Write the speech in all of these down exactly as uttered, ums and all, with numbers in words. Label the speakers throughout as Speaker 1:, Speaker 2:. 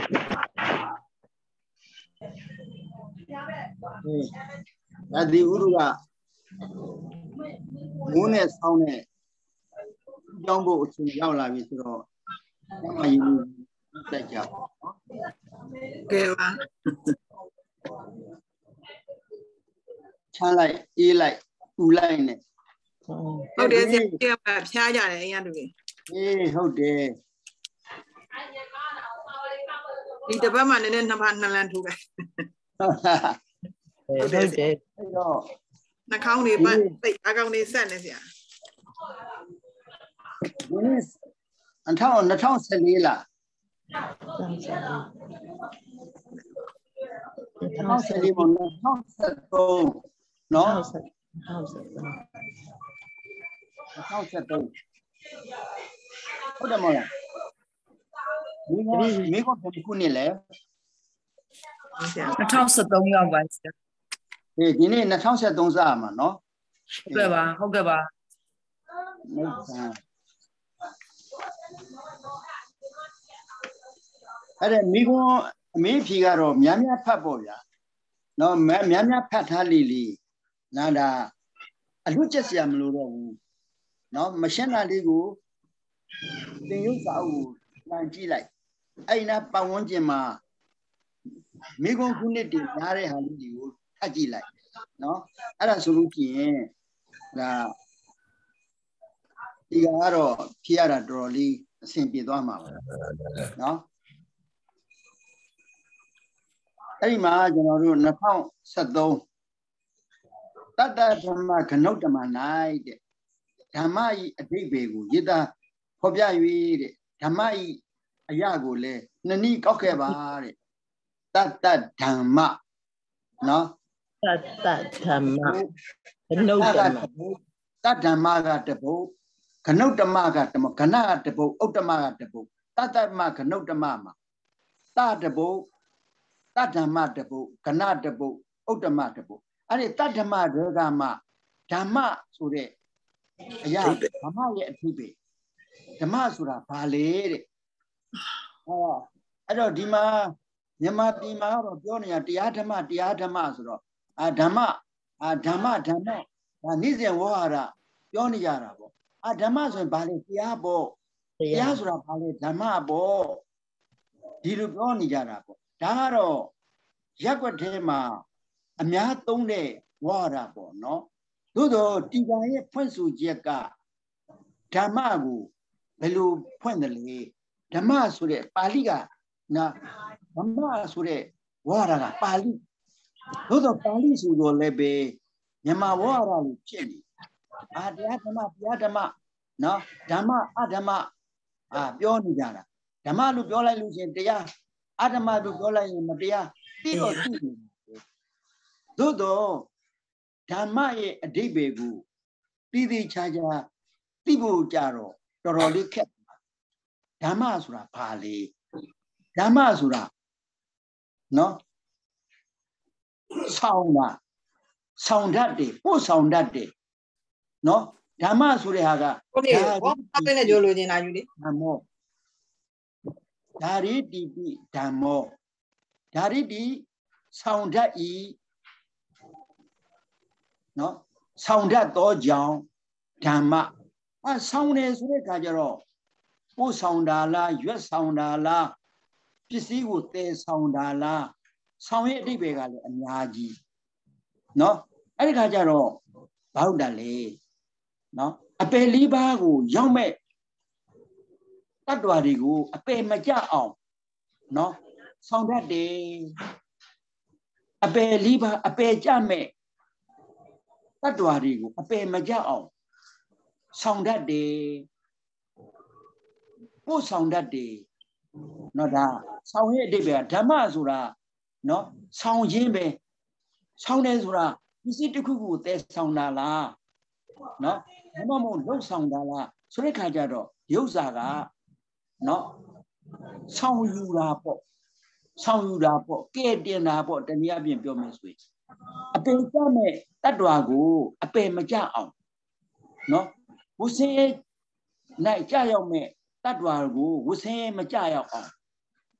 Speaker 1: Adi Uruga Moon sound it. Jumbo to Yala with your Chalai, Eli, Uline.
Speaker 2: Oh, there's a Pia.
Speaker 1: Eh, how dare.
Speaker 2: It's a permanent land to get. The county, but I can't listen.
Speaker 1: Yes, and town the town Selila. The town Selimon, the town Seto. No, the town Seto. What am I? We got from Kunile.
Speaker 3: The town Seto, young ones.
Speaker 1: Eh, you need the town Seto Zama, no?
Speaker 3: However, however.
Speaker 1: Ada migo mi figaro miamia papoya no miamia patalili nada alu chesia mlo ro no machine ali ko tin yu sa ko lan ji lai ai na pawon jin ma migo kunit ti nya de ha li ko at ji lai no ada so lu kin da di ga ro phiya da tor li asin pi twa ma no Hey, ma, you know, no count, said though. That that my canotama night. Tamai a big baby, Yida, Hobia, Tamai a yagole, Nani Kokeba. That that Tama. No?
Speaker 4: That that Tama. No,
Speaker 1: that Tamaga the boat. Canotamaga the Mocana the boat, Otamaga the boat. That that mark, Canotama. That the boat. Tadama the book, Canada book, Otamata book. And it Tadama Rama, Dama Sure. Ya, Dama yet to be. Damasura Pale. Oh, I don't Dima, Yama Dima or Jonia, Diatama, Diatamasura, Adama, Adama, Dama, Nizia Wara, Joniarabo, Adamas and Bale Diabo, Yazra Pale, Damabo, Diruboni Jarabo. Daro, Yaquatema, a miatone, water, no? Dodo, Tigae, Ponsu Jaga, Tamagu, Belu Puendele, Damasure, Paliga, na, Damasure, water, Pali. Dodo Pali Sudo Lebe, Yama water, Chili. Adiatama, Yadama, no, Dama, Adama, ah, Bionigana, Damalu Biola Lucian, Dea. Adama do Gola in Madia, Tito, Dodo, Damae a debegu, Didi Chaja, Tibu Jaro, Doroli Ket, Damasura Pali, Damasura, no? Sounda, sound that day, who sound that day? No? Damasuriaga.
Speaker 2: What happened at your
Speaker 1: Damo. Dari di Damo. Dari di sound that e. No? Sound that dojang, Dama. Ah, sound is Rekajaro. Who sound ala, you sound ala. Pisi would they sound ala. Sound it begal and yaji. No? Erikajaro. Baudale. No? A pelibago, young me. That wadigo, a pay maja on. No? Sound that day. A peliba, a pay jame. That wadigo, a pay maja on. Sound that day. Who sound that day? No, that. Sound here, they be a Damasura. No? Sound jimbe. Sound ezura. You see the cuckoo, there's sound la. No? No, no sound la. So they can't get up. Yosaga. No? Sound you rapo. Sound you rapo. Get in rapo, then you have been your switch. A pay jame. That wago. A pay maja on. No? Who say, Night Jayome. That wago. Who say Majaya on.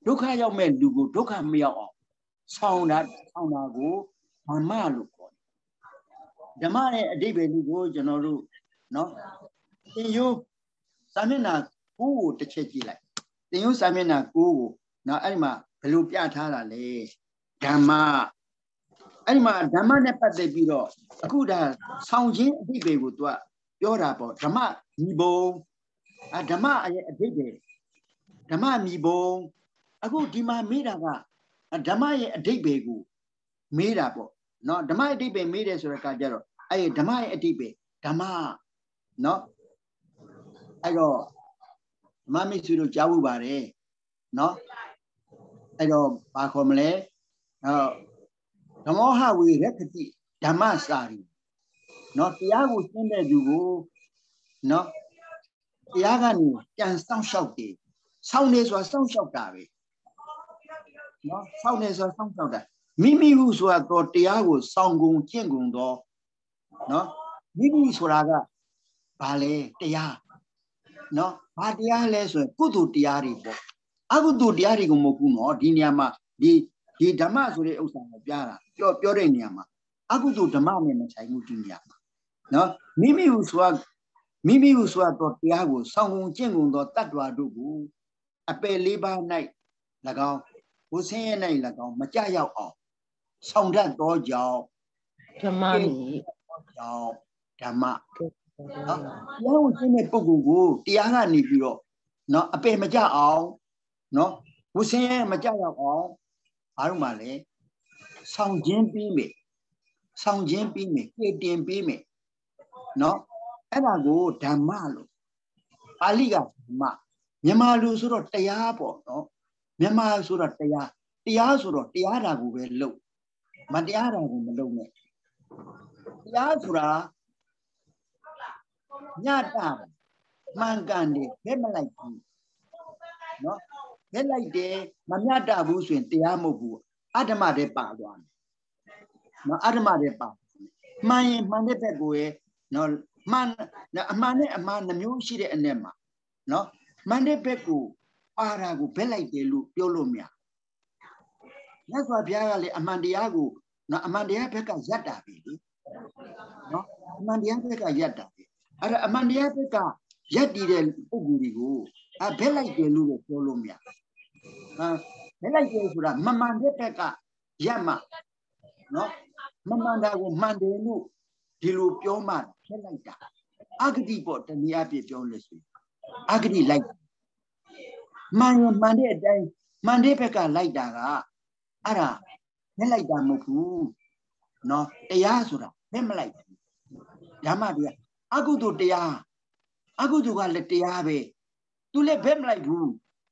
Speaker 1: ဒုက္ခရောက်မဲ့လူကိုဒုက္ခမရောက်အောင်ဆောင်းတာဆောင်းတာကိုဓမ္မလို့ခေါ်တယ်ဓမ္မရဲ့အဓိပ္ပာယ်ကိုကျွန်တော်တို့နော်သင်ရိုးစာမျက်နှာကိုကိုတစ်ချက်ကြည့်လိုက်သင်ရိုးစာမျက်နှာကိုကိုနော်အဲ့ဒီမှာဘယ်လိုပြထားတာလဲဓမ္မအဲ့ဒီမှာဓမ္မနဲ့ပတ်သက်ပြီးတော့အခုဒါဆောင်းခြင်းအဓိပ္ပာယ်ကိုသူကပြောတာပေါ့ဓမ္မမြည်ဘုံအဓမ္မရဲ့အဓိပ္ပာယ်ဓမ္မမြည်ဘုံအခုဒီမှာမေးတာကဓမ္မရဲ့အဓိပ္ပာယ်ကိုမေးတာပေါ့နော်ဓမ္မအဓိပ္ပာယ်မေးတယ်ဆိုတဲ့အခါကျတော့အဲ့ဓမ္မရဲ့အဓိပ္ပာယ်ဓမ္မနော်အဲ့တော့ဓမ္မမိတ်ဆွေတို့ကြားဖို့ပါတယ်နော်အဲ့တော့ဘာခေါ်မလဲဟောဓမ္မောဟဝေရခတိဓမ္မစာရီနော်တရားကိုရှင်းတဲ့သူကိုနော်တရားကနေပြန်စောင့်ရှောက်တယ်စောင့်နေဆိုတာစောင့်ရှောက်တာပဲနော်စောင့်နေဆိုတာစောင့်ရှောက်တာမိမိဟုဆိုတာတော့တရားကိုစောင့်ကုန်ကျင့်ကုန်တော့နော်မိမိဆိုတာကဘာလဲတရားနော်ဘာတရားလဲဆိုရင်ကုသိုလ်တရားတွေပေါ့အကုသိုလ်တရားတွေကိုမဟုတ်ဘူးနော်ဒီနေရာမှာဒီဒီဓမ္မဆိုတဲ့ဥစ္စာကိုပြတာပြောပြောတဲ့နေရာမှာအကုသိုလ်ဓမ္မနဲ့မဆိုင်ဘူးဒီနေရာမှာနော်မိမိဟုဆိုတာမိမိဟုဆိုတာတော့တရားကိုစောင့်ကုန်ကျင့်ကုန်တော့တတ္တဝါတို့ကိုအပယ်လေးပါး၌၎င်းဘုဆင်းရဲ၌၎င်းမကြရောက်အောင်ဆောင်တတ်သောကြောင့်
Speaker 4: ဓမ္မ
Speaker 1: ကြောင့်ဓမ္မနော်တရားကိုရှင်းတဲ့ပုဂ္ဂိုလ်ကိုတရားကနေပြီးတော့နော်အပယ်မကြအောင်နော်ဘုဆင်းရဲမကြရောက်အောင်ဘာလို့မှလဲဆောင်ခြင်းပြီးမယ်ဆောင်ခြင်းပြီးမယ်ကြည်တင်ပြီးမယ်နော်အဲ့ဒါကိုဓမ္မလို့ပါဠိကဓမ္မမြန်မာလူဆိုတော့တရားပေါ့နော်မြန်မာဆိုတော့တရားတရားဆိုတော့တရားတာကိုပဲလုပ်မတရားတာကိုမလုပ်နဲ့တရားဆိုတာညတာမှန်ကန်တယ်ဘယ်မလိုက်ဘူးနော်ဘယ်လိုက်တယ်မမြတ်တာဘူးဆိုရင်တရားမဟုတ်ဘူးအဓမ္မတွေပါသွားတယ်နော်အဓမ္မတွေပါမှန်ရင်မှန်တဲ့ဘက်ကိုရဲ့နော်မှန်အမှန်နဲ့အမှန်နှမျိုးရှိတဲ့အ내မှာနော်မှန်တဲ့ဘက်ကိုပါတာကိုဘက်လိုက်တယ်လို့ပြောလို့မရမြတ်စွာဘုရားကလည်းအမှန်တရားကိုနော်အမှန်တရားဘက်ကရပ်တာပြီလေနော်အမှန်တရားဘက်ကရပ်တာပြီအဲ့ဒါအမှန်တရားဘက်ကရပ်တည်တဲ့ပုဂ္ဂိုလ်တွေကိုအဘက်လိုက်တယ်လို့ပြောလို့မရဟာဘက်လိုက်တယ်ဆိုတာမမှန်တဲ့ဘက်ကရပ်မှနော်မမှန်တာကိုမှန်တယ်လို့ဒီလိုပြောမှဖက်လိုက်တာအဂတိပေါ့တနည်းအားဖြင့်ပြောလို့ရှိရင်အဂတိလိုက်မှန်ရင်မှန်တဲ့အတိုင်းမှန်တဲ့ဘက်ကလိုက်တာကအဲ့ဒါဖက်လိုက်တာမဟုတ်ဘူးနော်တရားဆိုတာဖက်မလိုက်ဘူးဓမ္မတရားအကုသိုလ်တရားအကုသိုလ်ကလည်းတရားပဲသူလည်းဖက်မလိုက်ဘူး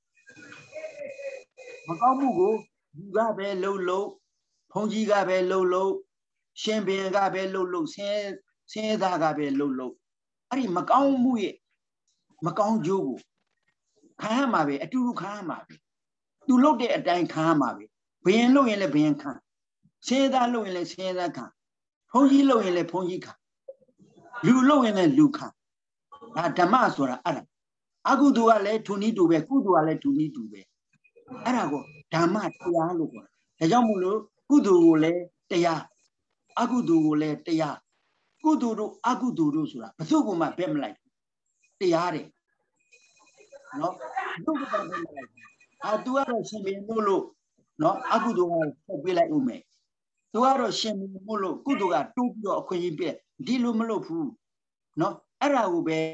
Speaker 1: မကောင်းမှုကိုလူကပဲလှုပ်လှုပ်ဘုန်းကြီးကပဲလှုပ်လှုပ်ရှင်ဘင်ကပဲလှုပ်လှုပ်ဆင်းဆင်းသားကပဲလှုပ်လှုပ်အဲ့ဒီမကောင်းမှုရဲ့မကောင်းကျိုးကိုခံရမှာပဲအတူတူခံရမှာပဲသူလှုပ်တဲ့အတိုင်းခံရမှာပဲဘယင်လှုပ်ရင်လည်းဘယင်ခံဆင်းသားလှုပ်ရင်လည်းဆင်းသားခံဘုန်းကြီးလှုပ်ရင်လည်းဘုန်းကြီးခံလူလှုပ်ရင်လည်းလူခံဒါဓမ္မဆိုတာအဲ့ဒါအကုသိုလ်ကလည်းထုံနည်းတူပဲကုသိုလ်ကလည်းထုံနည်းတူပဲအဲ့ဒါကိုဓမ္မတရားလို့ခေါ်တာဒါကြောင့်မို့လို့ကုသိုလ်ကိုလည်းတရားအကုသိုလ်ကိုလည်းတရားကုသိုလ်တို့အကုသိုလ်တို့ဆိုတာဘယ်သူ့ကိုမှဘက်မလိုက်တရားတယ်နော်ဘယ်သူ့ကိုမှဘက်မလိုက်အာ तू ကတော့ရှင်ဘင်မို့လို့နော်အကုသိုလ်ကဆက်ပေးလိုက်ဦးမယ် तू ကတော့ရှင်ဘင်မို့လို့ကုသိုလ်ကတိုးပြီးတော့အခွင့်အရေးပြဒီလိုမလုပ်ဘူးနော်အဲ့ဒါကိုပဲ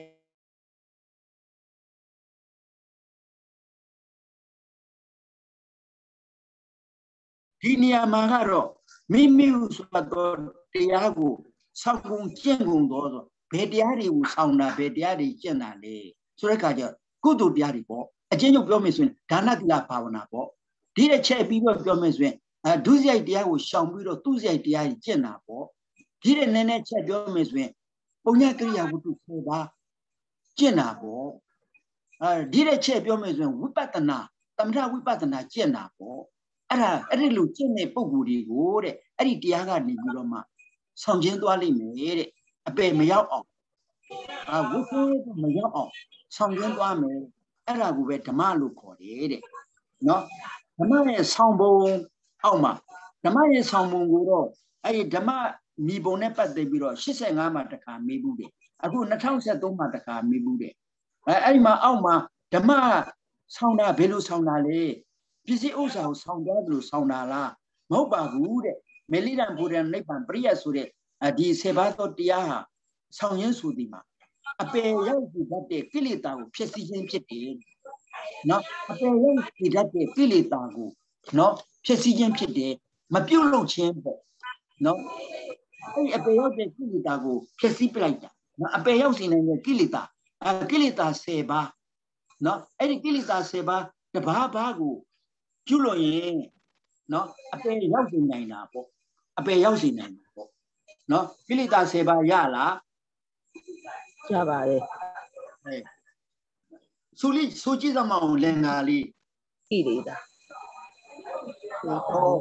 Speaker 1: ဒီနေရာမှာကတော့မိမိဆိုတော့တရားကိုစောင့်ကုန်ကျင့်ကုန်တော့ဆိုဘယ်တရားတွေကိုစောင့်တာဘယ်တရားတွေကျင့်တာလဲဆိုတဲ့အခါကျကုသိုလ်တရားတွေပေါ့အကျဉ်းချုပ်ပြောမယ်ဆိုရင်ဒါနသီလဘာဝနာပေါ့ဒီတစ်ချက်ပြီးတော့ပြောမယ်ဆိုရင်အဲဒုစရိုက်တရားကိုရှောင်ပြီးတော့သူစရိုက်တရားကြီးကျင့်တာပေါ့ဒီတဲ့နည်းနည်းချက်ပြောမယ်ဆိုရင်ပုံညကရိယာဝတ္ထုဆယ်ပါးကျင့်တာပေါ့အဲဒီတဲ့ချက်ပြောမယ်ဆိုရင်ဝိပဿနာသမထဝိပဿနာကျင့်တာပေါ့အဲ့ဒါအဲ့ဒီလိုကျင့်တဲ့ပုံကိုယ်တွေကိုတဲ့အဲ့ဒီတရားကနေပြီးတော့မှဆောင်ကျင်းသွားလိမ့်မယ်တဲ့အပယ်မရောက်အောင်အာဝိသုမရောက်အောင်ဆောင်ကျင်းသွားမယ်အဲ့ဒါကိုပဲဓမ္မလို့ခေါ်တယ်တဲ့နော်ဓမ္မရဲ့ဆောင်ပုံအောက်မှာဓမ္မရဲ့ဆောင်ပုံကိုတော့အဲ့ဒီဓမ္မမိပုံနဲ့ပတ်သက်ပြီးတော့ရှစ်ဆယ့်ငါမှာတခါမေးဘူးတယ်အခုနှစ်ထောင်ဆယ်သုံးမှာတခါမေးဘူးတယ်အဲအဲ့ဒီမှာအောက်မှာဓမ္မဆောင်တာဘယ်လိုဆောင်တာလဲပစ္စည်းဥစ္စာကိုဆောင်ကြတယ်လို့ဆောင်တာလားမဟုတ်ပါဘူးတဲ့မေလိဒံဘူရံနိဗ္ဗာန်ပရိယဆိုတဲ့ဒီဆေဘာသောတရားဟာဆောင်ရင်းဆိုဒီမှာအပေရောက်စီတတ်တဲ့ကိလေသာကိုဖြစ်စီခြင်းဖြစ်တယ်နော်အပေရောက်စီတတ်တဲ့ကိလေသာကိုနော်ဖြစ်စီခြင်းဖြစ်တယ်မပြုတ်လို့ခြင်းပေါ့နော်အဲ့ဒီအပေရောက်တဲ့ကိလေသာကိုဖြစ်စီပလိုက်တာနော်အပေရောက်စီနိုင်တဲ့ကိလေသာအဲကိလေသာဆယ်ပါးနော်အဲ့ဒီကိလေသာဆယ်ပါးတဘာဘာကိုပြုလို့ရင်နော်အပေရောက်စီနိုင်တာပေါ့အပေရောက်စီနိုင်တာပေါ့နော်ကိလေသာဆယ်ပါးရလား
Speaker 4: ရပါတယ်
Speaker 1: အဲဆိုလိဆိုကြည့်သမောင်လင်္ကာလေး
Speaker 4: ဣရိတာဟော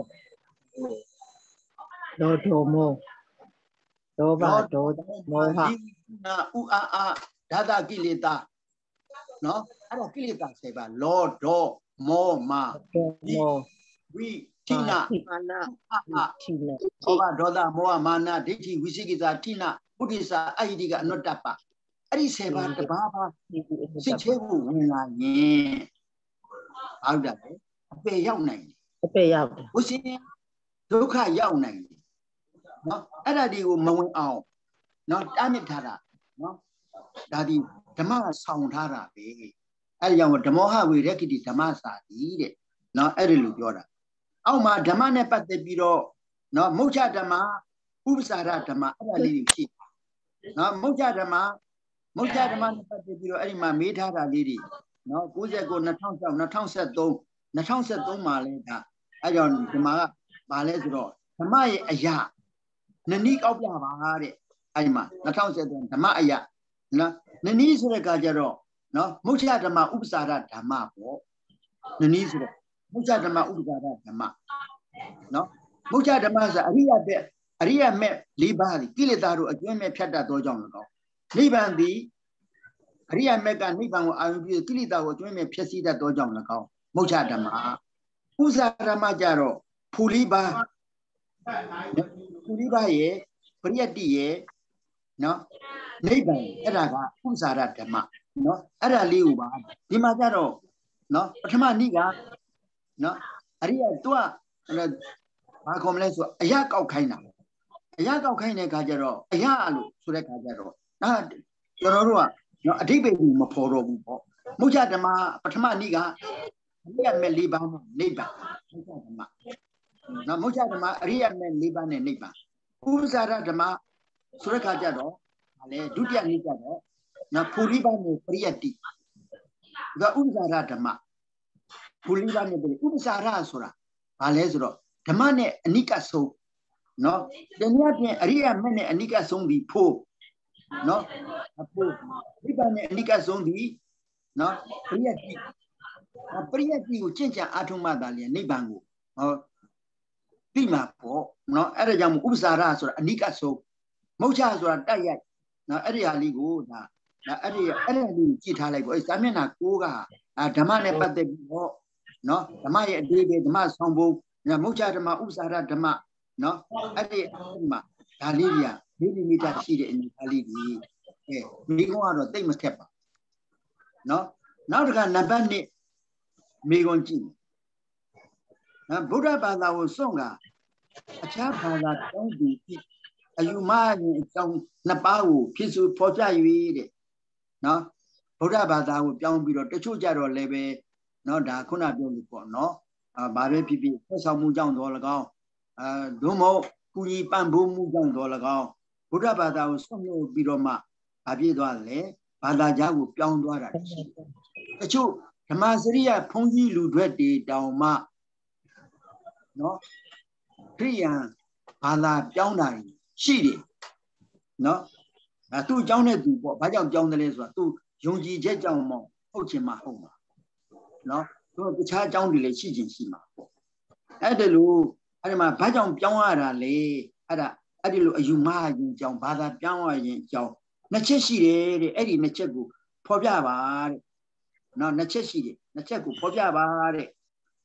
Speaker 4: ဒေါဒေါမောဒေါဘဒေါမောဟ
Speaker 1: နာဥအာအာဓာတကိလေသာနော်အဲ့ဒါကိလေသာဆယ်ပါလောဒေါမောမာ
Speaker 4: မော
Speaker 1: ဝိတိနာ
Speaker 4: မာန
Speaker 1: အာတိနာဒေါဘဒေါသမောဟမာနဒိဋ္ဌိဝိသိကိစ္စတိနာဥဒိစ္စအဟိတိကအနုတ္တပအဲ့ဒီဆယ်ပါးတပါးပါစိတ်သေးကိုဝင်လာရင်ဟုတ်တယ်အပေရောက်နိုင်တယ်
Speaker 4: အပေရောက်တယ်
Speaker 1: ဘုရှင်ဒုက္ခရောက်နိုင်တယ်နော်အဲ့ဒါဒီကိုမဝင်အောင်နော်တားမြစ်ထားတာနော်ဒါဒီဓမ္မဆောင်ထားတာပဲအဲ့ဒီကြောင့်ဓမ္မောဟဝေရခိတိဓမ္မစာတိတဲ့နော်အဲ့ဒီလိုပြောတာအောက်မှာဓမ္မနဲ့ပတ်သက်ပြီးတော့နော်မုဋ္ဌဓမ္မဥပ္ပစာရဓမ္မအဲ့ဒါလေးတွေရှိနော်မုဋ္ဌဓမ္မမုဋ္ဌဓမ္မနဲ့ပတ်သက်ပြီးတော့အဲ့ဒီမှာမေးထားတာလေးတွေနော်၉၉ ၂၀၀၆ ၂၀၁၃ ၂၀၁၃မှာလဲဒါအဲ့ကြောင့်ဒီမှာကဘာလဲဆိုတော့ဓမ္မရဲ့အရာနနည်းကောက်ပြပါတဲ့အဲ့ဒီမှာ၂၀၁၃ဓမ္မအရာနော်နနည်းဆိုတဲ့ကကြတော့နော်မုဋ္ဌဓမ္မဥပ္ပစာရဓမ္မပေါ့နနည်းဆိုတော့မုဋ္ဌဓမ္မဥပ္ပစာရဓမ္မနော်မုဋ္ဌဓမ္မဆိုအရိယပဲအရိယမဲ့၄ပါးဒီကိလေသာတို့အကျွမ်းမဲ့ဖြတ်တတ်သောကြောင့်လည်းကောင်းနိဗ္ဗာန်သည်အရိယမက်ကနိဗ္ဗာန်ကိုအာရုံပြုကိလေသာကိုကျွမ်းမဲ့ဖြစ်စီတတ်သောကြောင့်လည်းကောင်းမုဋ္ဌဓမ္မဥစ္စာဓမ္မကြတော့ဖူလိပါဖူလိပါရဲ့ပရိယတ္တိရဲ့နော်နိဗ္ဗာန်အဲ့ဒါကဥစ္စာရဓမ္မနော်အဲ့ဒါလေးကိုပါဒီမှာကြတော့နော်ပထမနေ့ကနော်အရိယသူကဘာခေါ်မလဲဆိုအရာကောက်ခိုင်းတာအရာကောက်ခိုင်းတဲ့ခါကျတော့အရာလို့ဆိုတဲ့ခါကျတော့ဒါကျွန်တော်တို့ကနော်အဓိပ္ပာယ်ကိုမဖော်တော့ဘူးပေါ့မုဋ္ဌဓမ္မပထမနေ့ကအရိယမဲ့၄ပါးနဲ့နိဗ္ဗာန်မုဋ္ဌဓမ္မနော်မုဋ္ဌဓမ္မအရိယမဲ့၄ပါးနဲ့နိဗ္ဗာန်ဥပ္ပစာရဓမ္မဆိုတဲ့ခါကျတော့ဗာလဲဒုတိယနေ့ကျတော့နော်ဖူလိပါနဲ့ပရိယတ္တိဒါဥပ္ပစာရဓမ္မဖူလိပါနဲ့ပရိဥပ္ပစာရဆိုတာဗာလဲဆိုတော့ဓမ္မနဲ့အနိကဆုံးနော်တနည်းအားဖြင့်အရိယမဲ့နဲ့အနိကဆုံးဒီဖို့နော်အဖို့ဒီပါနဲ့အနိကဆုံးဒီနော်ပရိယတ္တိပရိယတ္တိကိုကျင့်ကြံအားထုတ်မှသာလေနိဗ္ဗာန်ကိုဟောသိမှာပေါ့နော်အဲ့ဒါကြောင့်ဥပ္ပစာရဆိုတာအနိကဆုံးမုဋ္ဌဆိုတာတိုက်ရိုက်နော်အဲ့ဒီဟာလေးကိုဒါအဲ့ဒီအဲ့ဒီလေးကြည့်ထားလိုက်ပေါ့အဲ့စာမျက်နှာ၉ကဓမ္မနဲ့ပတ်သက်ပြီးတော့နော်ဓမ္မရဲ့အသေးသေးဓမ္မဆောင်ဖို့မုဋ္ဌဓမ္မဥပ္ပစာရဓမ္မနော်အဲ့ဒီမှာဒါလေးကြီးကလေးမီတာရှိတဲ့အနေအထားလေးကြီးအဲမိကုန်းကတော့တိတ်မခက်ပါနော်နောက်တစ်ခါနံပါတ်၂မိကုန်းကြည့်နော်ဗုဒ္ဓဘာသာကိုစွန့်ကအခြားဘာသာတောင်းသူအယူမရင်အကြောင်းနှစ်ပါးကိုဖြစ်စုဖော်ပြ၍တဲ့နော်ဗုဒ္ဓဘာသာကိုပြောင်းပြီးတော့တချို့ကြတော့လည်းပဲနော်ဒါခုနပြောလို့ပေါ့နော်အာဘာပဲဖြစ်ဖြစ်ဆက်ဆောင်မှုကြောင့်တော့၎င်းအာဒုမဟုတ်ကုညီပံ့ပိုးမှုကြောင့်တော့၎င်းဗုဒ္ဓဘာသာကိုစွန့်လို့ပြီးတော့မှဘာဖြစ်သွားလဲဘာသာကြားကိုပြောင်းသွားတာရှိတယ်တချို့ဓမ္မစရိယဘုန်းကြီးလူတွေတေတောင်မှနော်ခရိယံဘာသာပြောင်းတာရှိတယ်နော်အဲသူ့အကြောင်းနဲ့သူပေါ့ဘာကြောင့်ပြောင်းတယ်လဲဆိုတာသူယုံကြည်ချက်ကြောင့်မဟုတ်ချင်မှဟုတ်မှာနော်သူတခြားအကြောင်းတွေလည်းရှိချင်ရှိမှာပေါ့အဲ့ဒါလို့အဲ့ဒီမှာဘာကြောင့်ပြောင်းရတာလဲအဲ့ဒါအဲ့ဒီလိုအယူမရင်ကြောင့်ဘာသာပြောင်းရရင်ကြောင့်နှစ်ချက်ရှိတယ်တဲ့အဲ့ဒီနှစ်ချက်ကိုဖော်ပြပါတဲ့နော်နှစ်ချက်ရှိတယ်နှစ်ချက်ကိုဖော်ပြပါတဲ့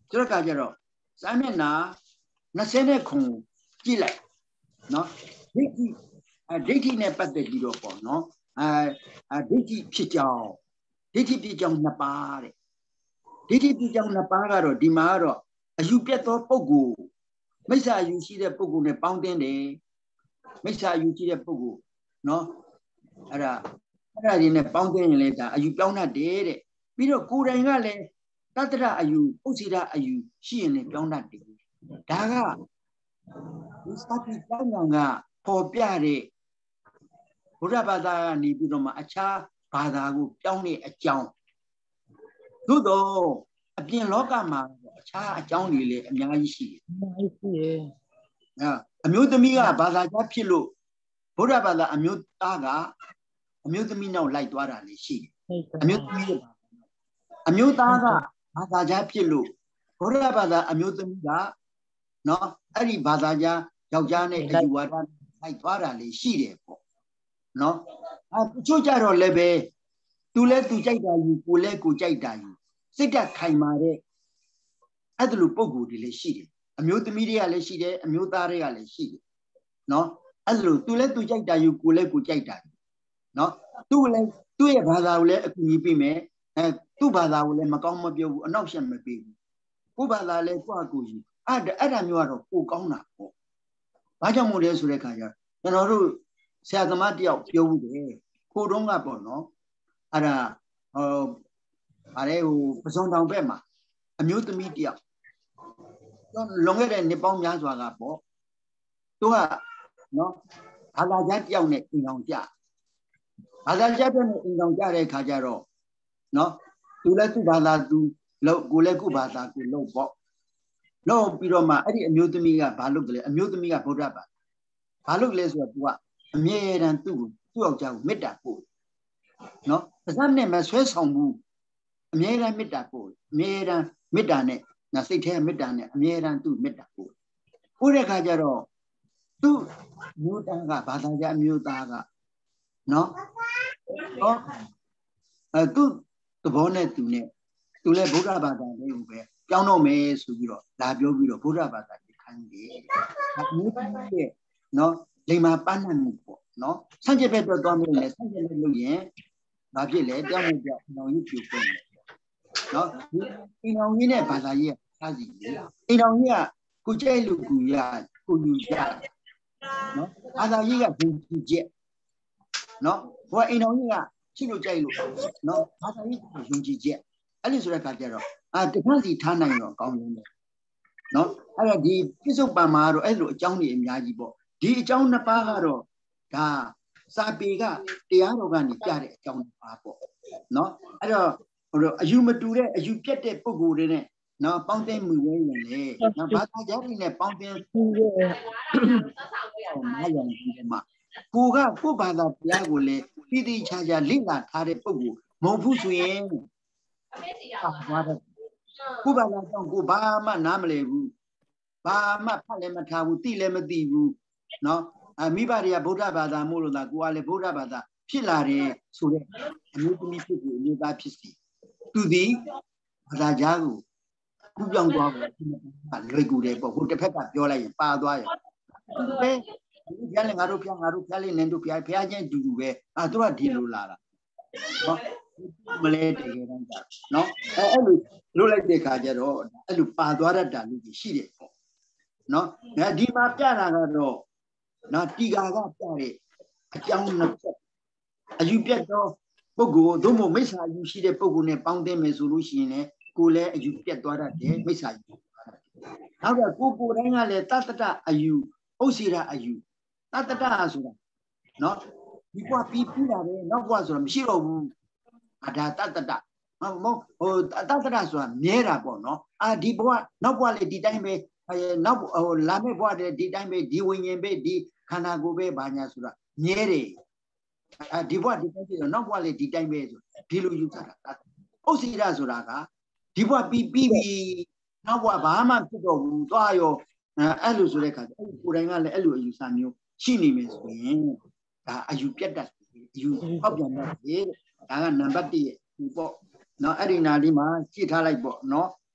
Speaker 1: ဆိုတော့ကကြတော့စာမျက်နှာနှစ်နဲ့ခုကြည့်လိုက်နော်ဒိဋ္ဌိအဒိဋ္ဌိနဲ့ပတ်သက်ပြီးတော့ပေါ့နော်အဲဒိဋ္ဌိဖြစ်ကြောင်းဒိဋ္ဌိဖြစ်ကြောင်းနှစ်ပါးတဲ့ဒိဋ္ဌိဖြစ်ကြောင်းနှစ်ပါးကတော့ဒီမှာကတော့အယူပြတ်သောပုဂ္ဂိုလ်မိစ္ဆာအယူရှိတဲ့ပုဂ္ဂိုလ်နဲ့ပေါင်းတင်တယ်မိစ္ဆာအယူရှိတဲ့ပုဂ္ဂိုလ်နော်အဲ့ဒါအဲ့ဒါဒီနဲ့ပေါင်းတင်ရင်လေဒါအယူပြောင်းတတ်တယ်တဲ့ပြီးတော့ကိုယ်တိုင်ကလည်းတတ္တရအယူဥစ္စေရအယူရှိရင်လည်းပြောင်းတတ်တယ်ဒါကဒီစတိကျောင်းကပေါ်ပြတဲ့ဘုရားဘာသာကနေပြီးတော့မှအခြားဘာသာကိုပြောင်းတဲ့အကြောင်းသို့တော့အပြင်လောကမှာအခြားအကြောင်းတွေလည်းအများကြီးရှိတယ်အများကြီးရှိတယ်အမျိုးသမီးကဘာသာကြားဖြစ်လို့ဘုရားဘာသာအမျိုးသားကအမျိုးသမီးနောက်လိုက်သွားတာလည်းရှိတယ်အမျိုးသမီးကအမျိုးသားကဘာသာကြားဖြစ်လို့ဘုရားဘာသာအမျိုးသမီးကနော်အဲ့ဒီဘာသာကြားယောက်ျားနဲ့အယူဝါဒလိုက်သွားတာလည်းရှိတယ်ပေါ့နော်အဲတချို့ကြတော့လည်းပဲသူလဲသူကြိုက်တာယူကိုလဲကိုကြိုက်တာယူစိတ်ဓာတ်ခိုင်မာတဲ့အဲ့ဒါလိုပုံကိုယ်တွေလည်းရှိတယ်အမျိုးသမီးတွေကလည်းရှိတယ်အမျိုးသားတွေကလည်းရှိတယ်နော်အဲ့ဒါလိုသူလဲသူကြိုက်တာယူကိုလဲကိုကြိုက်တာနော်သူ့လည်းသူ့ရဲ့ဘာသာကိုလည်းအကူအညီပေးမယ်အဲသူ့ဘာသာကိုလည်းမကောင်းမပြောဘူးအနောက်ရှက်မပေးဘူးကိုယ်ဘာသာလည်းကိုယ့်အကူယူအဲ့ဒါအဲ့ဒါမျိုးကတော့ကိုကောင်းတာပေါ့ဘာကြောင့်မို့လဲဆိုတဲ့ခါကျကျွန်တော်တို့ဆရာသမားတယောက်ပြောဘူးတယ်ခိုတုံးကပေါ့နော်အဲ့ဒါဟိုဗါလဲဟိုပစုံတောင်ဘက်မှာအမျိုးသမီးတယောက်လွန်ခဲ့တဲ့နှစ်ပေါင်းများစွာကပေါ့သူကနော်ဘာသာကြားတယောက်နဲ့အိမ်အောင်ကြဘာသာကြားတဲ့နဲ့အိမ်အောင်ကြတဲ့ခါကျတော့နော်သူလည်းသူ့ဘာသာသူလို့ကိုလည်းကိုဘာသာကိုလို့ပေါ့လို့ပြီးတော့မှအဲ့ဒီအမျိုးသမီးကဘာလုပ်တယ်လဲအမျိုးသမီးကဗုဒ္ဓဘာဘာလုပ်လဲဆိုတော့ तू ကအမြဲတမ်းသူ့ကိုသူ့ယောက်ျားကိုမေတ္တာပို့နော်ပါးစပ်နဲ့မဆွဲဆောင်ဘူးအမြဲတမ်းမေတ္တာပို့အမြဲတမ်းမေတ္တာနဲ့ငါစိတ်ထဲမေတ္တာနဲ့အမြဲတမ်းသူ့မေတ္တာပို့ပို့တဲ့ခါကျတော့သူ့မျိုးသားကဘာသာကြားမျိုးသားကနော်နော်အဲသူ့သဘောနဲ့သူနဲ့သူလည်းဗုဒ္ဓဘာသာလေးကိုပဲကြောင်းတော့မယ်ဆိုပြီးတော့လာပြောပြီးတော့ဗုဒ္ဓဘာသာကိုခံတယ်အမျိုးသမီးရဲ့နော်လိမ္မာပန်းနိုင်မှုပေါ့နော်ဆန့်ကျင်ဘက်တော့သွားမယ်လေဆန့်ကျင်ဘက်လို့ရင်ဘာဖြစ်လဲတောင်းမှုပြောင်းအောင်ကြီးပြိုပုံတယ်နော်အိမ်အောင်ကြီးနဲ့ဘာသာရေးစားစီလေအိမ်အောင်ကြီးကကိုကျဲလူကူရကိုယူကြနော်ဘာသာရေးကဘုံကြည့်ချက်နော်ဟိုအိမ်အောင်ကြီးကရှိလို့ကြိုက်လို့နော်ဘာသာရေးဘုံကြည့်ချက်အဲ့လိုဆိုတဲ့အခါကျတော့အာတခါစီထားနိုင်တော့ကောင်းတယ်နော်အဲ့တော့ဒီပြစ္ဆုတ်ပံမှာတော့အဲ့လိုအကြောင်းတွေအများကြီးပေါ့ဒီအကြောင်းနှစ်ပါးကတော့ဒါစာပေကတရားတော်ကနေပြတဲ့အကြောင်းနှစ်ပါးပေါ့နော်အဲ့တော့ဟိုအယူမတူတဲ့အယူပြတ်တဲ့ပုံကိုယ်တွေနဲ့နော်ပေါင်းသိမှုဝဲရင်လေနော်ဘာသာကြားတွေနဲ့ပေါင်းသိမှုဝဲမရရင်ဒီမှာကိုကကိုဘာသာတရားကိုလေပြည်တိချာချာလေ့လာထားတဲ့ပုံကိုမဟုတ်ဘူးဆိုရင်အာဘာသာကိုဘာသာကြောင့်ကိုဘာမှနားမလည်ဘူးဘာမှဖတ်လည်းမထားဘူးသိလည်းမသိဘူးနော်အမိဘတွေကဗုဒ္ဓဘာသာမို့လို့သာကိုကလည်းဗုဒ္ဓဘာသာဖြစ်လာတယ်ဆိုတဲ့အမျိုးသမီးဖြစ်ကိုအမျိုးသားဖြစ်စီသူသည်ဘာသာကြားကိုကူးပြောင်းသွားဖို့လွယ်ကူတယ်ပေါ့ဟိုတစ်ဖက်ကပြောလိုက်ရင်ပါသွားရင်ပဲဒီကြလည်းငါတို့ဖျားငါတို့ဖျားလေးနင်းတို့ဖျားဖျားချင်းတူတူပဲအာသူကဒီလိုလာတာနော်မလဲတကယ်တမ်းကြနော်အဲအဲ့လိုလုပ်လိုက်တဲ့ခါကျတော့အဲ့လိုပါသွားတတ်တာလို့ရှိတယ်ပေါ့နော်ဒီမှာပြတာကတော့နော်တီကာကပြတဲ့အကြောင်းနှစ်ချက်အယူပြတ်တော့ပုဂ္ဂိုလ်သို့မဟုတ်မိစ္ဆာအယူရှိတဲ့ပုဂ္ဂိုလ်နဲ့ပေါင်းသိမယ်ဆိုလို့ရှိရင်လည်းကိုယ်လည်းအယူပြတ်သွားတတ်တယ်မိစ္ဆာအယူနောက်ကကိုကိုယ်တိုင်းကလည်းတတ္တတအယူဥစ္စေရအယူတတ္တတဆိုတာနော်ဒီကွာပြီးပြီးတာပဲနောက်ကွာဆိုတာမရှိတော့ဘူးအဒါတတ္တတဟိုဟိုတတ္တတဆိုတာမြဲတာပေါ့နော်အာဒီဘဝနောက်ဘဝလေဒီတိုင်းပဲအဲနောက်ဟိုလာမယ့်ဘဝတည်းဒီတိုင်းပဲဒီဝိညာဉ်ပဲဒီခန္ဓာကိုယ်ပဲဘာညာဆိုတာမြဲတယ်အဲဒီဘဝဒီတိုင်းပြီးတော့နောက်ဘဝလေဒီတိုင်းပဲဆိုဒီလိုယူဆတာဥစ္စေရဆိုတာကဒီဘဝပြီးပြီးပြီနောက်ဘဝဘာမှဖြစ်တော့ဘူးသွားရောအဲ့လိုဆိုတဲ့အခါကျအဲ့ကိုယ်တိုင်ကလည်းအဲ့လိုအယူဆမျိုးရှိနေမယ်ဆိုရင်ဒါအယူပြတ်တတ်အယူဟောက်ပြန်တတ်တယ်ဒါကနံပါတ်တစ်ရဲ့ဒီပေါ့နော်အဲ့ဒီနာလေးမှာကြည့်ထားလိုက်ပေါ့နော်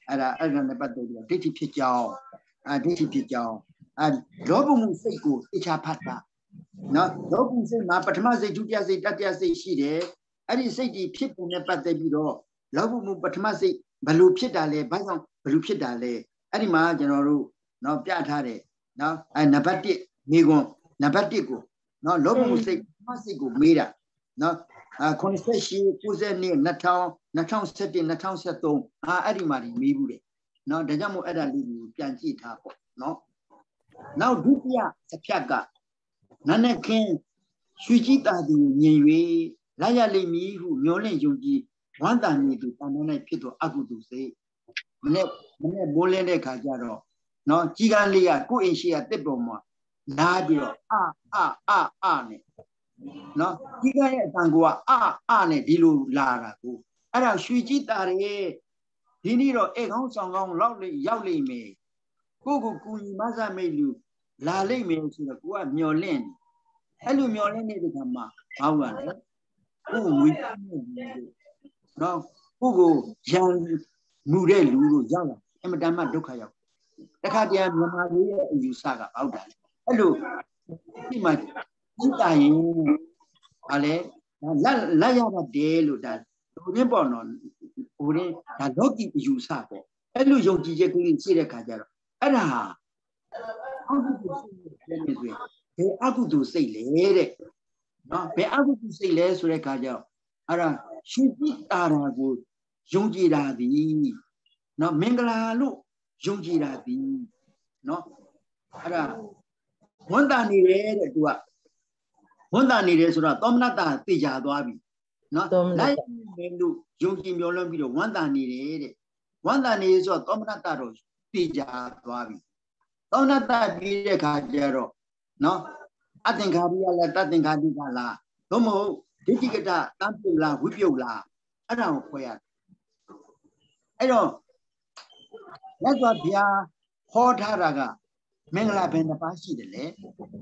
Speaker 1: အဲ့ဒါအဲ့ဒါနဲ့ပတ်သက်ပြီးတော့ဒိဋ္ဌိဖြစ်ကြောင်းအာဒိဋ္ဌိဖြစ်ကြောင်းအာလောဘမှုစိတ်ကိုသိချဖတ်တာနော်လောဘမှုစိတ်မှာပထမစိတ်ဒုတိယစိတ်တတိယစိတ်ရှိတယ်အဲ့ဒီစိတ်ဒီဖြစ်ပုံနဲ့ပတ်သက်ပြီးတော့လောဘမှုပထမစိတ်ဘယ်လိုဖြစ်တာလဲဘာကြောင့်ဘယ်လိုဖြစ်တာလဲအဲ့ဒီမှာကျွန်တော်တို့နော်ပြထားတယ်နော်အဲနံပါတ်တစ်မိကွန်းနံပါတ်တစ်ကိုနော်လောဘမှုစိတ်ပထမစိတ်ကိုမေးတာနော်အာခုနှစ်ဆက်ရှိကိုးဆယ်နှစ်နှစ်ထောင်နှစ်ထောင်ဆယ်တစ်နှစ်ထောင်ဆယ်သုံးအာအဲ့ဒီမှာဒီမေးဘူးတယ်နော်ဒါကြောင့်မို့အဲ့ဒါလေးကိုပြန်ကြည့်ထားပေါ့နော်နောက်ဒုတိယတစ်ဖြတ်ကနနခင်းရွှေကြည်တာသူမြင်၍လာရလိမ့်မည်ဟုမျောလင့်ယုံကြည်ဝမ်းသာနေသူတာမန်၌ဖြစ်သောအကုသိုလ်စိတ်မနေ့မနေ့မိုးလင်းတဲ့ခါကျတော့နော်ကြီးကန်းလေးကကိုယ့်အိမ်ရှိကတစ်ပေါ်မှာလာပြီးတော့အာအာအာအာနဲ့နော်ကြီးကန်းရဲ့အတန်ကိုကအာအာနဲ့ဒီလိုလာတာကိုအဲ့ဒါရွှေကြည်တာရဲ့ဒီနေ့တော့အေကောင်းဆောင်ကောင်းလောက်လေရောက်လိမ့်မယ်ကိုကိုကူညီမဆမိတ်လူလာလိမ့်မယ်ဆိုတော့ကိုကမျောလင့်အဲ့လိုမျောလင့်နေတဲ့ခါမှာဘာလို့လဲကိုကိုဝေးနော်ကိုကိုရံမှုတဲ့လူတို့ရောက်လာအမတန်မှဒုက္ခရောက်တခါတည်းမြန်မာလူရဲ့အယူဆကအောက်တာလေအဲ့လိုဒီမှာကြည့်တာရင်ဟာလေလက်လက်ရတဲ့လို့ဒါလူရင်းပေါ့နော်ဟိုရင်ဒါလောကီအယူဆပေါ့အဲ့လိုယုံကြည်ချက်ကလေးရှိတဲ့ခါကျတော့အဲ့ဒါဟာအကုသိုလ်စိတ်နဲ့ဆိုရင်ဘယ်အကုသိုလ်စိတ်လဲတဲ့နော်ဘယ်အကုသိုလ်စိတ်လဲဆိုတဲ့ခါကျတော့အဲ့ဒါရှိတိတာရာကိုယုံကြည်တာသည်နော်မင်္ဂလာလို့ယုံကြည်တာသည်နော်အဲ့ဒါဝန်တာနေတယ်တဲ့သူကဝန်တာနေတယ်ဆိုတော့သောမနတသိကြသွားပြီနော်လိုက်မယ်လို့ယုံကြည်မျှော်လင့်ပြီးတော့ဝန်တာနေတယ်တဲ့ဝန်တာနေဆိုတော့သောမနတတော့သိကြသွားပြီသောမနတပြီးတဲ့ခါကျတော့နော်အသင်္ခါရိယလားတသင်္ခါရိကလားသို့မဟုတ်ဒိဋ္ဌိကတတံပြုတ်လားဝိပြုတ်လားအဲ့ဒါကိုခွဲရတယ်အဲ့တော့မြတ်စွာဘုရားဟောထားတာကမင်္ဂလာဘယ်နှပါးရှိတယ်လဲ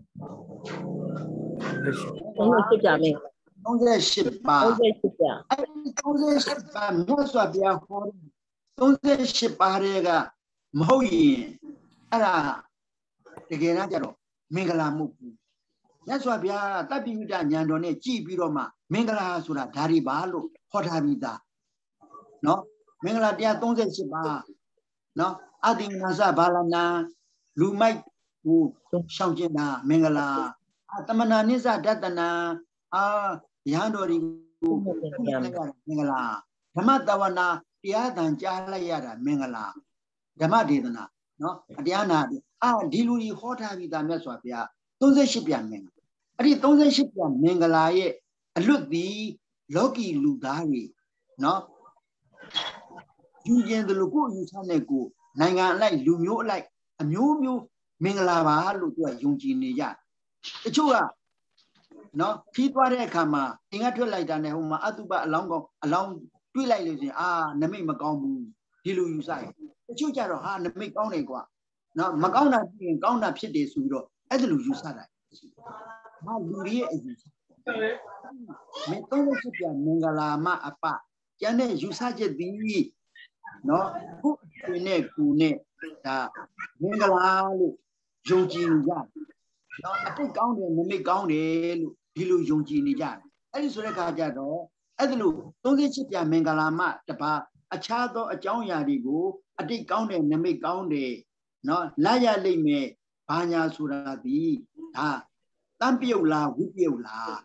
Speaker 4: သုံးဆယ်ပြမယ်
Speaker 1: သုံးဆယ်ရှစ်ပါး
Speaker 4: သုံးဆယ်ရှစ်ပြ
Speaker 1: အဲ့ဒီသုံးဆယ်ရှစ်ပါးမြတ်စွာဘုရားဟောသုံးဆယ်ရှစ်ပါးတွေကမဟုတ်ရင်အဲ့ဒါတကယ်တမ်းကျတော့မင်္ဂလာမဟုတ်ဘူးမြတ်စွာဘုရားတပ္ပိဝိတဉာဏ်တော်နဲ့ကြည်ပြီးတော့မှမင်္ဂလာဆိုတာဒါတွေပါလို့ဟောထားပြီးသားနော်မင်္ဂလာတရားသုံးဆယ်ရှစ်ပါးနော်အတိငါစဘာလနာလူမိုက်ကိုရှောင်ကျင်တာမင်္ဂလာတမနာနိစ္စဒတနာအာရဟန်းတော်တွေကိုမင်္ဂလာဓမ္မတဝနာတရားတန်ကြားလိုက်ရတာမင်္ဂလာဓမ္မဒေသနာနော်တရားနာအာဒီလူကြီးဟောထားပြီးသားမြတ်စွာဘုရားသုံးဆယ်ရှစ်ပြန်မင်္ဂလာအဲ့ဒီသုံးဆယ်ရှစ်ပြန်မင်္ဂလာရဲ့အလွတ်သည်လောကီလူသားတွေနော်ယူကျင်တယ်လို့ကိုယ်ယူဆတဲ့ကိုနိုင်ငံအလိုက်လူမျိုးအလိုက်အမျိုးမျိုးမင်္ဂလာပါလို့သူကယုံကြည်နေကြတချို့ကနော်ခီးသွားတဲ့အခါမှာအင်္ဂါထွက်လိုက်တာနဲ့ဟိုမှာအတုပအလောင်းကောင်းအလောင်းတွေးလိုက်လို့ရှင်အာနမိတ်မကောင်းဘူးဒီလိုယူဆရင်တချို့ကြတော့ဟာနမိတ်ကောင်းတယ်ကွာနော်မကောင်းတာပြင်ကောင်းတာဖြစ်တယ်ဆိုပြီးတော့အဲ့ဒါလိုယူဆတာဟာလူတွေရဲ့အယူဆမင်းသုံးလို့ပြမင်္ဂလာမအပကျန်တဲ့ယူဆချက်သည်နော်ခုအင်းနဲ့ကူနဲ့ဒါမင်္ဂလာလို့ယုံကြည်ကြတယ်နော်အတိတ်ကောင်းတယ်နမိတ်ကောင်းတယ်လို့ဒီလိုယုံကြည်နေကြတယ်အဲ့ဒီဆိုတဲ့အခါကျတော့အဲ့ဒါလို့သုံးဆယ်ရှစ်ပြမင်္ဂလာမတပါအခြားသောအကြောင်းအရာတွေကိုအတိတ်ကောင်းတယ်နမိတ်ကောင်းတယ်နော်လာရလိမ့်မယ်ဘာညာဆိုတာဒီဒါတံပြုတ်လားဝိပြုတ်လား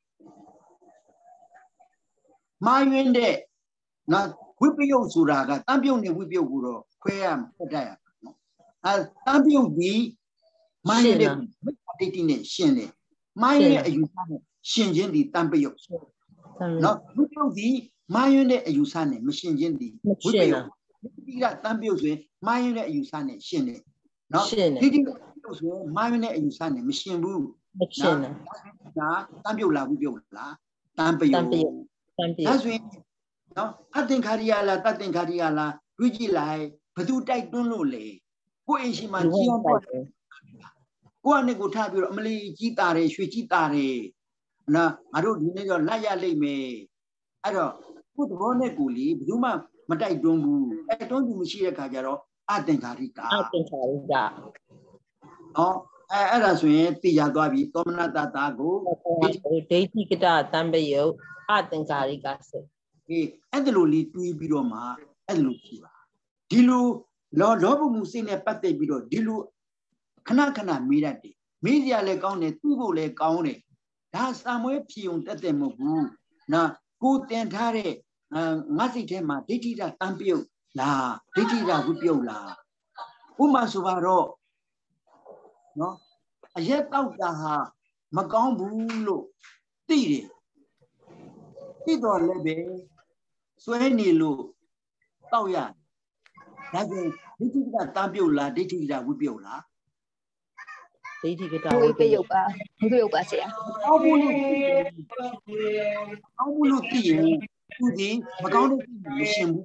Speaker 1: မာယွင်းတဲ့နော်ဝိပယုတ်ဆိုတာကတံပြုတ်နဲ့ဝိပယုတ်ကိုတော့ခွဲရဖတ်တတ်ရနော်အဲတံပြုတ်ဒီမာယွင်းတဲ့မိတ်တိတိနဲ့ရှင်းတယ်မာယွင်းရဲ့အယူဆနဲ့ရှင်းခြင်းဒီတံပြုတ်နော်ဝိပယုတ်ဒီမာယွင်းတဲ့အယူဆနဲ့မရှင်းခြင်းဒီဝိပယုတ်ဒီကတံပြုတ်ဆိုရင်မာယွင်းတဲ့အယူဆနဲ့ရှင်းတယ်နော်ဒီဒီပြုတ်ဆိုရင်မာယွင်းတဲ့အယူဆနဲ့မရှင်းဘူး
Speaker 4: မရှင်းဘူး
Speaker 1: ဒါတံပြုတ်လားဝိပယုတ်လားတံပြုတ်ဒါဆိုရင်နော်အသင်္ခါရိယလားတသင်္ခါရိယလားတွေးကြည့်လိုက်ဘသူတိုက်တွန်းလို့လေကိုယ်အိမ်ရှိမှကြီးအောင်ပေါ့ကိုယ့်အနေကိုထားပြီးတော့အမလီကြီးတာတယ်ရွှေကြီးတာတယ်နော်ငါတို့ဒီနေ့တော့လက်ရလိမ့်မယ်အဲ့တော့ Put on a coolie, Duma, Matai Dumbu, I don't do Mishia Kajaro, Atenkarika.
Speaker 4: Atenkarika.
Speaker 1: Oh, as we Tia Gabi, Tomna Tago,
Speaker 4: Deiti Kita, Tambayo, Atenkarika.
Speaker 1: And the Luli Tui Bidoma, and Lucia. Dilu, Lord Robo Musin a Pate Bido, Dilu, Kanakana Mirati, Media Legone, Tugo Legone. That's somewhere Pion at the Mogu. Now, good and Tare, Masitema, Ditida Tampio, La, Ditida Wupiola. Uma Suvaro. No, I yet out the Macambulo, Tiri. Tito Lebe, Suenilu, Tauya. That's it. Ditida Tampiola, Ditida Wupiola.
Speaker 5: Tôi bây giờ bà, tôi bây giờ bà sẽ.
Speaker 1: How will you see? To the Macau mission.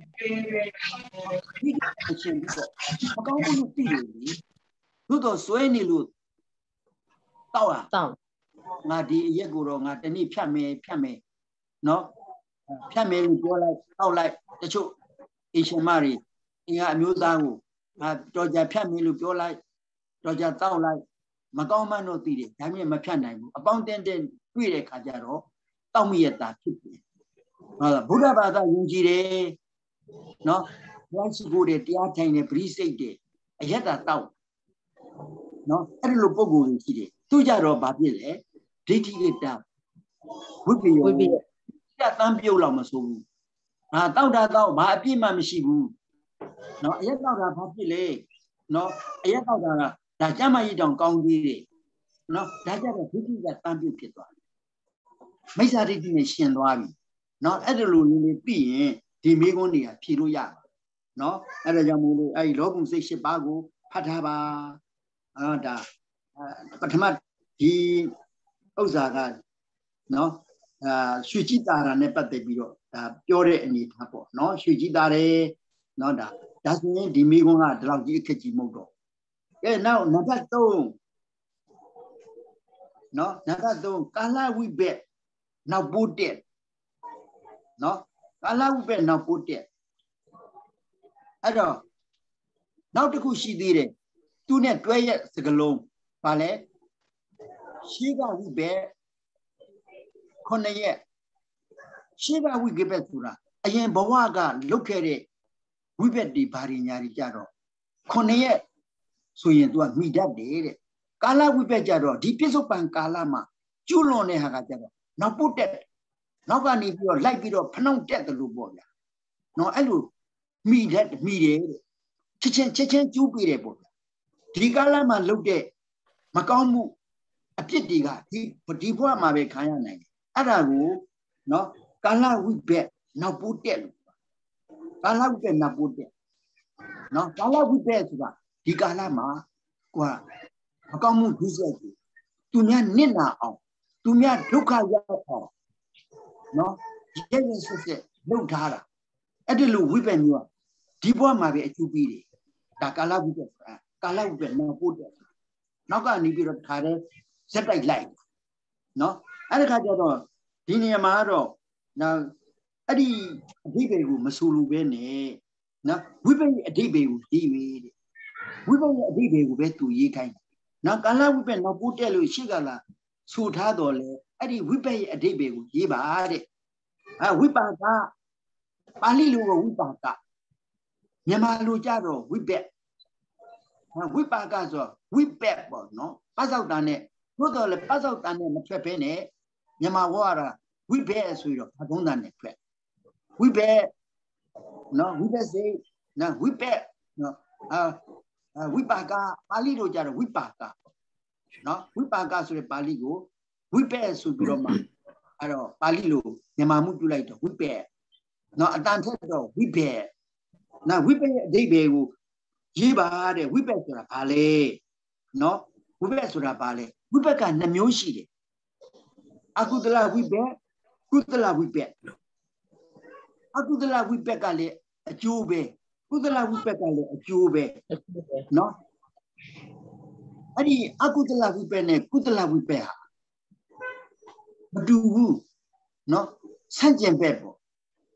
Speaker 1: Macau will you see? To the Swany Loot Tower. Nadi Yaguro, Natani Pame, Pame. No, Pame, how like the show Asian Mari. In a Musago, Georgia Pame, you like Georgia Town like. Macau no theory, Tammy Macana, about then then Quire Cajaro, Tomieta, Buddha Bada Yungire, no, once good at the Attain a priest day, I had a town. No, I don't look in Kide, two jaro babile, taking it down. Would be would be that Tampiola Masu. I thought that out by Pima Mishibu. No, I thought that Papile, no, I thought that. That Jamai don't count the no, that are picking that Tampu Pito. Mesa recognition, not at the Luni be the Megonia, Piruya. No, at a Yamu, I love say Chibago, Pataba, Ada, Patamat, he Ozaga, no, Sujitara never the Biro, Pure and it hapo, no, Sujitare, no, that doesn't mean the Megona drug you catch mogo. Yeah, now Nagato. No, Nagato, Kala we bet. Now put it. No, Kala we bet now put it. I don't. Now the Kushi did it. Two net two years ago. Pale. She got we bet. Konaye. She got we give it to her. I am Bawaga, look at it. We bet the Parinyari Jaro. Konaye. So you do a me that day. Kala we bejaro, Dipisopan Kalama, Julone Hagajaro. Now put that. Now, if you like it or pronounce that the Luboya. No, I do me that me. Chichen Chichen Jupirable. Tigalama looked at Macamu, a pitiga, but Diva Mabe Kayana. Arago, no, Kala we bet, now put that. Kala we bet, now put that. No, Kala we bet. Tigalama, qua Akamu Dizaki. To me, Nina, to me, Luka Yako. No, James said, no Tara. Edilu whipping you. Dibo Mabe at Jubili. Takala with the Kala with no good. Naga Nibir Tare, set like light. No, Adakajado, Dinia Maro. Now, Adi Dibu Masulu Bene. Now, whipping a Dibu, Dibu. We will be able to ye kind. Now, Gala, we can not put tell you, Shigala, Sutadole, Eddie, we pay a debate with Yiba. Ah, we back up. Palilu, we back up. Yamalu Jaro, we bet. We back us, we bet, no? Pass out on it. Put all the pass out on the trepene. Yamawara, we bear sweet of Padona. We bear. No, we bear say, no, we bet. No, uh, Wipaka, Palido Jara, Wipaka. No, Wipaka to the Paligo, Wipe Subroma, Aro, Palilo, Yamamutu later, Wipe. No, a dance, Wipe. Now, Wipe, Debe, Jiba, Wipe to the Pale. No, Wipe to the Pale. Wipaka, Namushi. Akudala, Wipe, Kudala, Wipe. Akudala, Wipekale, a Jube. Kudala Wipekale, a Jube. No? Adi, Akudala Wipene, Kudala Wipeha. But do woo? No? Sanjay Bebo.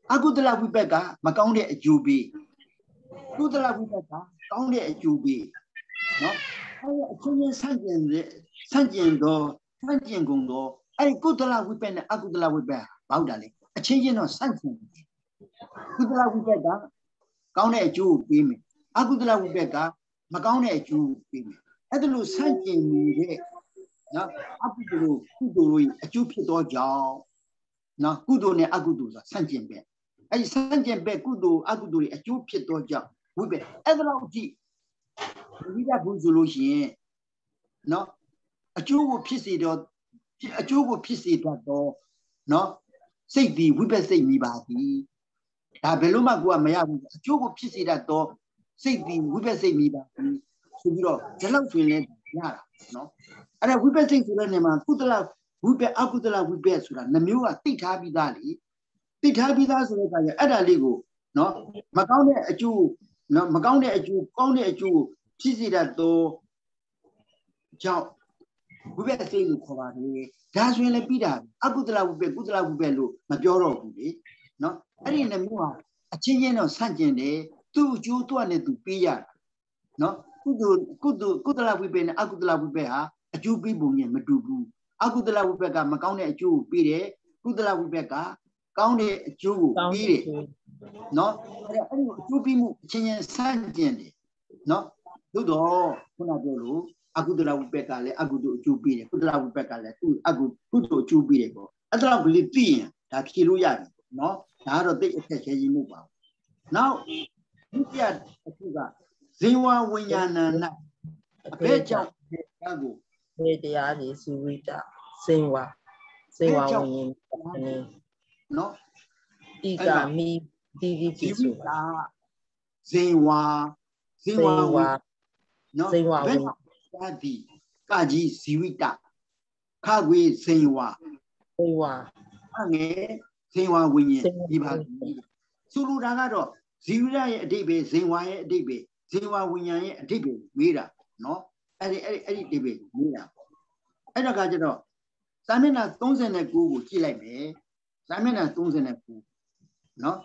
Speaker 1: 阿古德拉维贝卡，马讲的就比，古德拉维贝卡讲的就比，喏，哎呀，今年三件的三件多，三件工作，哎，古德拉维贝呢，阿古德拉维贝包的嘞，今年呢三件，古德拉维贝卡讲的就比me，阿古德拉维贝卡马讲的就比me，哎，这路三件的，喏，阿古德路古德路就比多少？那古德呢，阿古德是三件呗。哎，三件被古都阿古都的就撇多讲，会被哎个老弟，你家不做路线，喏，就我撇谁的，就我撇谁的多，喏，谁的会被谁米巴的，但别罗马国没有，就我撇谁的多，谁的会被谁米巴的，所以说这老孙呢，呀，喏，哎呀，会被谁说了呢嘛？古德拉会被阿古德拉会被说了，那没有啊，对他比哪里？对他比他说的感觉，哎，那里个，喏，马讲的就，喏，马讲的就，讲的就，其实的都，叫，不别谁个可怕的，他说的比他，阿古德拉不别，古德拉不别路，那表了不的，喏，哎，你那没有啊？今年呢，三件的，都就多呢都比呀，喏，古德古德古德拉不别呢，阿古德拉不别啊，就比不呢没都不，阿古德拉不别个，马讲的就比的，古德拉不别个。讲的就比的，喏，哎呀，哎呦，就比木今年三件的，喏，都多，不那条路，阿古德拉乌贝卡嘞，阿古多就比的，古德拉乌贝卡嘞，都阿古古多就比的个，阿德拉不里比呀，他披露呀的，喏，然后对一切些一木包，然后你家这个人话文言呢，那别讲那个，
Speaker 4: 别的呀，你是为的人话，人话文言呢。
Speaker 1: 喏，
Speaker 4: 第个咪第几基础？
Speaker 1: 人话，人话，喏，
Speaker 4: 人话文，
Speaker 1: 家的家己是为大，卡为人话，
Speaker 4: 人话，
Speaker 1: 啊个人话文言，一把的，所以大家说，是为大也对别，人话也对别，人话文言也对别，没了，喏，哎哩哎哩哎哩对别，没了，哎这个叫做，咱们那东山的姑姑寄来没？咱们呢，东山的姑，喏，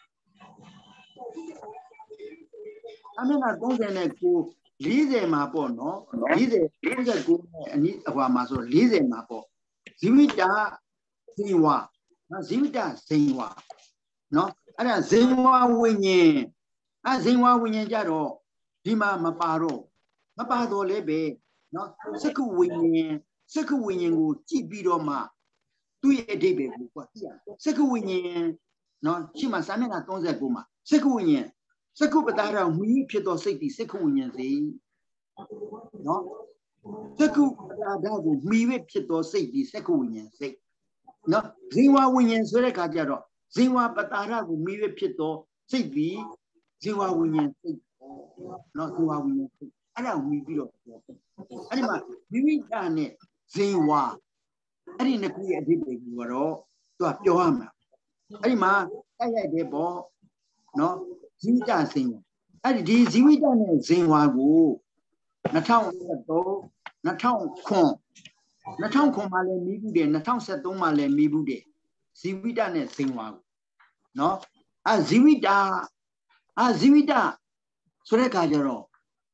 Speaker 1: 咱们那东山的姑，理解嘛不喏，理解东山姑呢，你话嘛说理解嘛不，因为家人话，那因为家人话，喏，哎呀，人话文言，啊，人话文言家咯，你嘛没巴咯，没巴到那边，喏，这个文言，这个文言我记不了嘛。对一对别个过，这个文言，喏，起码上面那东西过嘛，这个文言，这个不打扰每批到谁的这个文言谁，喏，这个不打扰每位批到谁的这个文言谁，喏，人话文言说来看见了，人话不打扰每位批到谁的人话文言谁，喏，人话文言谁，阿拉每批了，阿你嘛，因为这样呢，人话。哎，你那个也得别个咯，都表啊嘛。哎嘛，哎呀，这包，喏，人家生活，哎，这人家呢生活过，那趟十多，那趟空，那趟空嘛来弥补的，那趟十多嘛来弥补的，人家呢生活过，喏，啊，人家，啊，人家，说来看着咯，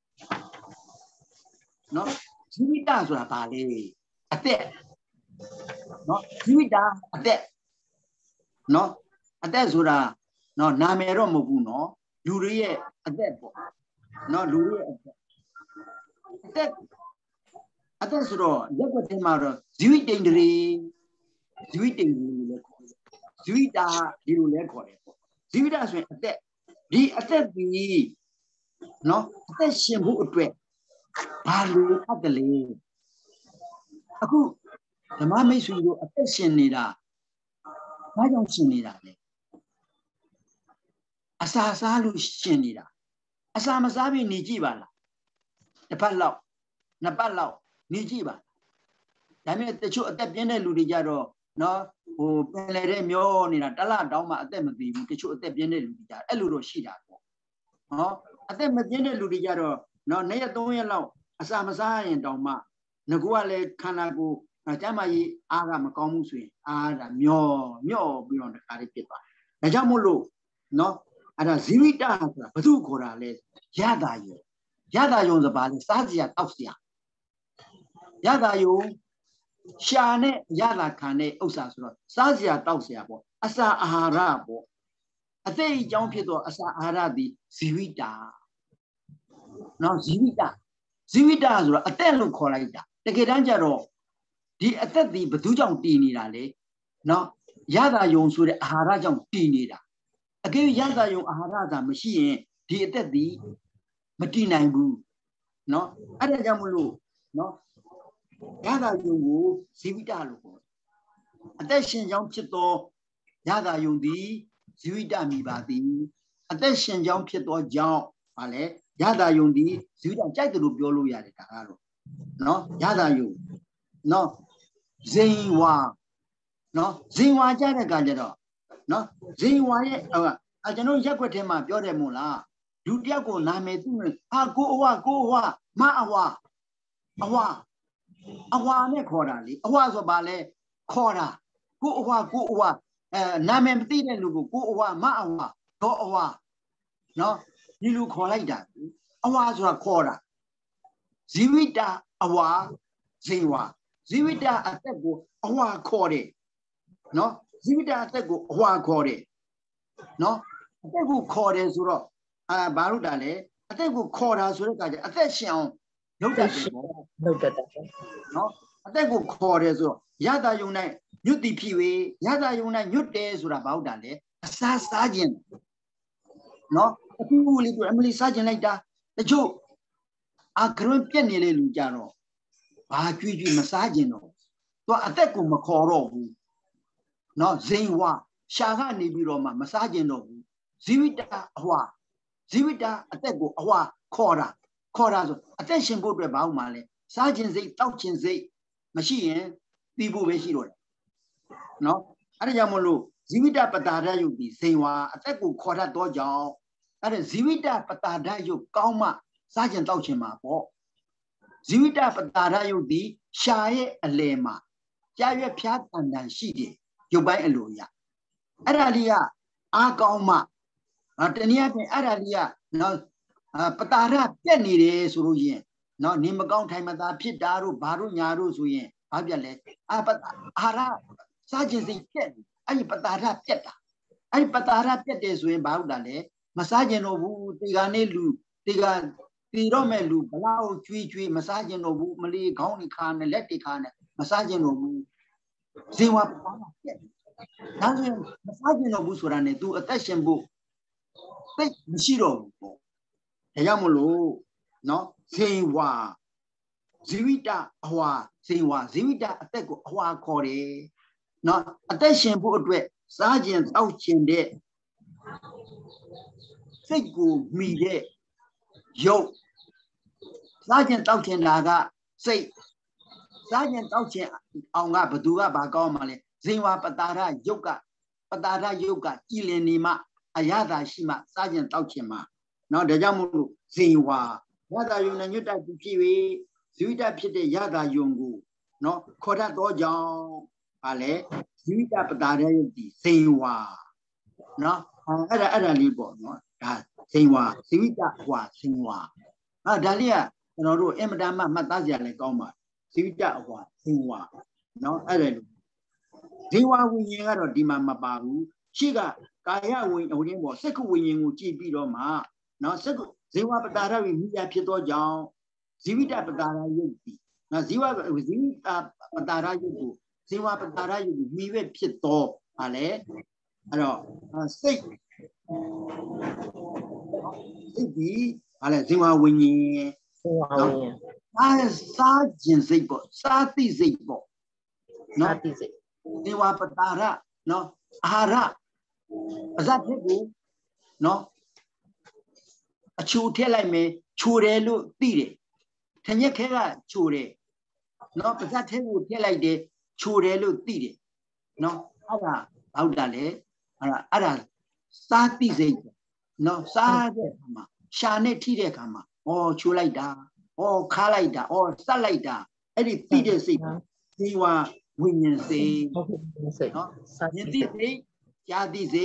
Speaker 1: 喏，人家说啥嘞？啊对。喏，人家阿爹，喏，阿爹说啦，喏，南面罗木姑喏，路里也阿爹不，喏，路里阿爹，阿爹说咯，一个天嘛咯，水定的嘞，水定的嘞，水大的路来考嘞，水大说阿爹，你阿爹比，喏，阿爹幸福一对，巴路阿爹嘞，阿姑。怎么没睡着？太心里了，哪种心里了呢？阿啥啥路心里了，阿啥么啥边你记吧了，那怕老，那怕老，你记吧。咱们得去得别的路里家咯，喏，我本来的苗你啦，得啦到嘛得没地步，得去得别的路里家，一路都是的，哦，得没别的路里家咯，喏，那些东西老，阿啥么啥人到嘛，那个话来看那个。那咱们以阿个么高木水，阿个苗苗不用的咖喱皮吧， ဒါကြောင့်မို့လို့နော်အဲ့ဒါဇီဝိတဆိုတာဘသူခေါ်တာလဲရတာယုံရတာယုံဆိုပါလဲစားစရာတောက်စရာရတာယုံရှာနဲ့ရတာခံတဲ့ဥစ္စာဆိုတော့စားစရာတောက်စရာပေါ့အစာအာဟာရပေါ့အသိအကြောင်းဖြစ်တော့အစာအာဟာရသည်ဇီဝိတနော်ဇီဝိတဇီဝိတဆိုတော့အသက်လို့ခေါ်လိုက်တာတကယ်တမ်းကျတော့ဒီအသက်ဒီဘသူကြောင့်တည်နေတာလေနော်ရတာယုံဆိုတဲ့အာဟာရကြောင့်တည်နေတာအကယ်ရတာယုံအာဟာရသာမရှိရင်ဒီအသက်ဒီမတည်နိုင်ဘူးနော်အဲ့ဒါကြောင့်မလို့နော်ရတာယုံကိုဇီဝိတလို့ခေါ်အသက်ရှင်ကြောင်းဖြစ်သောရတာယုံသည်ဇီဝိတမိပါသည်အသက်ရှင်ကြောင်းဖြစ်သောကြောင့်ဗာလဲရတာယုံသည်ဇီဝိတကြိုက်တယ်လို့ပြောလို့ရတယ်ဒါကတော့နော်ရတာယုံနော်ဇိန်ဝါနော်ဇိန်ဝါကြတဲ့ကကြတော့နော်ဇိန်ဝါရဲ့အကျွန်တော်ရက်ွက်ထဲမှာပြောတယ်မို့လားလူတယောက်ကိုနာမည်သူ့ဟာကိုအဝကိုအဝမအဝအဝအဝနဲ့ခေါ်တာလေအဝဆိုပါလဲခေါ်တာကိုအဝကိုအဝအဲနာမည်မသိတဲ့လူကိုကိုအဝမအဝတော့အဝနော်ဒီလူခေါ်လိုက်တာအဝဆိုတာခေါ်တာဇီဝိတအဝဇိန်ဝါဇီဝိတအသက်ကိုအဝခေါ်တယ်နော်ဇီဝိတအသက်ကိုအဝခေါ်တယ်နော်အသက်ကိုခေါ်တယ်ဆိုတော့အာဘာလို့တာလဲအသက်ကိုခေါ်တာဆိုတဲ့အခါကျအသက်ရှင်အောင်လုပ်တတ်တယ်ပေါ့
Speaker 4: လုပ်တတ်တယ်
Speaker 1: နော်အသက်ကိုခေါ်တယ်ဆိုတော့ရတာယုံနိုင်ညွတ်တိဖြစ်ဝေရတာယုံနိုင်ညွတ်တယ်ဆိုတာဘာလို့တာလဲအစားစားခြင်းနော်အခုလေးသူအမလီစားခြင်းလိုက်တာတချို့အာဂရွန်ပြက်နေလေလူကြတော့ဘာကြွေးကြွေးမစားခြင်းတော့သူအသက်ကိုမခေါ်တော့ဘူးနော်ဇိန်ဝါရှာကနေပြီးတော့မှမစားခြင်းတော့ဘူးဇီဝိတအဝဇီဝိတအသက်ကိုအဝခေါ်တာခေါ်တာဆိုအသက်ရှင်ဖို့အတွက်ဘာမှမလဲစားခြင်းစိတ်တောက်ခြင်းစိတ်မရှိရင်ပြီးဖို့ပဲရှိတော့တယ်နော်အဲ့ဒါကြောင့်မလို့ဇီဝိတပတာဒယုတ်ဒီဇိန်ဝါအသက်ကိုခေါ်တတ်တော့ကြောင့်အဲ့ဒါဇီဝိတပတာဒယုတ်ကောင်းမှစားခြင်းတောက်ခြင်းမှာပေါ့ဇီဝိတပတာဒယုတ်ဒီရှာရဲ့အလယ်မှာကြာရွက်ဖျားတန်တန်ရှိတယ်ရုပ်ပိုင်းအလိုရအဲ့ဒါလေးကအားကောင်းမှတနည်းအားဖြင့်အဲ့ဒါလေးကနော်ပတာရပြက်နေတယ်ဆိုလို့ရင်နော်နေမကောင်းထိုင်မသာဖြစ်တာတို့ဘာတို့ညာတို့ဆိုရင်ဘာပြက်လဲအာအာရစားခြင်းစိတ်ပြက်အဲ့ဒီပတာရပြက်တာအဲ့ဒီပတာရပြက်တယ်ဆိုရင်ဘာဟုတ်တာလဲမစားခြင်းတော့ဘူးဒီကနေလူဒီကတီတော့မဲ့လူဘလောက်ကျွေးကျွေးမစားခြင်းတော့ဘူးမလီခေါင်းနေခါနဲ့လက်တွေခါနဲ့မစားခြင်းတော့ဘူးဇေဝပတာရပြက်ဒါဆိုရင်မစားခြင်းတော့ဘူးဆိုတာ ਨੇ तू အသက်ရှင်ဖို့သိမရှိတော့ဘူးပေါ့ဒါကြောင့်မလို့နော်ဇိန်ဝါဇီဝိတအဝါဇိန်ဝါဇီဝိတအသက်ကိုအဝါခေါ်တယ်နော်အသက်ရှင်ဖို့အတွက်စားခြင်းတောက်ခြင်းတဲ့စိတ်ကိုမိတဲ့ရုပ်စားခြင်းတောက်ခြင်းလာကစိတ်စားခြင်းတောက်ခြင်းအောင်ကဘသူကဘာကောင်းမှလဲဇိန်ဝါပတာရယုတ်ကပတာရယုတ်ကကြည်လင်နေမှအရသာရှိမှစားခြင်းတောက်ခြင်းမှာနော်ဒါကြောင့်မို့လို့ဇိန်ဝါရတာယုံနဲ့ညွတ်တတ်ဖြစ်၍ဇီဝိတဖြစ်တဲ့ရတာယုံကိုနော်ခေါ်တတ်သောကြောင့်ဟာလေဇီဝိတပတာရယုတ်ဒီဇိန်ဝါနော်အဲ့ဒါအဲ့ဒါလေးပေါ့နော်ဒါဇိန်ဝါဇီဝိတဟွာဇိန်ဝါဟာဒါလေးကကျွန်တော်တို့အင်မတန်မှမှတ်သားစရာလည်းကောင်းပါဇီဝိတဟွာဇိန်ဝါနော်အဲ့ဒါလို့ဇိန်ဝါဝိညာဉ်ကတော့ဒီမှာမပါဘူးရှိကကာယဝိညာဉ်ဟိုတင်းပေါ့စက္ခုဝိညာဉ်ကိုကြည့်ပြီးတော့မှနော်စက္ခုဇေဝပတာရဝိမိယာဖြစ်သောကြောင့်ဇီဝိတပတာရယုတ်ဒီနော်ဇီဝဇီဝိတပတာရယုတ်ကိုဇေဝပတာရယုတ်ကိုမိပဲဖြစ်သောဟာလေအဲ့တော့စိတ်စိတ်ဒီဟာလေဇေဝဝိညာဉ်ဇေဝဝိညာဉ်အားစားခြင်းစိတ်ပေါ့စားသိစိတ်ပေါ့နော်
Speaker 4: စားသိစိတ်
Speaker 1: ဇေဝပတာရနော်အာဟာရအစဖြစ်ကိုနော်အချိုထည့်လိုက်မယ်ချိုတယ်လို့သိတယ်ထညက်ခဲကချိုတယ်နော်ပါဇက်ထဲကိုထည့်လိုက်တယ်ချိုတယ်လို့သိတယ်နော်အဲ့ဒါဘောက်တာလေအဲ့ဒါအဲ့ဒါစားသိစိတ်နော်စားတဲ့အခါမှာရှာနဲ့ထိတဲ့အခါမှာဩချိုလိုက်တာဩခါလိုက်တာဩစက်လိုက်တာအဲ့ဒီသိတဲ့စိတ်ဇီဝဝိညာဉ်စိတ်နော်ဉာဏ်သိစိတ်ကြားသိစိတ်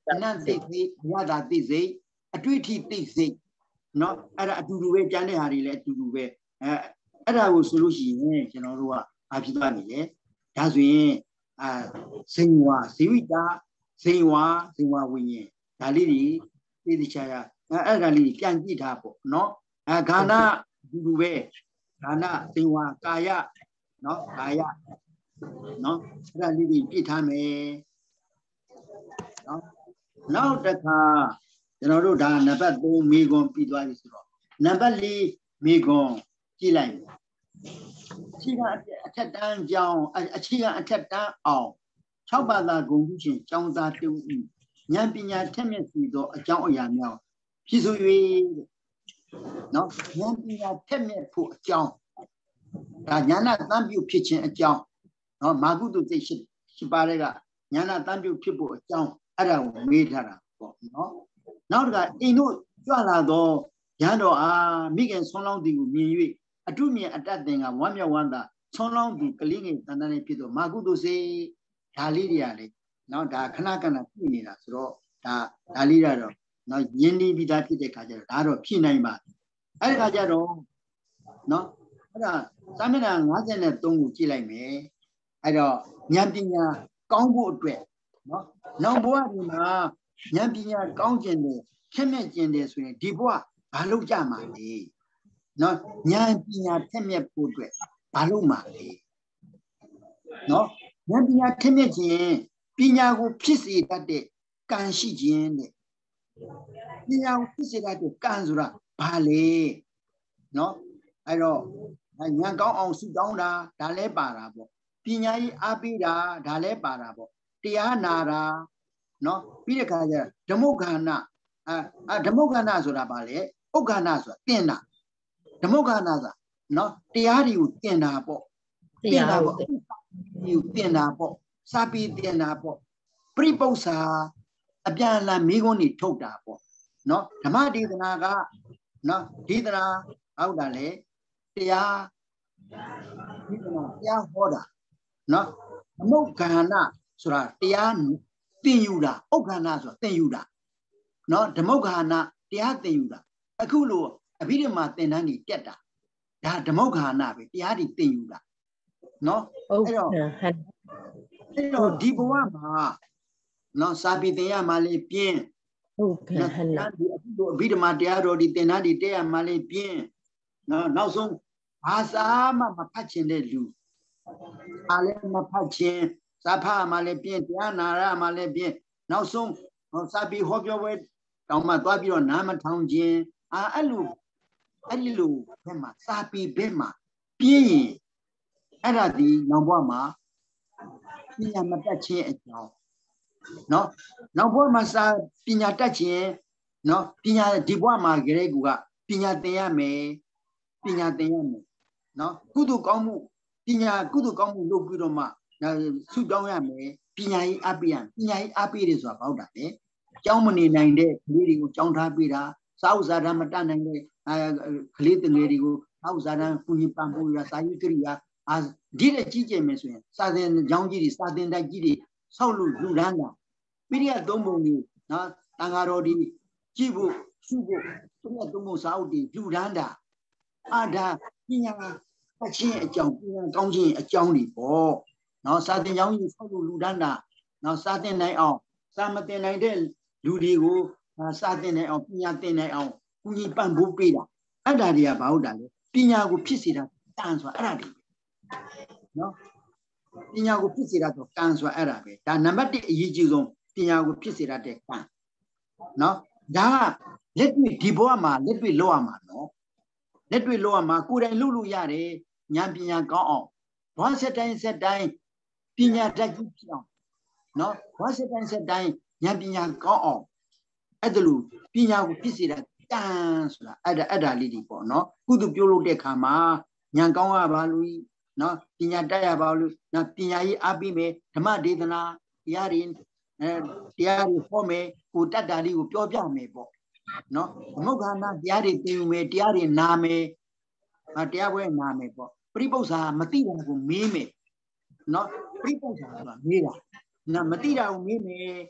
Speaker 1: အနံ့သိစိတ်ရတာသိစိတ်အတွေ့အထိသိစိတ်နော်အဲ့ဒါအတူတူပဲကြံတဲ့ဟာတွေလည်းအတူတူပဲအဲအဲ့ဒါကိုဆိုလို့ရှိရင်ကျွန်တော်တို့ကဘာဖြစ်သွားနေလဲဒါဆိုရင်အာဇင်ဝါဇေဝိတာဇင်ဝါဇင်ဝါဝိညာဉ်ဒါလေးတွေသိသိချာချာအဲ့ဒါလေးပြန်ကြည့်ထားပေါ့နော်အဲခန္ဓာအတူတူပဲခန္ဓာဇင်ဝါကာယနော်ကာယနော်အဲ့ဒါလေးတွေပြည့်ထားမယ်နော်နောက်တစ်ခါကျွန်တော်တို့ဒါနံပါတ်သုံးမိကွန်ပြီးသွားပြီဆိုတော့နံပါတ်လေးမိကွန်ကြည့်လိုက်အခြေခံအထက်တန်းကြောင်းအခြေခံအထက်တန်းအောင်၆ပါးသာဂုဏ်ပြုခြင်းကျောင်းသားတူဉာဏ်ပညာထက်မြက်စီသောအကြောင်းအရာများဖြစ်ဆို၍နော်ဉာဏ်ပညာထက်မြက်ဖို့အကြောင်းဒါဉာဏ်သံပြုဖြစ်ခြင်းအကြောင်းနော်မာကုတုစိတ်ရှိရှိပါတဲ့ကဉာဏ်သံပြုဖြစ်ဖို့အကြောင်းအဲ့ဒါကိုမေးထားတာပေါ့နော်နောက်တစ်ခါအိမ်တို့ကြွလာတော့ရန်တော်အားမိခင်ဆွမ်းလောင်းသည်ကိုမြင်၍အတုမြင်အတတ်တင်ကဝမ်းမြောက်ဝမ်းသာဆွမ်းလောင်းသည်ကလေးငယ်တန်တန်လေးဖြစ်တော့မာကုတုစိတ်ဒါလေးတွေကလေနော်ဒါခဏခဏပြည့်နေတာဆိုတော့ဒါဒါလေးကတော့နော်ယဉ်နေပြီးသားဖြစ်တဲ့ခါကျတော့ဒါတော့ဖြစ်နိုင်ပါအဲ့ဒီခါကျတော့နော်အဲ့ဒါသာမဏေ၅၃ကိုကြည့်လိုက်မယ်အဲ့တော့ဉာဏ်ပညာကောင်းဖို့အတွက်နော်နောက်ဘဝဒီမှာဉာဏ်ပညာကောင်းခြင်းတယ်ခက်မြက်ခြင်းတယ်ဆိုရင်ဒီဘဝဘာလုပ်ကြမှာလဲနော်ဉာဏ်ပညာထက်မြက်ဖို့အတွက်ဘာလုပ်မှာလဲနော်ဉာဏ်ပညာထက်မြက်ခြင်းပညာကိုဖြစ်စေတတ်တဲ့ကံရှိခြင်းတဲ့ပညာကိုဖြစ်စေတတ်တဲ့ကံဆိုတာဘာလဲနော်အဲ့တော့ဉာဏ်ကောင်းအောင်ဆုတောင်းတာဒါလည်းပါတာပေါ့ပညာကြီးအားပေးတာဒါလည်းပါတာပေါ့တရားနာတာနော်ပြီးတဲ့ခါကျဓမ္မခန္ဓာအဲဓမ္မခန္ဓာဆိုတာဘာလဲဥက္ခန္ဓာဆိုတာတင်တာဓမ္မခန္ဓာဆိုတာနော်တရားတွေကိုတင်တာပေါ့တင်တာပေါ့ဒီတင်တာပေါ့စာပေတင်တာပေါ့ပြိပု္ပ္ပာအပြန်အလှန်မိကုန်းတွေထုတ်တာပေါ့နော်ဓမ္မဒေသနာကနော်ဒေသနာဟုတ်တာလေတရားဒေသနာတရားဟောတာနော်ဓမ္မခန္ဓာဆိုတာတရားသင်ယူတာဥက္ခန္ဓာဆိုတာသင်ယူတာနော်ဓမ္မခန္ဓာတရားသင်ယူတာအခုလိုအဘိဓမ္မာသင်တန်းကြီးတက်တာဒါဓမ္မခန္ဓာပဲတရားတွေသင်ယူတာနော်အဲ့တော့အဲ့တော့ဒီဘဝမှာနော်စာပေသင်ရမှလည်းပြင်းဟုတ်ကဲ့ဟဲ့လားဒီအခုလိုအဘိဓမ္မာတရားတော်ဒီသင်တန်းတွေတက်ရမှလည်းပြင်းနော်နောက်ဆုံးဘာသာမှမဖတ်ချင်တဲ့လူအားလည်းမဖတ်ချင်စာဖတ်မှလည်းပြင်းတရားနာရမှလည်းပြင်းနောက်ဆုံးစာပေဟောပြောပွဲတောင်မှသွားပြီးတော့နားမထောင်ခြင်းအာအဲ့လိုအဲ့လိုဘက်မှာစာပေဘက်မှာပြင်းရင်အဲ့ဒါဒီနောက်ဘဝမှာပညာမတတ်ခြင်းအကြောင်းနော်နောက်ဘဝမှာစာပညာတတ်ခြင်းနော်ပညာဒီဘဝမှာကြတဲ့ကူကပညာသင်ရမယ်ပညာသင်ရမယ်နော်ကုသိုလ်ကောင်းမှုပညာကုသိုလ်ကောင်းမှုလုပ်ပြီးတော့မှဆုတောင်းရမယ်ပညာရေးအပေးရပညာရေးအပေးတယ်ဆိုတာပေါ့တာလေကျောင်းမနေနိုင်တဲ့ကလေးတွေကိုကျောင်းထားပေးတာစာဥစာတမ်းမတတ်နိုင်တဲ့ကလေးငယ်တွေကိုစာဥစာတမ်းကုညီပံ့ပိုးရစာရေးကရိယာအာဒီတဲ့ကြီးကျယ်မယ်ဆိုရင်စာသင်ကျောင်းကြီးတွေစာသင်တိုက်ကြီးတွေဆောက်လို့လူလန်းတာပိရိယသုံးပုံကြီးနော်တန်ဃာတော်ဒီကြည့်ဖို့ရှုဖို့သူကသုံးပုံစာအုပ်တွေလူလန်းတာအာဒါပညာအချင်းအကြောင်းပညာကောင်းခြင်းအကြောင်းတွေပေါ့နော်စာသင်ကျောင်းကြီးဆောက်လို့လူလန်းတာနော်စာသင်နိုင်အောင်စာမသင်နိုင်တဲ့လူတွေကိုစာသင်နိုင်အောင်ပညာသင်နိုင်အောင်ကုညီပံ့ပိုးပေးတာအဲ့ဒါတွေကဘာဟုတ်တာလဲပညာကိုဖြစ်စေတာတန်ဆိုတာအဲ့ဒါတွေနော်ပညာကိုဖြစ်စေတာတော့ကံဆိုတာအဲ့ဒါပဲဒါနံပါတ်တစ်အရေးကြီးဆုံးပညာကိုဖြစ်စေတာတဲ့ကံနော်ဒါကလက်တွေ့ဒီဘဝမှာလက်တွေ့လောက်ရမှာနော်လက်တွေ့လောက်ရမှာကိုယ်တိုင်လုပ်လို့ရတယ်ဉာဏ်ပညာကောင်းအောင်ဘဝဆက်တိုင်းဆက်တိုင်းပညာတတ်ကြီးဖြစ်အောင်နော်ဘဝဆက်တိုင်းဆက်တိုင်းဉာဏ်ပညာကောင်းအောင်အဲ့ဒါလို့ပညာကိုဖြစ်စေတာတန်ဆိုတာအဲ့ဒါအဲ့ဒါလေးတွေပေါ့နော်ကုသပြုလုပ်တဲ့ခါမှာဉာဏ်ကောင်းရပါလို့နော်ပညာတတ်ရပါလို့နော်ပညာရေးအားပေးမယ်ဓမ္မဒေသနာတရားတွေအဲတရားတွေဟောမယ်ကိုတတ်တာလေးကိုပြောပြမယ်ပေါ့နော်သမုဋ္ဌာနာတရားတွေသင်ယူမယ်တရားတွေနာမယ်တရားပွဲနာမယ်ပေါ့ပြိပု္ပ္ပာမသိတာကိုမေးမယ်နော်ပြိပု္ပ္ပာဆိုတာမေးတာနော်မသိတာကိုမေးမယ်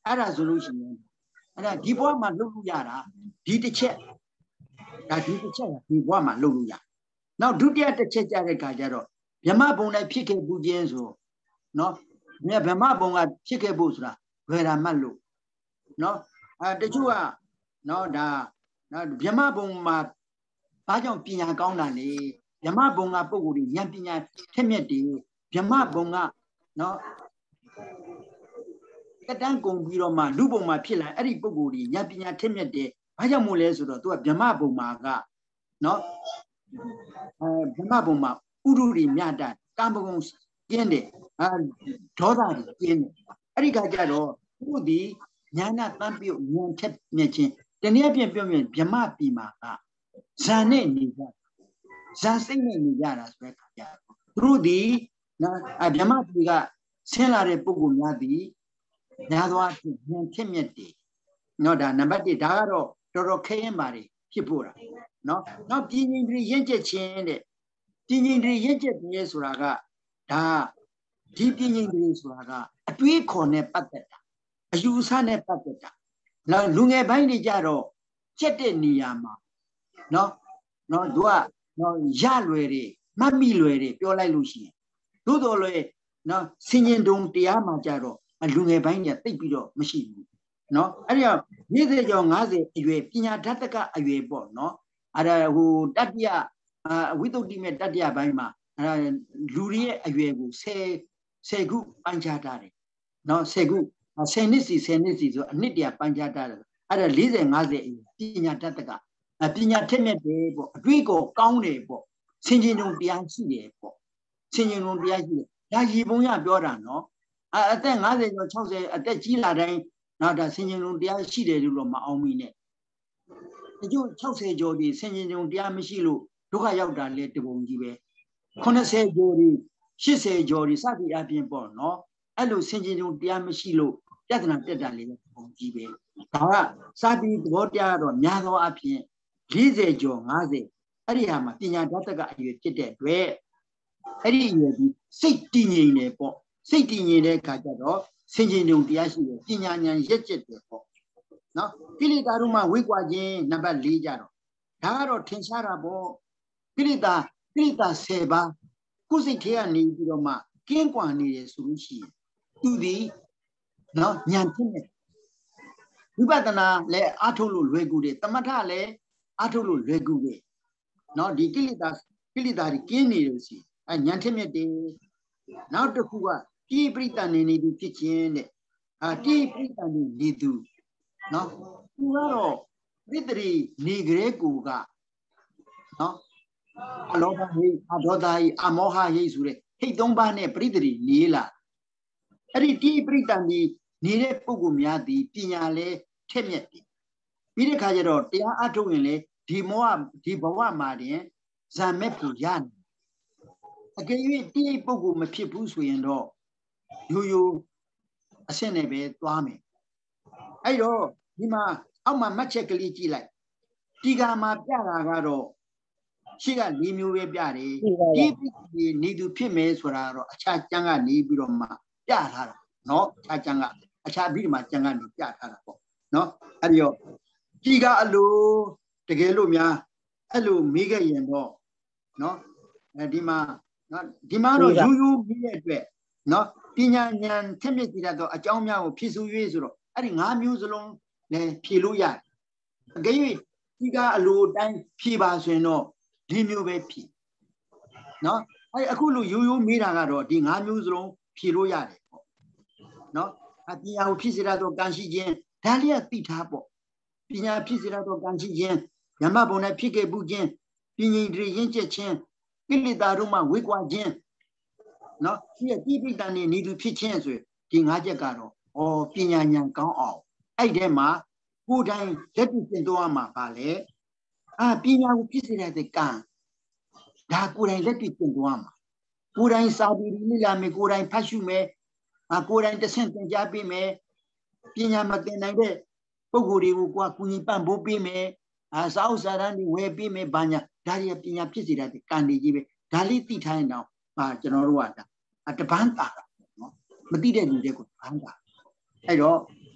Speaker 1: Ara solution. And a deep one man look yara, did the check. That did the check, deep one man look ya. Now do the other check at the Kajaro. Yamabona pick a bugienzo. No, near Bamabonga pick a busra, where I malu. No, the two are no da. Now Yamabonga Pajon Pina Gaunani, Yamabonga Poguri, Yampina, Temeti, Yamabonga, no. Katango Biroma, Luboma Pila, Eri Poguri, Yampina Temeti, Pajamuleso to a Yamabomaga, no. Yamaboma, Uduri Miada, Gambons, Yende, and Toda, Yen, Erika Jaro, Udi, Yana Pampio, Yan Tep Mechi, the Nepian Pion, Yama Pimaga. Zane Niga, Zansing Nigaras, Rudy, Abamatiga, Selare Pugumadi, Nadwa, Timeti, no da Nabati Daro, Toro Kayamari, Kipura, no, not Tinindri Yenche Chende, Tinindri Yenche Yesuraga, da, deep Tinindri Suraga, a three corner pateta, a Usane pateta, La Lunga Bindi Jaro, Chete Niyama. No, no, dua, no, Jalwere, Mamilwere, Piola Lucy. Dudole, no, singing don't Tiama Jaro, and Lunga Banya, Tipido, machine. No, Aria, neither young as a Pina Tataka, a born, no, Ada who Dadia, uh, without him at Dadia Baima, and Lurie, I will say, Segu, Panchatari. No, Segu, Senisi, Senisi, Nidia Panchatari. Ada Lizen as a Pina Tataka. A Pina Temete, Rigo, Gaunebo, singing on the Ansi, singing on the idea. Yajibuya Bora, no? I think other your choice at the Gila rain, not a singing on the Ansi, Roma Omine. You chose Jody, singing on the Amishilu, Lukayota let the Wongibe. Kona say Jody, she say Jody, Sabi Apian born, no? I do singing on the Amishilu, that's not that I live Wongibe. Sabi, Godia or Nado Apian. Lize jo ngaze ari ha ma pinya dataka ayeဖြစ်တဲ့အတွက်အဲ့ဒီအရွယ်ဒီစိတ်တည်ငြိမ်နေပေါ့စိတ်တည်ငြိမ်တဲ့အခါကျတော့ဆင်ခြင်တုံတရားရှိတယ်ပညာဉာဏ်ရက်ကျက်တယ်ပေါ့နော်ကိလေသာတို့မှဝိကွာခြင်းနံပါတ်၄ကြတော့ဒါကတော့ထင်ရှားတာပေါ့ကိလေသာကိလေသာ၁၀ပါးကိုယ်စိတ်ထဲကနေပြီးတော့မှကင်းကွာနေတယ်ဆိုလို့ရှိရင်သူဒီနော်ဉာဏ်ဖြစ်နေဝိပဿနာလည်းအားထုတ်လို့လွယ်ကူတယ်တမထလည်းအားထုတ်လို့လွယ်ကူပဲနော်ဒီကိလေသာကိလေသာကြီးကင်းနေလို့ရှိအဲဉာဏ်ထက်မြက်တယ်နောက်တစ်ခုကတိပရိတန်နေနေသူဖြစ်ခြင်းတဲ့အာတိပရိတန်နေနေသူနော်သူကတော့ပရိတ္တိနေကြဲကူကနော်အလောဘဟိအဒေါသဟိအမောဟဟိဆိုတဲ့ဟိတ်သုံးပါးနဲ့ပရိတ္တိနေလာအဲ့ဒီတိပရိတန်နေနေတဲ့ပုဂ္ဂိုလ်များသည်ပညာလဲထက်မြက်တယ်ပြီးတဲ့ခါကျတော့တရားအထုတ်ရင်လေဒီမောဟဒီဘဝမှာတင်ဇာမဲ့ပူရနေအကယ်၍တိပုဂ္ဂိုလ်မဖြစ်ဘူးဆိုရင်တော့ရိုးရိုးအဆင့်နဲ့ပဲသွားမယ်အဲ့တော့ဒီမှာအောက်မှာမှတ်ချက်ကလေးကြည့်လိုက်ဒီကမှာပြတာကတော့ရှိက၄မျိုးပဲပြတယ်ဒီဒီနေသူဖြစ်မယ်ဆိုတာတော့အခြားကျမ်းကနေပြီးတော့မှပြထားတာเนาะအခြားကျမ်းကအခြားပြီးတော့မှကျမ်းကနေပြထားတာပေါ့เนาะအဲ့ဒီတော့ဒီကအလိုတကယ်လို့များအဲ့လိုမေးခဲ့ရင်တော့เนาะအဲဒီမှာเนาะဒီမှာတော့ယူယူပြီးတဲ့အတွက်เนาะပညာဉာဏ်ထက်မြက်ကြည့်တတ်တော့အကြောင်းများကိုဖြည့်ဆူ၍ဆိုတော့အဲ့ဒီ၅မျိုးစလုံးလည်းဖြည့်လို့ရတယ်အကယ်၍ဒီကအလိုတိုင်းဖြည့်ပါဆိုရင်တော့ဒီမျိုးပဲဖြည့်เนาะအဲ့အခုလိုယူယူမေးတာကတော့ဒီ၅မျိုးစလုံးဖြည့်လို့ရတယ်ပေါ့เนาะအပညာကိုဖြည့်စေတတ်တော့ကံရှိခြင်းဒါလေးကသိထားပေါ့ပညာဖြစ်စေတော့ကံရှိခြင်းယမဘုံနဲ့ဖြစ်ခဲ့ဘူးခြင်းပညာတည်းရင့်ကျက်ခြင်းကိလေသာတို့မှဝေကွာခြင်းနော်ဒီတိပိတန်နေနေသူဖြစ်ခြင်းဆိုဒီ၅ချက်ကတော့ဩပညာဉာဏ်ကောင်းအောင်အဲ့ဒီမှာကိုယ်တိုင်လက်တွေ့ကျင့်သွားမှာပါလေအာပညာကိုဖြစ်စေတဲ့ကံဒါကိုယ်တိုင်လက်တွေ့ကျင့်သွားမှာကိုယ်တိုင်စာပြီးလိလာမယ်ကိုယ်တိုင်ဖတ်ရှုမယ်အာကိုယ်တိုင်တဆင့်သင်ကြားပေးမယ်ပညာမသင်နိုင်တဲ့ပုဂ္ဂိုလ်တွေကိုကိုယ်ကူညီပံ့ပိုးပေးမယ်အာစာဥစာရန်တွေဝယ်ပေးမယ်ဘာညာဒါတွေပညာဖြစ်စေတဲ့ကံတွေကြီးပဲဒါလေးသိထားရင်တော့အာကျွန်တော်တို့ကဒါတပန်းတာနော်မသိတဲ့လူတွေကိုတပန်းတာအဲ့တော့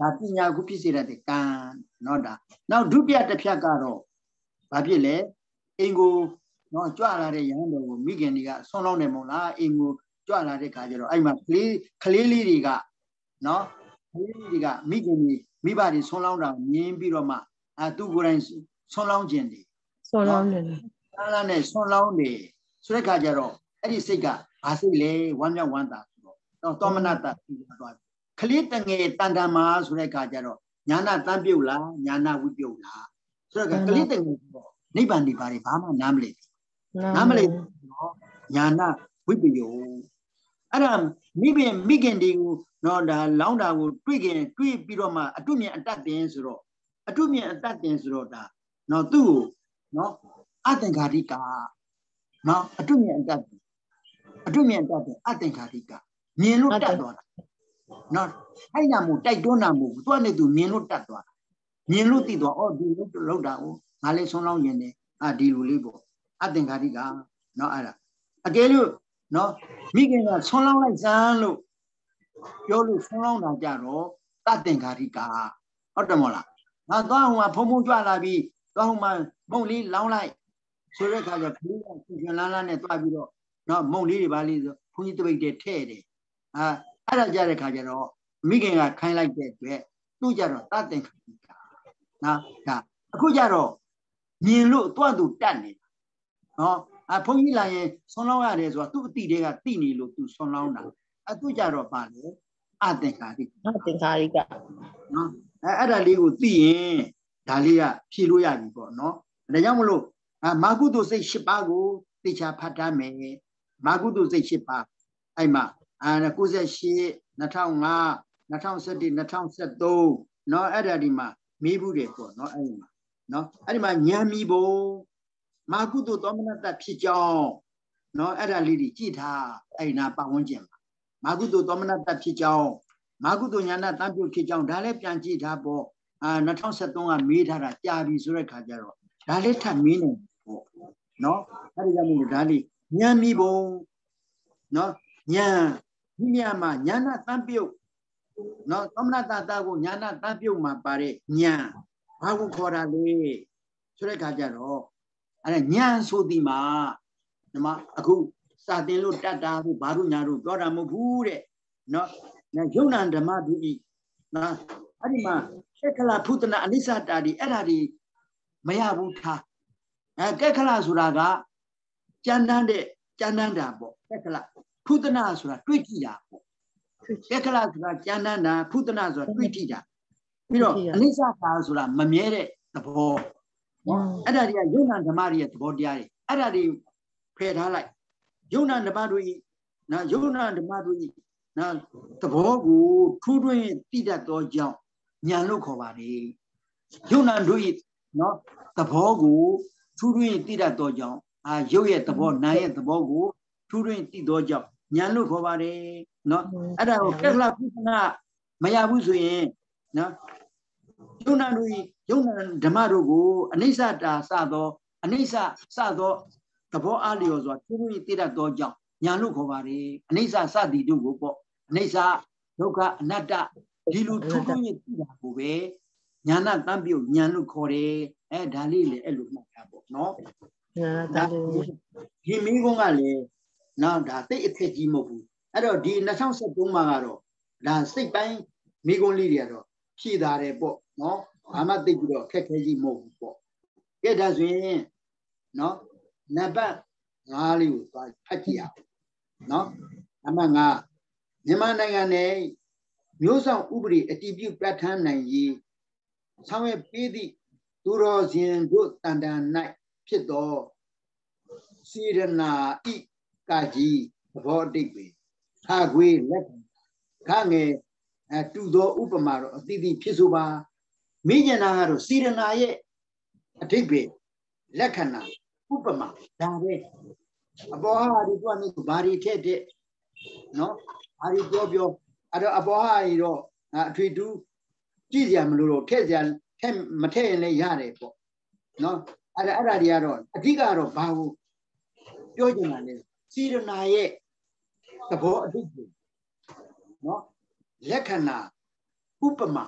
Speaker 1: ဒါပညာကိုဖြစ်စေတဲ့ကံနော်ဒါနောက်ဒုတိယတစ်ဖြတ်ကတော့ဘာဖြစ်လဲအင်ကိုနော်ကြွလာတဲ့ရဟန်းတော်ကိုမိခင်တွေကဆွန်းလောင်းတယ်မို့လားအင်ကိုကြွလာတဲ့ခါကျတော့အဲ့မှာကလေးကလေးလေးတွေကနော်ကလေးလေးတွေကမိခင်တွေမိဘတွေဆွန်းလောင်းတာမြင်ပြီးတော့မှအဲသူကိုယ်တိုင်ဆွန်းလောင်းခြင်းတယ်
Speaker 4: ဆွန်းလောင်းတယ်
Speaker 1: အားလားနဲ့ဆွန်းလောင်းတယ်ဆိုတဲ့ခါကျတော့အဲ့ဒီစိတ်ကဘာစိတ်လဲဝမ်းမြောက်ဝမ်းသာဆိုတော့တော့သောမနတပြီးသွားကလေးတငယ်တန်တန်မာဆိုတဲ့ခါကျတော့ညာနာတန်းပြုတ်လားညာနာဝိပြုတ်လားဆိုတော့ကလေးတငယ်ပေါ့နိဗ္ဗာန်ဒီပါတွေဘာမှနားမလည်နားမလည်နော်ညာနာဝိပယုအဲ့ဒါမိခင်မိခင်တွေကိုနော်ဒါလောင်းတာကိုတွေ့ခင်တွေ့ပြီးတော့မှအတုမြင်အတတ်တင်ဆိုတော့အတုမြင်အတတ်တင်ဆိုတော့ဒါနော်သူ့ကိုနော်အသင်္ခါရိကနော်အတုမြင်အတတ်အတုမြင်အတတ်အသင်္ခါရိကမြင်လို့တတ်သွားတာနော်အဲ့နာမို့တိုက်တွန်းတာမို့သူကလည်းသူမြင်လို့တတ်သွားတာမြင်လို့သိသွားအော်ဒီလိုလောက်တာကိုငါလည်းဆုံးလောင်းရင်တယ်အာဒီလိုလေးပေါ့အသင်္ခါရိကနော်အဲ့ဒါအကယ်လို့နော်မိခင်ကဆုံးလောင်းလိုက်စမ်းလို့ပြောလို့ဆုံးလောင်းတာကြတော့တသင်္ခါရိကဟုတ်တယ်မဟုတ်လားငါသွားဟိုမှာဖုံဖုံကြွလာပြီးသွားဟိုမှာမုံလေးလောင်းလိုက်ဆိုတဲ့ခါကျခလေးကရှင်လန်းလန်းနဲ့သွားပြီးတော့နော်မုံလေးတွေပါလေးဆိုဘုန်းကြီးတပိတ်တဲ့ထဲ့တယ်အာအဲ့ဒါကြတဲ့ခါကျတော့မိခင်ကခိုင်းလိုက်တဲ့အတွက်သူ့ကြတော့တသင်္ခါရိကနော်ဒါအခုကြတော့မြင်လို့တွန့်သူတတ်နေနော်အဖုန်းကြီးလာရင်ဆွန်လောင်းရတယ်ဆိုတာသူ့အတိတွေကတိနေလို့သူဆွန်လောင်းတာအသူကြတော့ပါလေအသင်္ခါရိကအ
Speaker 4: သင်္ခါရိက
Speaker 1: နော်အဲအဲ့ဒါလေးကိုသိရင်ဒါလေးကဖြေလို့ရပြီပေါ့နော်ဒါကြောင့်မလို့အာမာကုသိုလ်စိတ်၈ပါးကိုသိချာဖတ်တတ်မယ်မာကုသိုလ်စိတ်၈ပါးအဲ့မှာအာ၉၈ ၂၀၀၅ ၂၀၁၁ ၂၀၁၃နော်အဲ့ဒါဒီမှာမေးဘူးတယ်ပေါ့နော်အဲ့ဒီမှာနော်အဲ့ဒီမှာဉာဏ်မီပုံမာကုသိုလ်သောမနတဖြစ်ကြောင်းနော်အဲ့ဒါလေးတွေကြည့်ထားအဲ့နာပတ်ဝန်းကျင်မှာမာကုသိုလ်သောမနတဖြစ်ကြောင်းမာကုသိုလ်ညာနာတန်ပြုတ်ဖြစ်ကြောင်းဒါလည်းပြန်ကြည့်ထားပေါ့အာ၂၀၁၃ကမေးထားတာကြာပြီဆိုတဲ့ခါကျတော့ဒါလေးထပ်မင်းနေပေါ့နော်အဲ့ဒီကြောင့်မို့ဒါလေးဉာဏ်မီပုံနော်ဉာဏ်ဒီညမှာညာနာတန်ပြုတ်နော်သောမနတတာကိုညာနာတန်ပြုတ်မှာပါတဲ့ဉာဏ်ဘာကိုခေါ်တာလဲဆိုတဲ့ခါကျတော့အဲ့ဒါဉာဏ်ဆိုဒီမှာဒီမှာအခုစာသင်လို့တတ်တာတို့ဘာတို့ညာတို့ပြောတာမဟုတ်ဘူးတဲ့နော်ယုံနာဓမ္မဒုဤနော်အဲ့ဒီမှာကက္ခလဖုတနာအနိစ္စတာဒီအဲ့ဒါဒီမရဘူးထားအဲကက္ခလဆိုတာကကြမ်းတမ်းတဲ့ကြမ်းတမ်းတာပေါ့ကက္ခလဖုတနာဆိုတာတွေးကြည့်တာပေါ့ကက္ခလဆိုတာကြမ်းတမ်းတာဖုတနာဆိုတာတွေးကြည့်တာပြီးတော့အနိစ္စတာဆိုတာမမြဲတဲ့သဘောနော်အဲ့ဒါတွေကယုံနာဓမ္မတွေရဲ့သဘောတရားတွေအဲ့ဒါတွေဖယ်ထားလိုက်ယုံနာဓမ္မတို့ဤနော်ယုံနာဓမ္မတို့ဤနော်သဘောကိုထူးထွင်းသိတတ်သောကြောင့်ဉာဏ်လို့ခေါ်ပါတယ်ယုံနာတို့ဤနော်သဘောကိုထူးထွင်းသိတတ်သောကြောင့်အာယုတ်ရဲ့သဘောနာရဲ့သဘောကိုထူးထွင်းသိသောကြောင့်ဉာဏ်လို့ခေါ်ပါတယ်နော်အဲ့ဒါကိုကက္ခလပုသနာမရဘူးဆိုရင်နော်ယုံနာတို့ဤယုံနာဓမ္မတို့ကိုအနိစ္စတာစသောအနိစ္စစသောသဘောအားလျော်စွာထူးထွင်းသိတတ်သောကြောင့်ဉာဏ်လို့ခေါ်ပါတယ်အနိစ္စစသည်တို့ကိုပေါ့အနိစ္စဒုက္ခအနတ္တဒီလိုထူးထွင်းသိတာကိုပဲဉာဏတန်ပြုတ်ဉာဏ်လို့ခေါ်တယ်အဲဒါလေးလေအဲ့လိုမှတ်ထားပေါ့နော်
Speaker 4: ဒါလေး
Speaker 1: ဒီမိကုန်းကလည်းနောက်ဒါသိအထက်ကြီးမဟုတ်ဘူးအဲ့တော့ဒီ၂၀၁၃မှာကတော့ဒါစိတ်ပိုင်းမိကုန်းလေးတွေကတော့ဖြည့်ထားတယ်ပေါ့နော်ဘာမှသိပြီးတော့ခက်ခဲကြီးမဟုတ်ဘူးပေါ့ကဲဒါဆိုရင်နော်နံပါတ်၅လေးကိုသွားဖတ်ကြည့်အောင်နော်နံပါတ်၅မြန်မာနိုင်ငံနဲ့မျိုးဆောင်ဥပဒေအတည်ပြုပြဋ္ဌာန်းနိုင်ရေးဆောင်ရွက်ပေးသည့်သူတော်စင်တို့တန်တန်၌ဖြစ်သောစေရနာဤကကြီးသဘောအတိတ်ပဲခါခွေလက်ခါငယ်အတူသောဥပမာတော့အတိအဖြစ်ဆိုပါမိညာနာကတော့စေရနာရဲ့အတိတ်ပဲလက္ခဏာဥပမာဒါပဲအပေါ်ဟာဒီကနေ့ဘာတွေထက်တဲ့နော်ဘာတွေပြောပြောအဲ့တော့အပေါ်ဟာကြီးတော့အထွေတူးကြည့်ကြမလို့တော့ထက်ကြထက်မထက်ရင်လည်းရတယ်ပေါ့နော်အဲ့ဒါအဲ့ဒါတွေကတော့အဓိကတော့ဘာကိုပြောချင်တာလဲစေရနာရဲ့သဘောအတိတ်ပဲနော်လက္ခဏာဥပမာ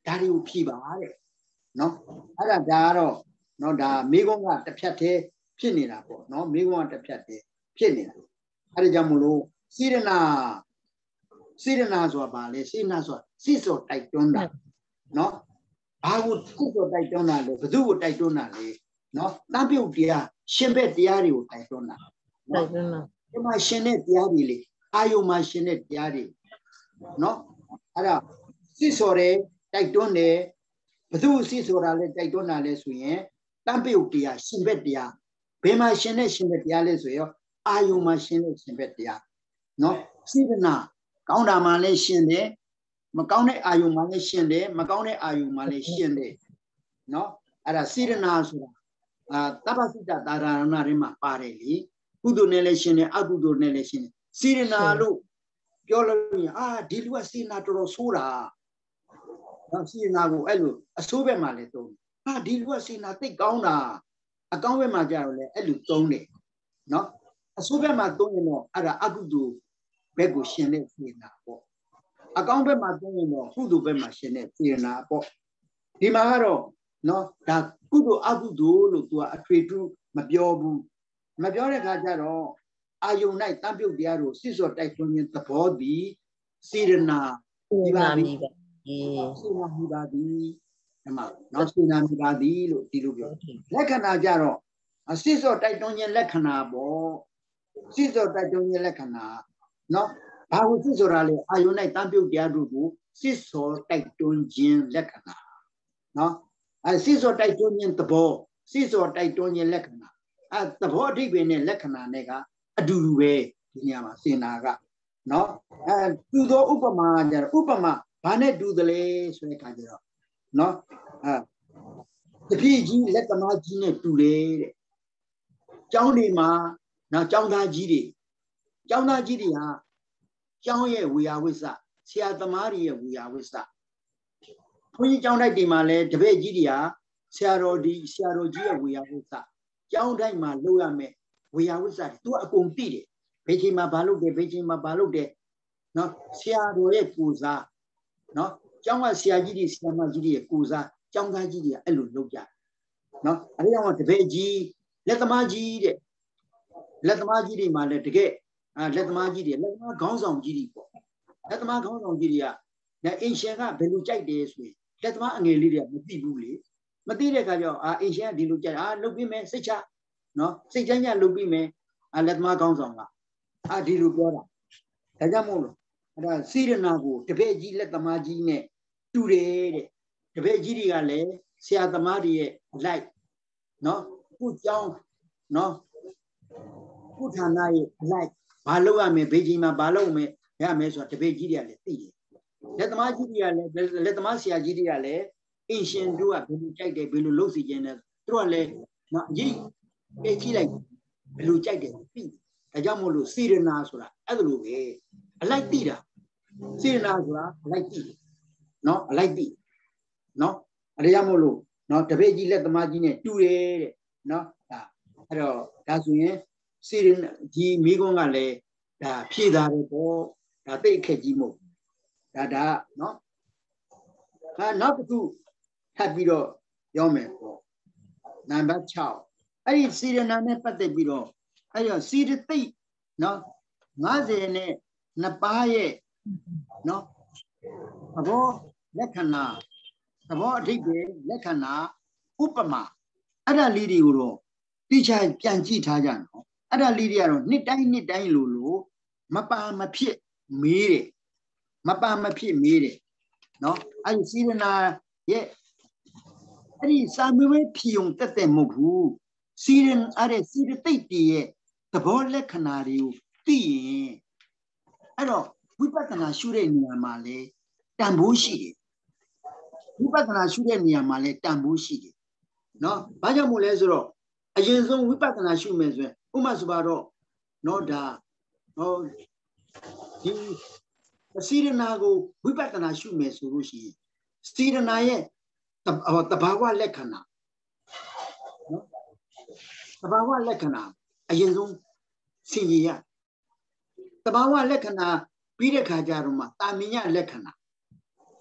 Speaker 1: ဒါတွေကိုဖြေပါတဲ့နော်အဲ့ဒါဒါကတော့နော်ဒါမိကုံးကတစ်ဖြတ်သေးဖြစ်နေတာပေါ့နော်မိကုံးကတစ်ဖြတ်သေးဖြစ်နေတာအဲ့ဒါကြောင့်မလို့စေရနာစေရနာဆိုတာဘာလဲစေရနာဆိုတာစိစောတိုက်တွန်းတာနော်ဘာကိုစိစောတိုက်တွန်းတာလဲဘယ်သူကိုတိုက်တွန်းတာလဲနော်တန်ပြုတ်တရားရှင်ဘက်တရားတွေကိုတိုက်တွန်းတာနော်ဒီမှာရှင်တဲ့တရားတွေလေအာယုံမှာရှင်တဲ့တရားတွေနော်အဲ့ဒါစိစောတယ်တိုက်တွန်းတယ်ဘသူစိဆိုတာလဲတိုက်တွန်းတာလဲဆိုရင်တန်ပြုတ်တရားရှင်ဘက်တရားဘယ်မှာရှင်တဲ့ရှင်ဘက်တရားလဲဆိုရောအာယုံမှာရှင်တဲ့ရှင်ဘက်တရားနော်စိဒနာကောင်းတာမှလည်းရှင်တယ်မကောင်းတဲ့အာယုံမှလည်းရှင်တယ်မကောင်းတဲ့အာယုံမှလည်းရှင်တယ်နော်အဲ့ဒါစိဒနာဆိုတာအာတပ္ပစိတတာရဏတွေမှာပါတယ်လေကုသိုလ်နဲ့လည်းရှင်တယ်အကုသိုလ်နဲ့လည်းရှင်တယ်စိဒနာလို့ပြောလို့ရင်အာဒီလူကစိဒနာတော်တော်ဆိုးတာနော်စိဒနာကိုအဲ့လိုအဆိုးဘက်မှာလည်းသုံးတယ်အာဒီလူကစိဒနာသိကောင်းတာအကောင်းဘက်မှာကြတော့လေအဲ့လိုသုံးတယ်နော်အဆိုးဘက်မှာသုံးရင်တော့အဲ့ဒါအကုသိုလ်ဘက်ကိုရှင်တဲ့စိဒနာပေါ့အကောင်းဘက်မှာသုံးရင်တော့ကုသိုလ်ဘက်မှာရှင်တဲ့စိဒနာပေါ့ဒီမှာကတော့နော်ဒါကုသိုလ်အကုသိုလ်လို့ तू ကအထွေထူးမပြောဘူးမပြောတဲ့ခါကျတော့အာယုန်၌တန်ပြုတ်တရားတို့စိစောတိုက်တွန်းခြင်းသဘောသည်စေရနာဒီပါပြီစေနာမိပါသည်ဒီမှာနော်စေနာမိပါသည်လို့ဒီလိုပြောလက္ခဏာကြတော့စိစောတိုက်တွန်းခြင်းလက္ခဏာပေါ့စိစောတိုက်တွန်းခြင်းလက္ခဏာနော်ဘာကိုစိဆိုတာလဲအာယုန်၌တန်ပြုတ်တရားတို့ကိုစိစောတိုက်တွန်းခြင်းလက္ခဏာနော်အဲစိစောတိုက်တွန်းခြင်းသဘောစိစောတိုက်တွန်းခြင်းလက္ခဏာအဲသဘောအဓိပ္ပာယ်နဲ့လက္ခဏာနဲ့ကအတူတူပဲဒီနေရာမှာစေနာကနော်အဲတူသောဥပမာကြတော့ဥပမာဘာနဲ့တူသလဲဆိုတဲ့အခါကျတော့နော်အဲတပည့်ကြီးလက်သမားကြီးနဲ့တူတယ်တဲ့ကျောင်းတွေမှာနော်ကျောင်းသားကြီးတွေကျောင်းသားကြီးတွေဟာကျောင်းရဲ့ဝေယဝိစ္စဆရာသမားတွေရဲ့ဝေယဝိစ္စဘုန်းကြီးကျောင်းတိုက်တွေမှာလည်းတပည့်ကြီးတွေဟာဆရာတော်ဒီဆရာတော်ကြီးရဲ့ဝေယဝိစ္စကျောင်းတိုက်မှာလုပ်ရမယ်ဝေယဝိစ္စတွေသူကအကုန်သိတယ်ဘယ်ချိန်မှာဘာလုပ်တယ်ဘယ်ချိန်မှာဘာလုပ်တယ်နော်ဆရာတော်ရဲ့ကိုစားနော်ကျောင်းကဆရာကြီးတွေဆရာမကြီးတွေရဲ့ကိုစားကျောင်းသားကြီးတွေကအဲ့လိုလုပ်ကြနော်အဲ့ဒီတော့တပည့်ကြီးလက်သမားကြီးတဲ့လက်သမားကြီးတွေမှာလည်းတကယ်အာလက်သမားကြီးတွေလက်သမားခေါင်းဆောင်ကြီးတွေပေါ့လက်သမားခေါင်းဆောင်ကြီးတွေကအင်ရှင်ကဘယ်လိုကြိုက်တယ်ဆိုရင်လက်သမားအငယ်လေးတွေကမသိဘူးလေမသိတဲ့အခါကျတော့အာအင်ရှင်ကဒီလိုကြိုက်အာလုပ်ပြီးမယ်စိတ်ချနော်စိတ်ချမ်းချလုပ်ပြီးမယ်အာလက်သမားခေါင်းဆောင်ကအာဒီလိုပြောတာဒါကြောင့်မို့လို့အဲ့ဒါစိရနာကိုတပည့်ကြီးလက်သမားကြီးနဲ့တူတယ်တဲ့တပည့်ကြီးတွေကလည်းဆရာသမားတွေရဲ့လိုက်နော်ခုကျောင်းနော်ခုဌာနရဲ့လိုက်ဘာလုပ်ရမယ်ဘေးကြီးမှာဘာလုပ်မယ်ရမယ်ဆိုတာတပည့်ကြီးတွေကလည်းသိတယ်လက်သမားကြီးတွေကလည်းလက်သမားဆရာကြီးတွေကလည်းအင်ရှင်တို့ကဘယ်လိုကြိုက်တယ်ဘယ်လိုလုပ်စီခြင်းလဲသူတို့ကလည်းနော်အကြီးပေးကြည့်လိုက်ဘယ်လိုကြိုက်တယ်သိဒါကြောင့်မို့လို့စေရနာဆိုတာအဲ့လိုပဲအလိုက်သိတာစေရနာဆိုတာအလိုက်သိနော်အလိုက်သိနော်အဲ့ဒါကြောင့်မို့လို့နော်တပည့်ကြီးလက်သမားကြီးနဲ့တူတယ်တဲ့နော်ဒါအဲ့တော့ဒါဆိုရင်စေရနာဒီမိကုန်းကလည်းဒါဖြည့်သားတယ်ပေါ့ဒါသိအခက်ကြီးမဟုတ်ဒါဒါနော်ဟာနောက်တစ်ခုထပ်ပြီးတော့ပြောမယ်ပေါ့နံပါတ်၆အဲ့ဒီစေရနာနဲ့ပတ်သက်ပြီးတော့အဲ့တော့စေရသိက်နော်၅၀နဲ့နှစ်ပါးရဲ့နော်သဘောလက္ခဏာသဘောအဓိပ္ပာယ်လက္ခဏာဥပမာအဲ့ဒါလေးတွေကိုတော့တိကျပြန်ကြည့်ထားကြနော်အဲ့ဒါလေးတွေကတော့နှစ်တိုင်းနှစ်တိုင်းလို့လို့မပါမဖြစ်မေးတယ်မပါမဖြစ်မေးတယ်နော်အဲ့ဒီစေရနာရဲ့အဲ့ဒီစာမေးပွဲဖြေုံတက်တဲ့မဟုတ်ဘူးစီရင်အဲ့ဒီစီရသိတ်တည်းရဲ့သဘောလက္ခဏာတွေကိုသိရင်အဲ့တော့ဝိပဿနာရှုတဲ့နေရာမှာလဲတန်ဖိုးရှိတယ်ဝိပဿနာရှုတဲ့နေရာမှာလဲတန်ဖိုးရှိတယ်နော်ဘာကြောင့်မို့လဲဆိုတော့အရင်ဆုံးဝိပဿနာရှုမယ်ဆိုရင်ဥပမာဆိုပါတော့နော်ဒါဟောဒီစီရနာကိုဝိပဿနာရှုမယ်ဆိုလို့ရှိရင်စီရနာရဲ့တဘာဝလက္ခဏာနော်တဘာဝလက္ခဏာအရင်ဆုံးဆင်ခြင်ရတဘာဝလက္ခဏာပြီးတဲ့ခါကျတော့မှတာမင်ညလက္ခဏာ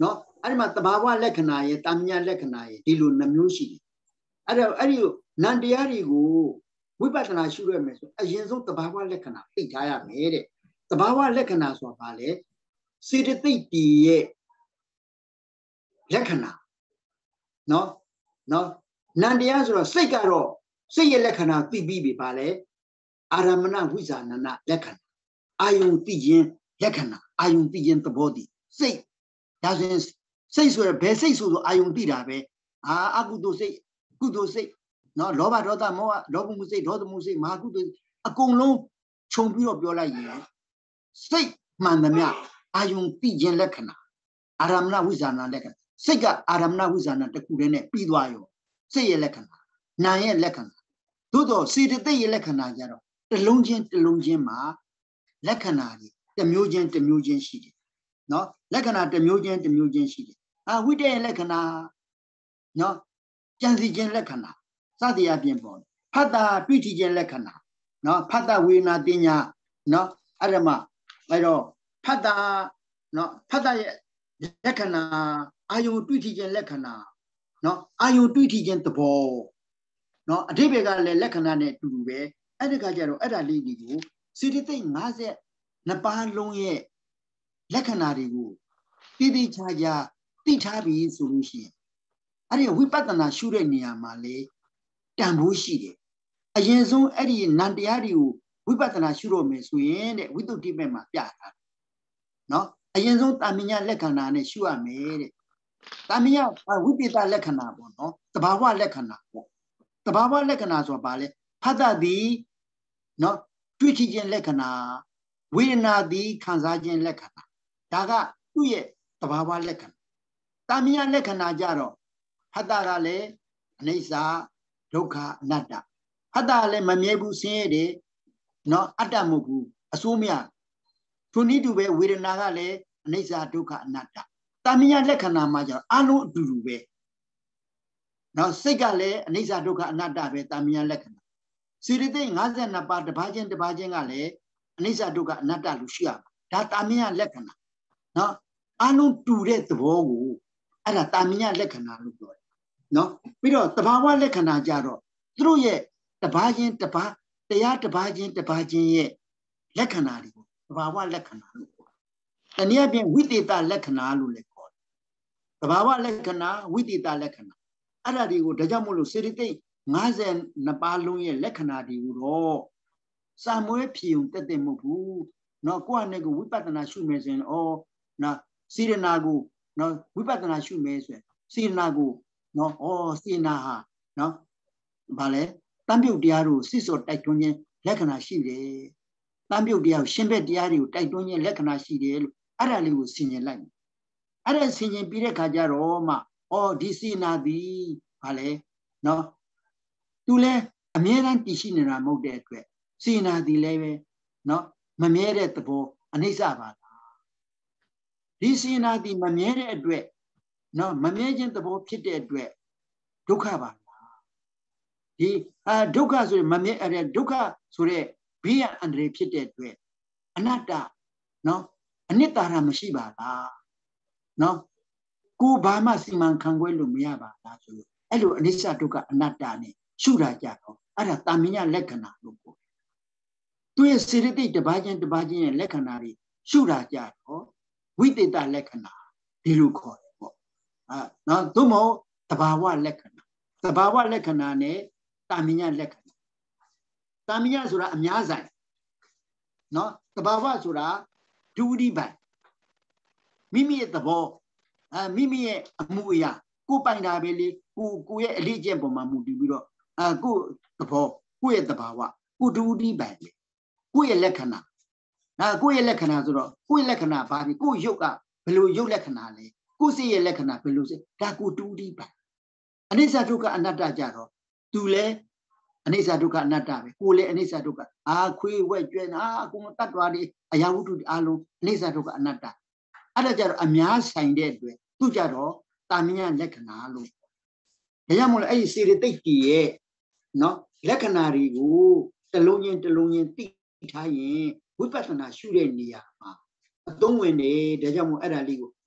Speaker 1: နော်အဲ့ဒီမှာတဘာဝလက္ခဏာရဲ့တာမညာလက္ခဏာရဲ့ဒီလိုနှမျိုးရှိတယ်အဲ့တော့အဲ့ဒီနန္တရားတွေကိုဝိပဿနာရှုရမယ်ဆိုအရင်ဆုံးတဘာဝလက္ခဏာသိထားရမယ်တဲ့တဘာဝလက္ခဏာဆိုတာဘာလဲစေတသိက်တည်ရဲ့လက္ခဏာနော်နော်နန္တရားဆိုတော့စိတ်ကတော့စိတ်ရဲ့လက္ခဏာသိပြီးပြီဘာလဲအာရမဏဝိဇာဏနာလက္ခဏာအာယုံသိခြင်းလက္ခဏာအာယုံသိခြင်းသဘောတည်စိတ်ဒါဆိုရင်စိတ်ဆိုရဘယ်စိတ်ဆိုဆိုအာယုံသိတာပဲအာအကုသိုလ်စိတ်ကုသိုလ်စိတ်နော်လောဘဒေါသမောဟလောဘမှုစိတ်ဒေါသမှုစိတ်မဟာကုသိုလ်အကုန်လုံးခြုံပြီးတော့ပြောလိုက်ရင်စိတ်မှန်သမျှအာယုံသိခြင်းလက္ခဏာအာရမဏဝိဇာဏလက္ခဏာစိတ်ကအာရမဏဝိဇာဏတစ်ခုတည်းနဲ့ပြီးသွားရောစိတ်ရဲ့လက္ခဏာနာရဲ့လက္ခဏာသို့တော့စေတသိက်ရဲ့လက္ခဏာကြတော့တစ်လုံးချင်းတစ်လုံးချင်းမှာလက္ခဏာတွေတစ်မျိုးချင်းတစ်မျိုးချင်းရှိတယ်နော်လက္ခဏာတစ်မျိုးချင်းတစ်မျိုးချင်းရှိတယ်အာဝိတ္တရဲ့လက္ခဏာနော်ကြံစီခြင်းလက္ခဏာစသည်အပြင်ပေါ်ဖတ်တာတွေ့ထီခြင်းလက္ခဏာနော်ဖတ်တာဝေဒနာတင်ညာနော်အဲ့ဒါမှအဲ့တော့ဖတ်တာနော်ဖတ်တာရဲ့လက္ခဏာအာယုံတွေ့ထီခြင်းလက္ခဏာနော်အာယုံတွေ့ထီခြင်းသဘောနော်အဓိပ္ပာယ်ကလည်းလက္ခဏာနဲ့အတူတူပဲအဲ့ဒီခါကျတော့အဲ့ဒါလေးတွေကိုစေတသိက်၅၂ပါးလုံးရဲ့လက္ခဏာတွေကိုတည်တည်ချာချာသိထားပြီဆိုလို့ရှိရင်အဲ့ဒီဝိပဿနာရှုတဲ့နေရာမှာလေတန်ဖိုးရှိတယ်အရင်ဆုံးအဲ့ဒီနန္တရားတွေကိုဝိပဿနာရှုတော့မယ်ဆိုရင်တဲ့ဝိသုဒ္ဓိမဲ့မှာပြတာနော်အရင်ဆုံးတာမညာလက္ခဏာနဲ့ရှုရမယ်တဲ့တာမညာဝိပိတလက္ခဏာပေါ့နော်တဘာဝလက္ခဏာပေါ့တဘာဝလက္ခဏာဆိုတာဘာလဲဖတ်တတ်သည်နော်တွေ့ချခြင်းလက္ခဏာဝေဒနာသည်ခံစားခြင်းလက္ခဏာဒါကသူ့ရဲ့တဘာဝလက္ခဏာတာမညာလက္ခဏာကြတော့ဖတ်တာကလည်းအနိစ္စဒုက္ခအနတ္တဖတ်တာလည်းမမြဲဘူးဆင်းရဲတယ်နော်အတ္တမဟုတ်ဘူးအဆိုးမြထိုနည်းတူပဲဝေဒနာကလည်းအနိစ္စဒုက္ခအနတ္တတာမညာလက္ခဏာမှာကျတော့အလုံးအတူတူပဲနော်စိတ်ကလည်းအနိစ္စဒုက္ခအနတ္တပဲတာမညာလက္ခဏာစေတသိက်၅၂ပါးတစ်ပါးချင်းတစ်ပါးချင်းကလည်းအနိစ္စဒုက္ခအနတ္တလို့ရှိရမှာဒါတာမညာလက္ခဏာနော်အလုံးတူတဲ့သဘောကိုအဲ့ဒါတာမညာလက္ခဏာလို့ပြောတယ်နော်ပြီးတော့တဘာဝလက္ခဏာကြတော့သူတို့ရဲ့တစ်ပါးချင်းတစ်ပါးတရားတစ်ပါးချင်းတစ်ပါးချင်းရဲ့လက္ခဏာတွေကိုတဘာဝလက္ခဏာလို့ခေါ်တယ်တနည်းအားဖြင့်ဝိသေသလက္ခဏာလို့လည်းခေါ်တယ်တဘာဝလက္ခဏာဝိသေသလက္ခဏာအဲ့ဒါတွေကိုဒါကြောင့်မို့လို့စေတသိက်၅၂ပါးလုံးရဲ့လက္ခဏာတွေကိုတော့စာမွေးဖြေုံတက်တဲ့မဟုတ်ဘူးเนาะကိုယ့်အနေကိုဝိပဿနာရှုမယ်ဆိုရင်ဩနော်စေရနာကိုနော်ဝိပဿနာရှုမယ်ဆိုရင်စေရနာကိုနော်ဩစေနာဟာနော်ဗာလဲတန်ပြုတ်တရားတို့စစ်စော်တိုက်တွန်းခြင်းလက္ခဏာရှိတယ်တန်ပြုတ်တရားကိုရှင်းဘက်တရားတွေကိုတိုက်တွန်းခြင်းလက္ခဏာရှိတယ်လို့အဲ့ဒါလေးကိုဆင်ခြင်လိုက်အဲ့ဒါဆင်ခြင်ပြီးတဲ့ခါကျတော့မှဩဒီစေနာသည်ဗာလဲနော်သူလဲအမြဲတမ်းတည်ရှိနေတာမဟုတ်တဲ့အတွက်စေနာသည်လည်းပဲနော်မမြဲတဲ့သဘောအနိစ္စပါလားဒီစေနာသည်မမြဲတဲ့အတွက်နော်မမြဲခြင်းသဘောဖြစ်တဲ့အတွက်ဒုက္ခပါလားဒီအာဒုက္ခဆိုရင်မမြဲအဲ့ဒုက္ခဆိုတဲ့ဘေးရန်အန္တရာယ်ဖြစ်တဲ့အတွက်အနတ္တနော်အနိတ္တရာမရှိပါလားနော်ကိုဘာမှစီမံခန့်ခွဲလို့မရပါလားဆိုလို့အဲ့လိုအနိစ္စဒုက္ခအနတ္တနဲ့ရှုတာကြတော့အဲ့ဒါတာမညာလက္ခဏာလို့ပြောသူရဲ့စေတသိက်တစ်ပါးချင်းတစ်ပါးချင်းရဲ့လက္ခဏာတွေရှုတာကြတော့ဝိသေသလက္ခဏာဒီလိုခေါ်တယ်ပေါ့အာနော်သို့မဟုတ်တဘာဝလက္ခဏာတဘာဝလက္ခဏာနဲ့တာမညာလက္ခဏာတာမညာဆိုတာအများဆိုင်နော်တဘာဝဆိုတာဒုတိပိုင်မိမိရဲ့သဘောအာမိမိရဲ့အမှုအရာကိုပိုင်တာပဲလေကိုကိုရဲ့အလေးကျင့်ပုံမှာမူတည်ပြီးတော့အာကိုသဘောကိုရဲ့တဘာဝကိုဒုတိပိုင်လေကိုရဲ့လက္ခဏာအာကိုရဲ့လက္ခဏာဆိုတော့ကိုရဲ့လက္ခဏာဘာပြီကိုရုပ်ကဘယ်လိုရုပ်လက္ခဏာလဲကိုစိတ်ရဲ့လက္ခဏာဘယ်လိုစိဒါကိုဒုတိပိုင်အနိစ္စဒုက္ခအနတ္တကြတော့သူလဲအနိစ္စဒုက္ခအနတ္တပဲကိုလည်းအနိစ္စဒုက္ခအာခွေးဝက်ကျွဲအာအကုန်တတ်သွားတယ်အရာဝတ္ထုအလုံးအနိစ္စဒုက္ခအနတ္တအဲ့ဒါကြတော့အများဆိုင်တဲ့အတွက်သူကြတော့တာမညာလက္ခဏာလို့ဒါကြောင့်မို့လို့အဲ့ဒီစေတသိက်ကြီးရဲ့နော်လက္ခဏာတွေကိုတစ်လုံးချင်းတစ်လုံးချင်းသိထားရင်ဝိပဿနာရှုတဲ့နေရာမှာအသုံးဝင်တယ်ဒါကြောင့်မို့အဲ့ဒါလေးကို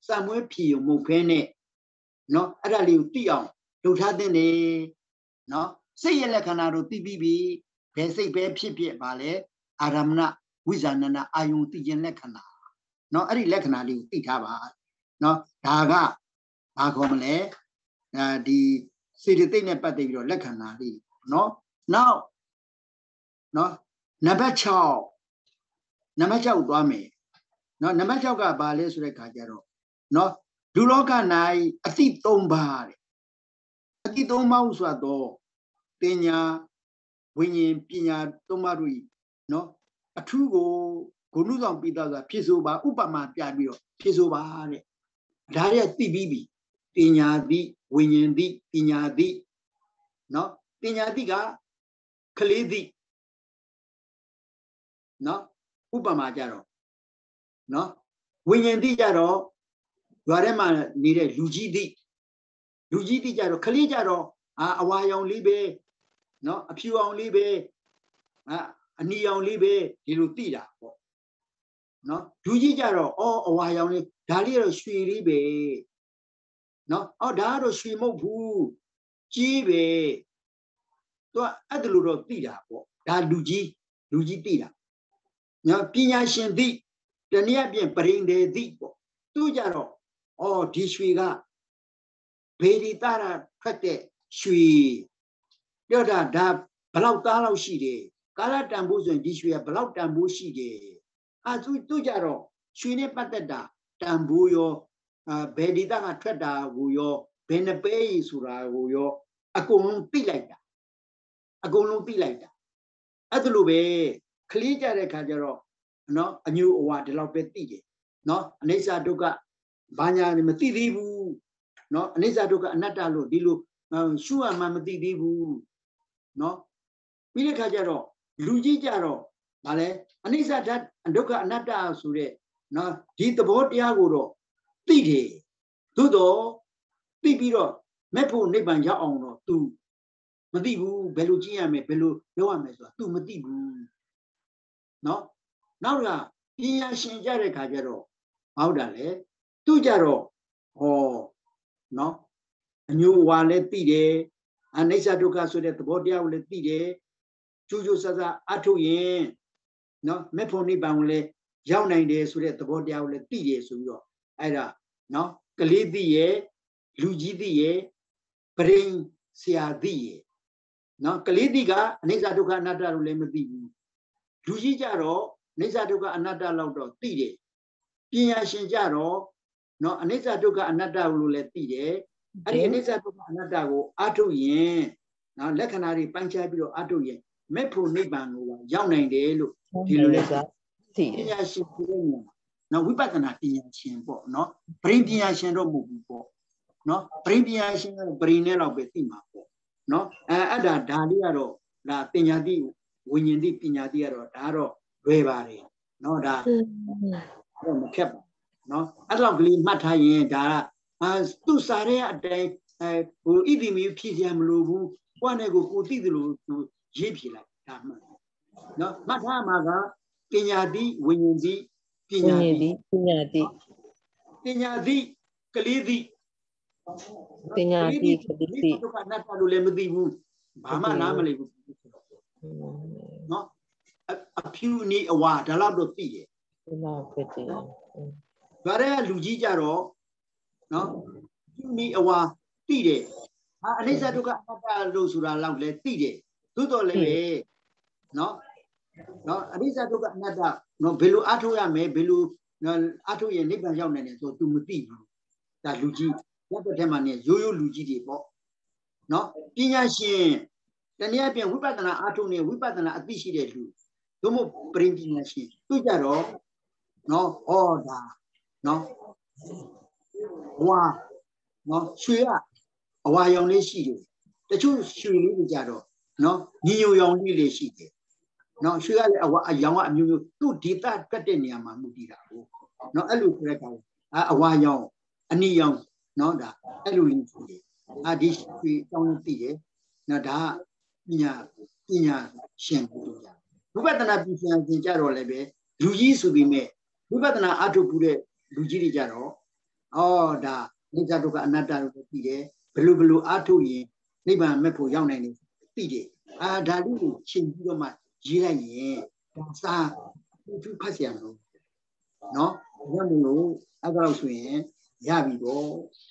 Speaker 1: Samuel P. Mopene, no, Adali Tion, Lutadene, no, say a lecanaro T B B, they say bear pipi vale, Aramna, Wizanana, Ayun Tijan lecana. No, Ari lecanali Titava, no, Daga, Agomele, the city thing about the lecanali, no, now, no, Nabachow, Namachow Dwame, no, Namachoga Bales Recajero, no, Duloka Nai, a thief don't bar. A thief don't mouse at all. Pena, Winnie, Pina, Tomarui, no, a true go, Gunuzon Pida, Pisoba, Upama Piabio, Pisoba, Daria T B B, Pina di, Winnie di, Pina di, no, Pina diga, Kalidi, no, Upama Jaro, no, Winnie di Jaro, Varema needed Lugidi, Lugidi Jaro, Kalijaro, a why only be, no, a few only be, a knee only be, Ilutida, no, Lugijaro, or a why only, Dalia Sri be, no, or Daro Swimo Poo, Gibe, to Adluro Tida, da Lugi, Lugi Tida. No, Pina Shendi, the near being bring the deep, Tujaro. Oh, this we got. Baby Tara, Kate, Shui. Yoda, da, Balautalo Shide. Kala Tambus and this we are Balautambu Shide. As we do Jaro, Shune Patata, Tambuyo, Baby Tara Trada, Wuyo, Benabe Sura, Wuyo, a golden be like that. A golden be like that. Adlube, Klija Kajaro, no, a new what the Lopeti, no, Nesa Duga. Banya Matibu, no, Nizadoka Natalo, Dilu, Shua Mamatibu, no, Pile Kajaro, Luigi Jaro, Male, Anisa that and Doka Nata Sure, no, did the boat Yaguro, Tide, Tudo, Pipiro, Mepo Nebanja ono, tu Matibu, Belugia me, Belu, Loameso, tu Matibu, no, now, Pia Shinjare Kajaro, Maudale. Tujaro, oh, no, a new wallet tide, and Nesa Duka so that the body will tide, Juju Saza Atuyen, no, Meponi Bangle, Young nine days so that the body will tide, so you either, no, Kalidi, Luigi, Bring Siadi, no, Kalidiga, Nesa Duka Nata Lemadi, Luigi Jaro, Nesa Duka Anata Laudo tide, Pia Shinjaro. No, Anisa took another luleti, and Anisa took another Atu yen. Now, Lecanari Panchabi Atu yen, Mepro Niban, young nine day look. Now, we better not be a shimbo, no, Prindia Shendo Mubu, no, Prindia Shendo Brinella Betima, no, Ada Daliaro, La Pinadi, Windy Pinadiero, Daro, Revari, no, that kept. No, I don't believe Mataye Dara as two Sare a day, who eating me Piziam Lubu, one ego who did to Jipi like that. No, Matamaga, Pinyadi, Windy, Pinyadi,
Speaker 4: Pinyadi,
Speaker 1: Pinyadi, Kalidi,
Speaker 4: Pinyadi, Kalidi,
Speaker 1: Natalu Bama Namali. No, a puny a what, a lot of tea. Vare Luigi Jaro, no, you need a wa tide. Anisa Duka Lusura Loudlet tide. Tudo leve, no, no, Anisa Duka Nada, no, Belu Atuya me, Belu, no, Atuya Niban Yaman, so to Muti, that Luigi, what the Temane, Yoyo Luigi, no, Pina Shin, the Niapian Wipatana Atune, Wipatana Atishi, Tomo printing machine, Tujaro, no, order. No, wow, no, Suya, a why only she. The two Shui Jaro, no, New Young Lily she. No, Suya, a young one, you two did that Catania Mamudira. No, I look like a why young, a new young, no, that I look at this three young tea, no, that, Ina, Ina, Shen. Who better not be in Jaro Lebe, Luigi to be made. Who better not to put it. Luigi Jaro, 哦，ဒါနိစ္စဒုက္ခအနတ္တလို့သိတယ်ဘလူဘလူအားထုတ်ရင်နိဗ္ဗာန်မဲ့ဖို့ရောက်နိုင်တယ်သိတယ်အာဒါလေးကိုချိန်ပြီးတော့မှရေးလိုက်ရင်ဒါစာသူဖတ်เสียမလို့နော်ရမလို့အဲ့ဒါလို့ဆိုရင်ရပြီတော့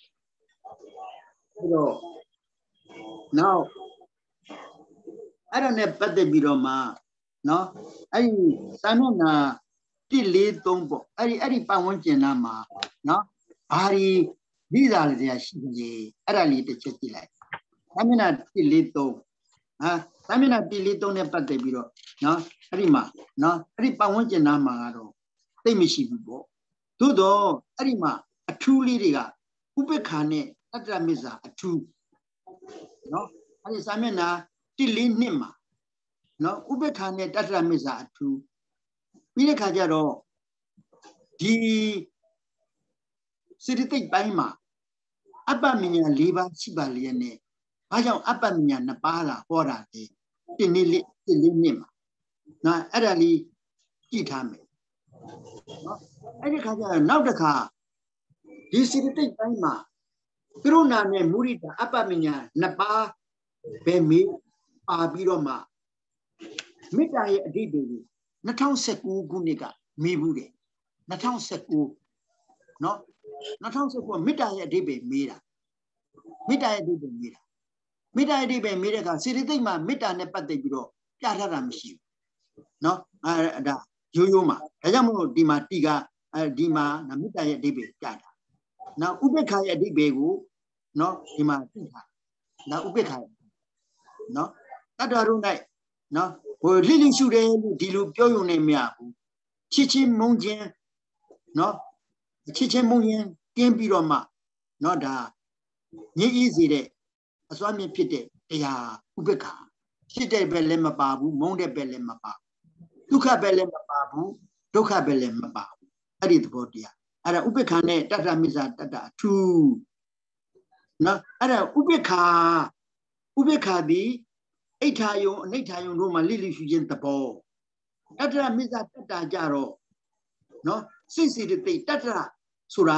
Speaker 1: အဲ့တော့နောက်အဲ့ဒါနဲ့ပတ်သက်ပြီးတော့မှနော်အဲ့ဒီစာမျက်နှာတစ်လေးသုံးပေါ့အဲ့ဒီအဲ့ဒီပတ်ဝန်းကျင်နာမှာနော်ဘာဒီမိသားစုတွေရှိနေအဲ့ဒါလေးတစ်ချက်ကြည့်လိုက်စာမျက်နှာတစ်လေးသုံးဟာစာမျက်နှာတစ်လေးသုံးနဲ့ပတ်သက်ပြီးတော့နော်အဲ့ဒီမှာနော်အဲ့ဒီပတ်ဝန်းကျင်နာမှာကတော့သိမရှိဘူးပေါ့သို့တော့အဲ့ဒီမှာအထူးလေးတွေကဥပ္ပခါနဲ့တတ္တမစ္ဆာအထူးနော်အဲ့ဒီစာမျက်နှာတစ်လေးနှစ်မှာနော်ဥပ္ပခါနဲ့တတ္တမစ္ဆာအထူးပြီးတဲ့ခါကျတော့ဒီစေတသိက်ပိုင်းမှာအပ္ပမညာ၄ပါးရှိပါလျက်နဲ့ဘာကြောင့်အပ္ပမညာနှစ်ပါးလာဟောတာလဲဒီနေ့လေးဒီလေးနှစ်မှာနော်အဲ့ဒါလေးကြည့်ထားမယ်နော်အဲ့ဒီခါကျတော့နောက်တစ်ခါဒီစေတသိက်ပိုင်းမှာကရုဏာနဲ့မုရိဒာအပ္ပမညာနှစ်ပါးပဲမေးပါပြီးတော့မှမေတ္တာရဲ့အဓိပ္ပာယ်ကို၂၀၁၉ခုနှစ်ကမေးဘူးတယ်၂၀၁၉နော်၂၀၁၉မေတ္တာရဲ့အဓိပ္ပာယ်မေးတာမေတ္တာရဲ့အဓိပ္ပာယ်မေးတာမေတ္တာရဲ့အဓိပ္ပာယ်မေးတဲ့အခါစေတသိက်မှာမေတ္တာနဲ့ပတ်သက်ပြီးတော့ပြထားတာမရှိဘူးနော်အဲဒါရိုးရိုးမှာဒါကြောင့်မို့ဒီမှာတီကအဲဒီမှာမေတ္တာရဲ့အဓိပ္ပာယ်ပြတာနောက်ဥပ္ပခါရဲ့အဓိပ္ပာယ်ကိုနော်ဒီမှာသိထားနောက်ဥပ္ပခါနော်တတ္တဝါတို့၌နော်ဟိုလိလိရှုတယ်လို့ဒီလိုပြောရုံနဲ့မရဘူးချစ်ချင်းမုန်းချင်းနော်ချစ်ချင်းမုန်းချင်းကင်းပြီးတော့မှနော်ဒါငြိအေးစေတဲ့အစွမ်းမြင့်ဖြစ်တဲ့တရားဥပ္ပခါဖြစ်တဲ့ဘက်လည်းမပါဘူးမုန်းတဲ့ဘက်လည်းမပါဘူးဒုက္ခဘက်လည်းမပါဘူးဒုက္ခဘက်လည်းမပါဘူးအဲ့ဒီသဘောတရားအဲ့ဒါဥပ္ပခါနဲ့တတ္တမစ္ဆာတတ္တအထူးနော်အဲ့ဒါဥပ္ပခါဥပ္ပခါဒီအိဋ္ဌာယုံအနိဋ္ဌာယုံတို့မှာလိလိရှုခြင်းသဘောတတ္တမစ္ဆာတတ္တကြတော့နော်စိတ်စေတသိက်တတ္တဆိုတာ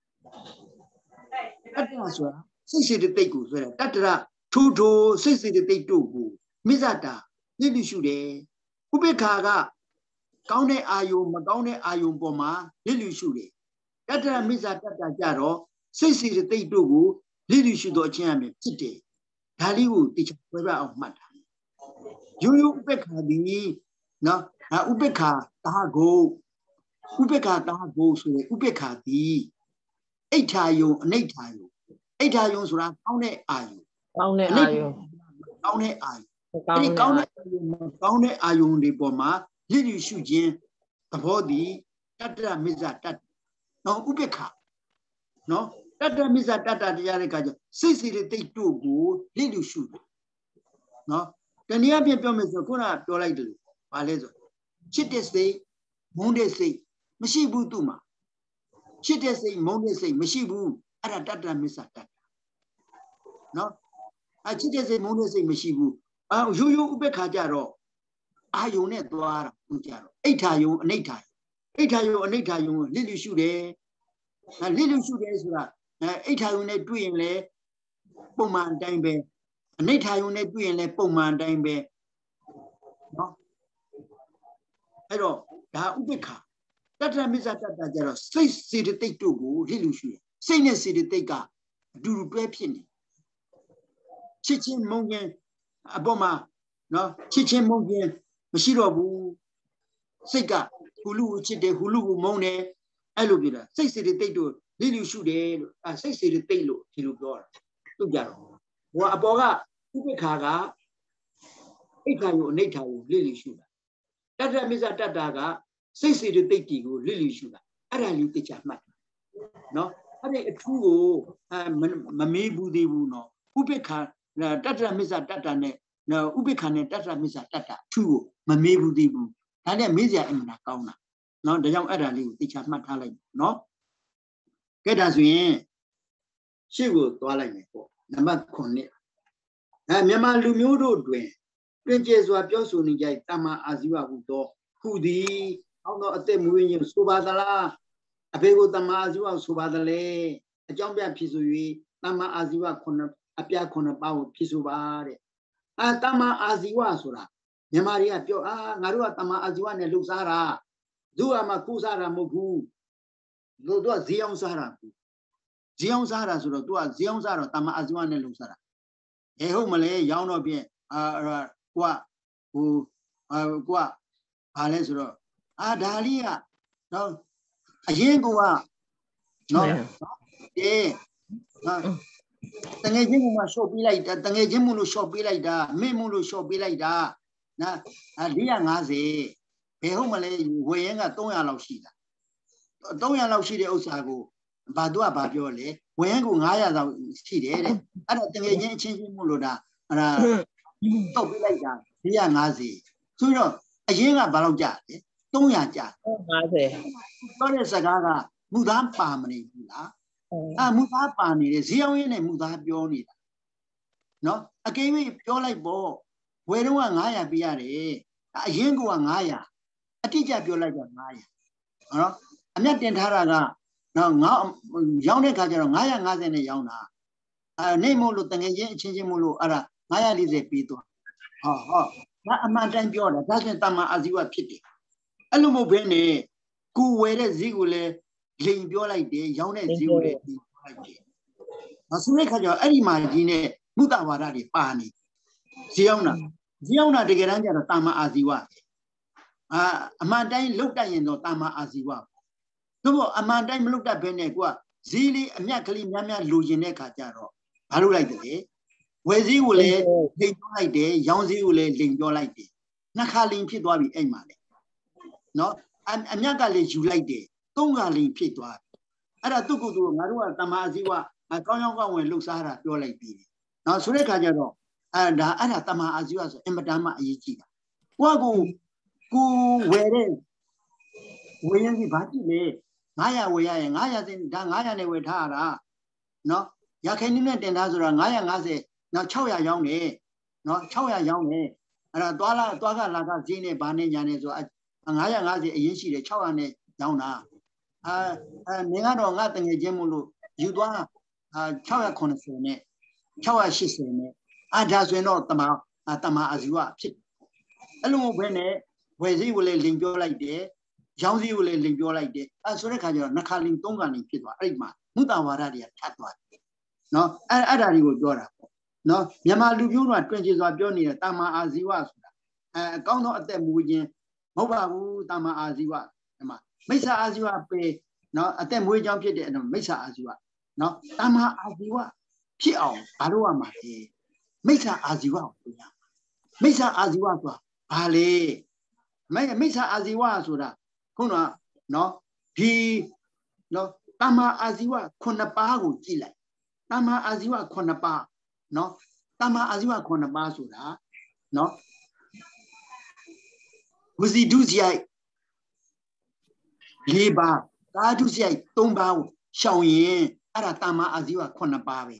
Speaker 1: တတ္တဆိုတာစိတ်စေတသိက်ကိုဆိုရတတ္တထူထူစိတ်စေတသိက်တို့ကိုမစ္ဆတာလိလိရှုတယ်ဥပ္ပခါကကောင်းတဲ့အာယုံမကောင်းတဲ့အာယုံပေါ်မှာလိလိရှုတယ်တတ္တမစ္ဆာတတ္တကြတော့စိတ်စေတသိက်တို့ကိုလိလိရှုတော့အချင်းအမြင်ဖြစ်တယ်ဒါလေးကိုတိကျပြပြအောင်မှတ်တာရိုးရိုးဥပ္ပခါဒီနော်ဥပ္ပခါတာကိုဥပ္ပခါတာကိုဆိုရင်ဥပ္ပခါဒီအိဋ္ဌာယုံအနိဋ္ဌာယုံအိဋ္ဌာယုံဆိုတာကောင်းတဲ့အာယုံ
Speaker 4: ကောင်းတဲ့အာယုံ
Speaker 1: ကောင်းတဲ့အာယုံအဲဒီကောင်းတဲ့အာယုံကောင်းတဲ့အာယုံတွေပေါ်မှာလစ်လျူရှုခြင်းသဘောဒီတတ္တမစ္ဆာတတ္တနော်ဥပ္ပခါနော်တတ္တမစ္ဆာတတ္တတရားတဲ့အခါကျစိတ်စီတဲ့တိတ်တို့ကိုလစ်လျူရှုတယ်နော်တနည်းအားဖြင့်ပြောမယ်ဆိုခုနကပြောလိုက်တယ်ဘာလဲဆိုချစ်တဲ့စိတ်မုန်းတဲ့စိတ်မရှိဘူးသူ့မှာချစ်တဲ့စိတ်မုန်းတဲ့စိတ်မရှိဘူးအဲ့ဒါတတ္တမစ္ဆာတတ္တနော်အချစ်တဲ့စိတ်မုန်းတဲ့စိတ်မရှိဘူးအာရိုးရိုးဥပ္ပခါကြတော့အာယုံနဲ့သွားတာဟုတ်ကြတော့အိဋ္ဌာယုံအနိဋ္ဌာယုံအိဋ္ဌာယုံအနိဋ္ဌာယုံလစ်လျူရှုတယ်အဲလစ်လျူရှုတယ်ဆိုတာအဲအိဋ္ဌာယုံနဲ့တွေ့ရင်လေပုံမှန်အတိုင်းပဲအနိဋ္ဌာယုံနဲ့တွေ့ရင်လည်းပုံမှန်အတိုင်းပဲနော်အဲ့တော့ဒါဥပ္ပခါတတ္တမစ္ဆာတတ္တကြတော့စိတ်စေတသိက်တို့ကိုလစ်လူရှုရစိတ်နဲ့စေတသိက်ကအတူတူတွဲဖြစ်နေချစ်ချင်းမုန်းခြင်းအပေါ်မှာနော်ချစ်ချင်းမုန်းခြင်းမရှိတော့ဘူးစိတ်ကဟူလူကိုချစ်တယ်ဟူလူကိုမုန်းတယ်အဲ့လိုပြောတာစိတ်စေတသိက်တို့လစ်လူရှုတယ်လို့အဲစိတ်စေတသိက်လို့ဒီလိုပြောတာသူကြတော့ဟိုအပေါ်ကဥပ္ပခါကအိဋ္ဌာယုံအနိဋ္ဌာယုံလစ်လူရှုတာတတ္တမစ္ဆာတတ္တကစိတ်စေတသိက်တီကိုလစ်လျူရှုတာအဲ့ဒါလေးသိချမှတ်နော်အဲ့ဒီအထူးကိုအဲမမေးဘူးသေးဘူးနော်ဥပ္ပခါတတ္တမစ္ဆာတတ္တနဲ့နော်ဥပ္ပခါနဲ့တတ္တမစ္ဆာတတ္တအထူးကိုမမေးဘူးသေးဘူးဒါနဲ့မေးစရာအမှန်ကောင်းတာနော်ဒါကြောင့်အဲ့ဒါလေးကိုသိချမှတ်ထားလိုက်နော်ကဲဒါဆိုရင်ရှေ့ကိုသွားလိုက်မယ်ပေါ့နံပါတ်ခုနှစ်အဲမြန်မာလူမျိုးတို့တွင်တွင်ကျဲစွာပြောဆိုနေကြတမ္မာအာဇီဝဟုသောခုသည်အောင်းသောအသက်မွေးရင်ဆိုပါသလားအဖေကိုတမအာဇီဝဆိုပါတယ်လေအကြောင်းပြဖြစ်ဆို၍တမအာဇီဝခုနှစ်အပြခုနှစ်ပါးကိုဖြစ်ဆိုပါတဲ့အာတမအာဇီဝဆိုတာမြန်မာတွေကပြောအာငါတို့ကတမအာဇီဝနဲ့လှုပ်ရှားတာသူကမှကုစားတာမဟုတ်ဘူးတို့ကဈေးအောင်စားတာဈေးအောင်စားတာဆိုတော့သူကဈေးအောင်စားတော့တမအာဇီဝနဲ့လှုပ်ရှားတာဟဲ့ဟုတ်မလဲရောင်းတော့ပြင်အာကွာဟိုအာကွာဘာလဲဆိုတော့အာဒါလေးကနော်အရင်ကနော်အေးတငယ်ချင်းကမှရှော့ပေးလိုက်တာတငယ်ချင်းမှုလို့ရှော့ပေးလိုက်တာမင်းမှုလို့ရှော့ပေးလိုက်တာနော်အာ၄၅၀ဘယ်ဟုတ်မလဲဝယ်ရင်က၃၀၀လောက်ရှိတာ၃၀၀လောက်ရှိတဲ့ဥစ္စာကိုဘာသူကဘာပြောလဲဝယ်ရင်ကို၅၀၀လောက်ရှိတယ်တဲ့အဲ့ဒါတငယ်ချင်းအချင်းချင်းမှုလို့ဒါအဲ့ဒါရှော့ပေးလိုက်တာ၄၅၀ဆိုတော့အရင်ကဘာလောက်ကြလဲ၃၀၀ကြ
Speaker 4: ၅၀
Speaker 1: တော့တဲ့စကားကမူသားပါမနေဘူးလားအာမူသားပါနေတယ်ဈေးအောင်ရင်းနဲ့မူသားပြောနေတာနော်အကယ်၍ပြောလိုက်ပေါ့ဝယ်တော့က၅၀၀ပေးရတယ်အရင်က၅၀၀အတိအကျပြောလိုက်တော့၅၀၀နော်အမြတ်တင်ထားတာကနော်ငါရောင်းတဲ့ခါကျတော့၅၅၀နဲ့ရောင်းတာအဲနေမို့လို့တငယ်ချင်းအချင်းချင်းမို့လို့အဲ့ဒါ၅၄၀ပေးသွားဟောဟောဒါအမှန်တမ်းပြောတာဒါဆိုရင်တမန်အာဇီဝဖြစ်တယ်အဲ့လိုမဟုတ်ဘဲနဲ့ကိုဝယ်တဲ့ဈေးကိုလည်းလိန်ပြောလိုက်တယ်ရောင်းတဲ့ဈေးကိုလည်းပြောလိုက်တယ်။ဒါဆိုတဲ့ခါကျတော့အဲ့ဒီမှာကြီးနဲ့မုတ္တဝါဒတွေပါနေဈေးအောင်တာဈေးအောင်တာတကယ်တမ်းကျတော့တာမအာဇီဝအာအမှန်တိုင်းလုတ်တတ်ရင်တော့တာမအာဇီဝသို့မဟုတ်အမှန်တိုင်းမလုတ်တတ်ဘဲနဲ့ကိုကဈေးလေးအမြတ်ကလေးများများလိုချင်တဲ့ခါကျတော့ဘာလုပ်လိုက်တယ်ဝယ်ဈေးကိုလည်းလိန်ပြောလိုက်တယ်ရောင်းဈေးကိုလည်းလိန်ပြောလိုက်တယ်နှစ်ခါလိန်ဖြစ်သွားပြီအဲ့မှာလေနော်အမြတ်ကလည်းယူလိုက်တယ်သုံးခါလိန်ဖြစ်သွားပြီအဲ့ဒါသူ့ကိုယ်သူငါတို့ကတမအာဇီဝကောင်းကောင်းကောင်းဝင်လှုပ်ရှားတာပြောလိုက်ပြီနော်ဆိုတဲ့ခါကျတော့အဲ့ဒါအဲ့ဒါတမအာဇီဝဆိုအင်မတန်မှအရေးကြီးတာကိုကကိုကိုဝယ်တဲ့ဝယ်ရင်ဒီဘာကြည့်လဲ၅၀၀ဝယ်ရရင်၅၀၀စင်ဒါ၅၀၀နဲ့ဝယ်ထားရတာနော်ရခိုင်နည်းနဲ့တင်ထားဆိုတာ၅၅၀နော်၆၀၀ရောင်းတယ်နော်၆၀၀ရောင်းတယ်အဲ့ဒါသွားလာသွားကလာကဈေးနဲ့ဘာနဲ့ညာနဲ့ဆို၅၅၀အရင်ရှိတယ်၆၀၀နဲ့ရောင်းတာအာအဲမင်းကတော့ငါတငယ်ချင်းမို့လို့ယူသွားအာ၆၇၀နဲ့၆၈၀နဲ့အာဒါဆိုရင်တော့တမတမအာဇီဝဖြစ်အဲ့လိုမျိုးပဲနဲ့ဝယ်စည်းကိုလည်းလိန်ပြောလိုက်တယ်ရောင်းစည်းကိုလည်းလိန်ပြောလိုက်တယ်အဲဆိုတဲ့ခါကျတော့နှစ်ခါလိန်သုံးခါလိန်ဖြစ်သွားအဲ့ဒီမှာမုတ္တဝါဒတွေကဖြတ်သွားတယ်နော်အဲ့အဲ့ဒါတွေကိုပြောတာပေါ့နော်မြန်မာလူမျိုးတွေကတွင်ကျေစွာပြောနေတဲ့တမအာဇီဝဆိုတာအဲအကောင်းဆုံးအသက်မူခြင်းမဟုတ်ပါဘူးတမအာဇီဝဒီမှာမိစ္ဆာအာဇီဝပေနော်အသက်မွေးကြောင်းဖြစ်တဲ့မိစ္ဆာအာဇီဝနော်တမအာဇီဝဖြစ်အောင်ဘာလို့ရမှာလဲမိစ္ဆာအာဇီဝကိုပြောရမှာမိစ္ဆာအာဇီဝဆိုတာဘာလဲမိမိစ္ဆာအာဇီဝဆိုတာခုနကနော်ဒီနော်တမအာဇီဝခုနှစ်ပါးကိုကြည့်လိုက်တမအာဇီဝခုနှစ်ပါးနော်တမအာဇီဝခုနှစ်ပါးဆိုတာနော်ဝစီဒုစရိုက်၄ပါးကာဒုစရိုက်၃ပါးကိုရှောင်ရင်အဲ့ဒါတမအာဇီဝခုနှစ်ပါးပဲ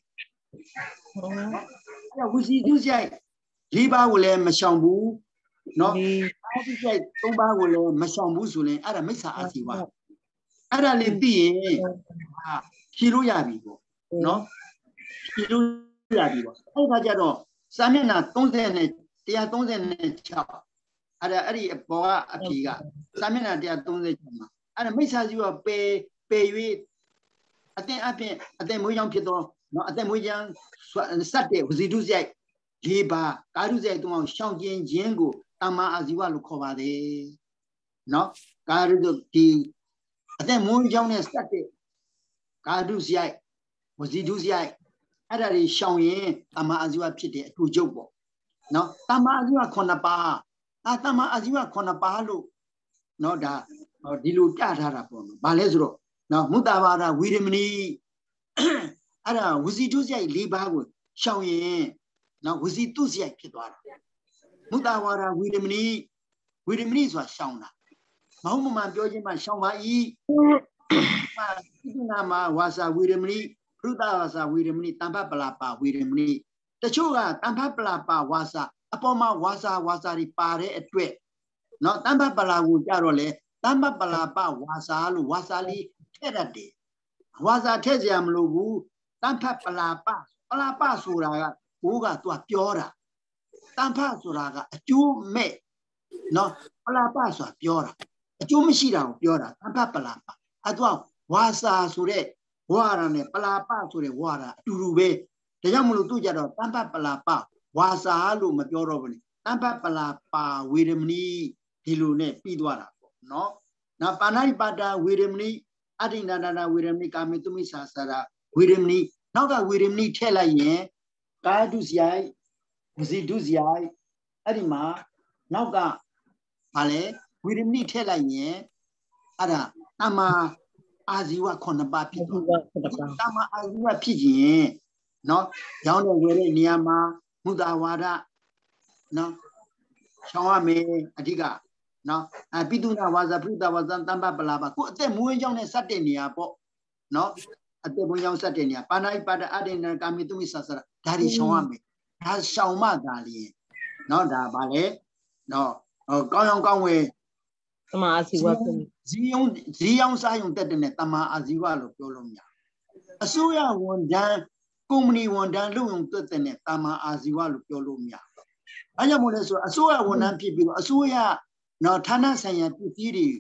Speaker 1: အဲ့ဝစီဒုစရိုက်၄ပါးကိုလည်းမရှောင်ဘူးနော်ကာဒုစရိုက်၃ပါးကိုလည်းမရှောင်ဘူးဆိုရင်အဲ့ဒါမိစ္ဆာအာဇီဝအဲ့ဒါလေးသိရင်ဟာဖြေလို့ရပြီပေါ့နော်ဖြေလို့ရပြီပေါ့အဲ့ဒါကြတော့စာမျက်နှာ၃၀နဲ့၁၃၆အဲ့ဒါအဲ့ဒီဘောကအဖြေကစာမျက်နှာ၁၃၆မှာအဲ့ဒါမိစ္ဆာဇီဝပယ်ပယ်၍အတင်အပြင်အတင်မွေးချောင်းဖြစ်တော့နော်အတင်မွေးချောင်းစက်တဲ့ဝစီဒုစရိုက်၄ပါးကာဒုစရိုက်၃ပါးရှောင်ကျင်ခြင်းကိုတမအာဇီဝလို့ခေါ်ပါတယ်နော်ကာဒုဒီအသက်မွေးချောင်းနဲ့စက်တဲ့ကာဒုစရိုက်ဝစီဒုစရိုက်အဲ့ဒါတွေရှောင်ရင်တမအာဇီဝဖြစ်တဲ့အထူးချုပ်ပေါ့နော်တမအာဇီဝခုနှစ်ပါးအာတမအာဇီဝခုနှစ်ပါးလို့နော်ဒါဒီလိုပြထားတာပေါ့နော်ဘာလဲဆိုတော့နော်မုတ္တဝါဒဝီရမဏီအဲ့ဒါဝစီဒုစရိုက်၄ပါးကိုရှောင်ရင်နော်ဝစီတုစရိုက်ဖြစ်သွားတာမုတ္တဝါဒဝီရမဏီဝီရမဏီဆိုတာရှောင်တာမဟုတ်မှန်ပြောခြင်းမှရှောင်ပါ၏မာတိနာမဝါစာဝီရမဏီပရုဒ္ဒဝါစာဝီရမဏီတမ္ပပလာပါဝီရမဏီတချို့ကတမ္ပပလာပါဝါစာအပေါ်မှာဝါစာဝါစာတွေပါတဲ့အတွက်နော်တမ္ပပလာကိုကြတော့လေတမ္ပပလာပါဝါစာလို့ဝါစာလေးထဲတတ်တယ်ဝါစာထဲစရာမလိုဘူးတန်ဖတ်ပလာပပလာပဆိုတာကဘိုးကသူကပြောတာတန်ဖတ်ဆိုတာကအကျိုးမဲ့နော်ပလာပဆိုတာပြောတာအကျိုးမရှိတာကိုပြောတာတန်ဖတ်ပလာပအဲ့တော့ဝါစာဆိုတဲ့ဝါရနဲ့ပလာပဆိုတဲ့ဝါရအတူတူပဲဒါကြောင့်မလို့သူကြတော့တန်ဖတ်ပလာပဝါစာလို့မပြောတော့ဘူးလေတန်ဖတ်ပလာပဝေရမဏီဒီလိုနဲ့ပြီးသွားတာပေါ့နော်နောက်ပါဏာတိပါဒဝေရမဏီအဋ္ဌိနာဒနာဝေရမဏီကာမေတုမိသာသရာဝေရမဏီနောက်ကဝေရမဏီထည့်လိုက်ရင်ကာယဒုစရိုက်ဝစီဒုစရိုက်အဲ့ဒီမှာနောက်ကဘာလဲဝေရမဏီထည့်လိုက်ရင်အဲ့ဒါတမ္မာအာဇီဝခုနှစ်ပါးဖြစ်သွားတမ္မာအာဇီဝဖြစ်ရင်နော်ရောင်းတဲ့ဝယ်တဲ့နေရာမှာမုဒ္ဒဝါဒနော်ရှောင်းရမယ်အဓိကနော်အပိတုနာဝါဇာပြုတဝါဇံတမ္ပပလာပါကိုအသက်မွေးကြောင်းနဲ့စတဲ့နေရာပေါ့နော်အသက်မွေးကြောင်းစတဲ့နေရာပါဏာတိပါဒအဋ္ဌိနာကာမိတုမိသဆရာဒါတွေရှောင်းရမယ်ဒါရှောင်းမှသာလျင်နော်ဒါဗာလေနော်ဟောကောင်းအောင်ကောင်းဝယ်
Speaker 4: တမ္မာအာဇီဝဖြစ်
Speaker 1: ဇီယုံဇီယောင်စားယုံတက်တဲ့တမ္မာအာဇီဝလို့ပြောလို့မရအစိုးရဝန်ထမ်းကုမ္ပဏီဝန်ထမ်းလုပ်ုံတက်တဲ့တမ္မာအာဇီဝလို့ပြောလို့မရအဲကြောင့်မို့လဲဆိုအစိုးရဝန်ထမ်းဖြစ်ပြီးတော့အစိုးရနော်ဌာနဆိုင်ရာပြည်ပြည်တွေ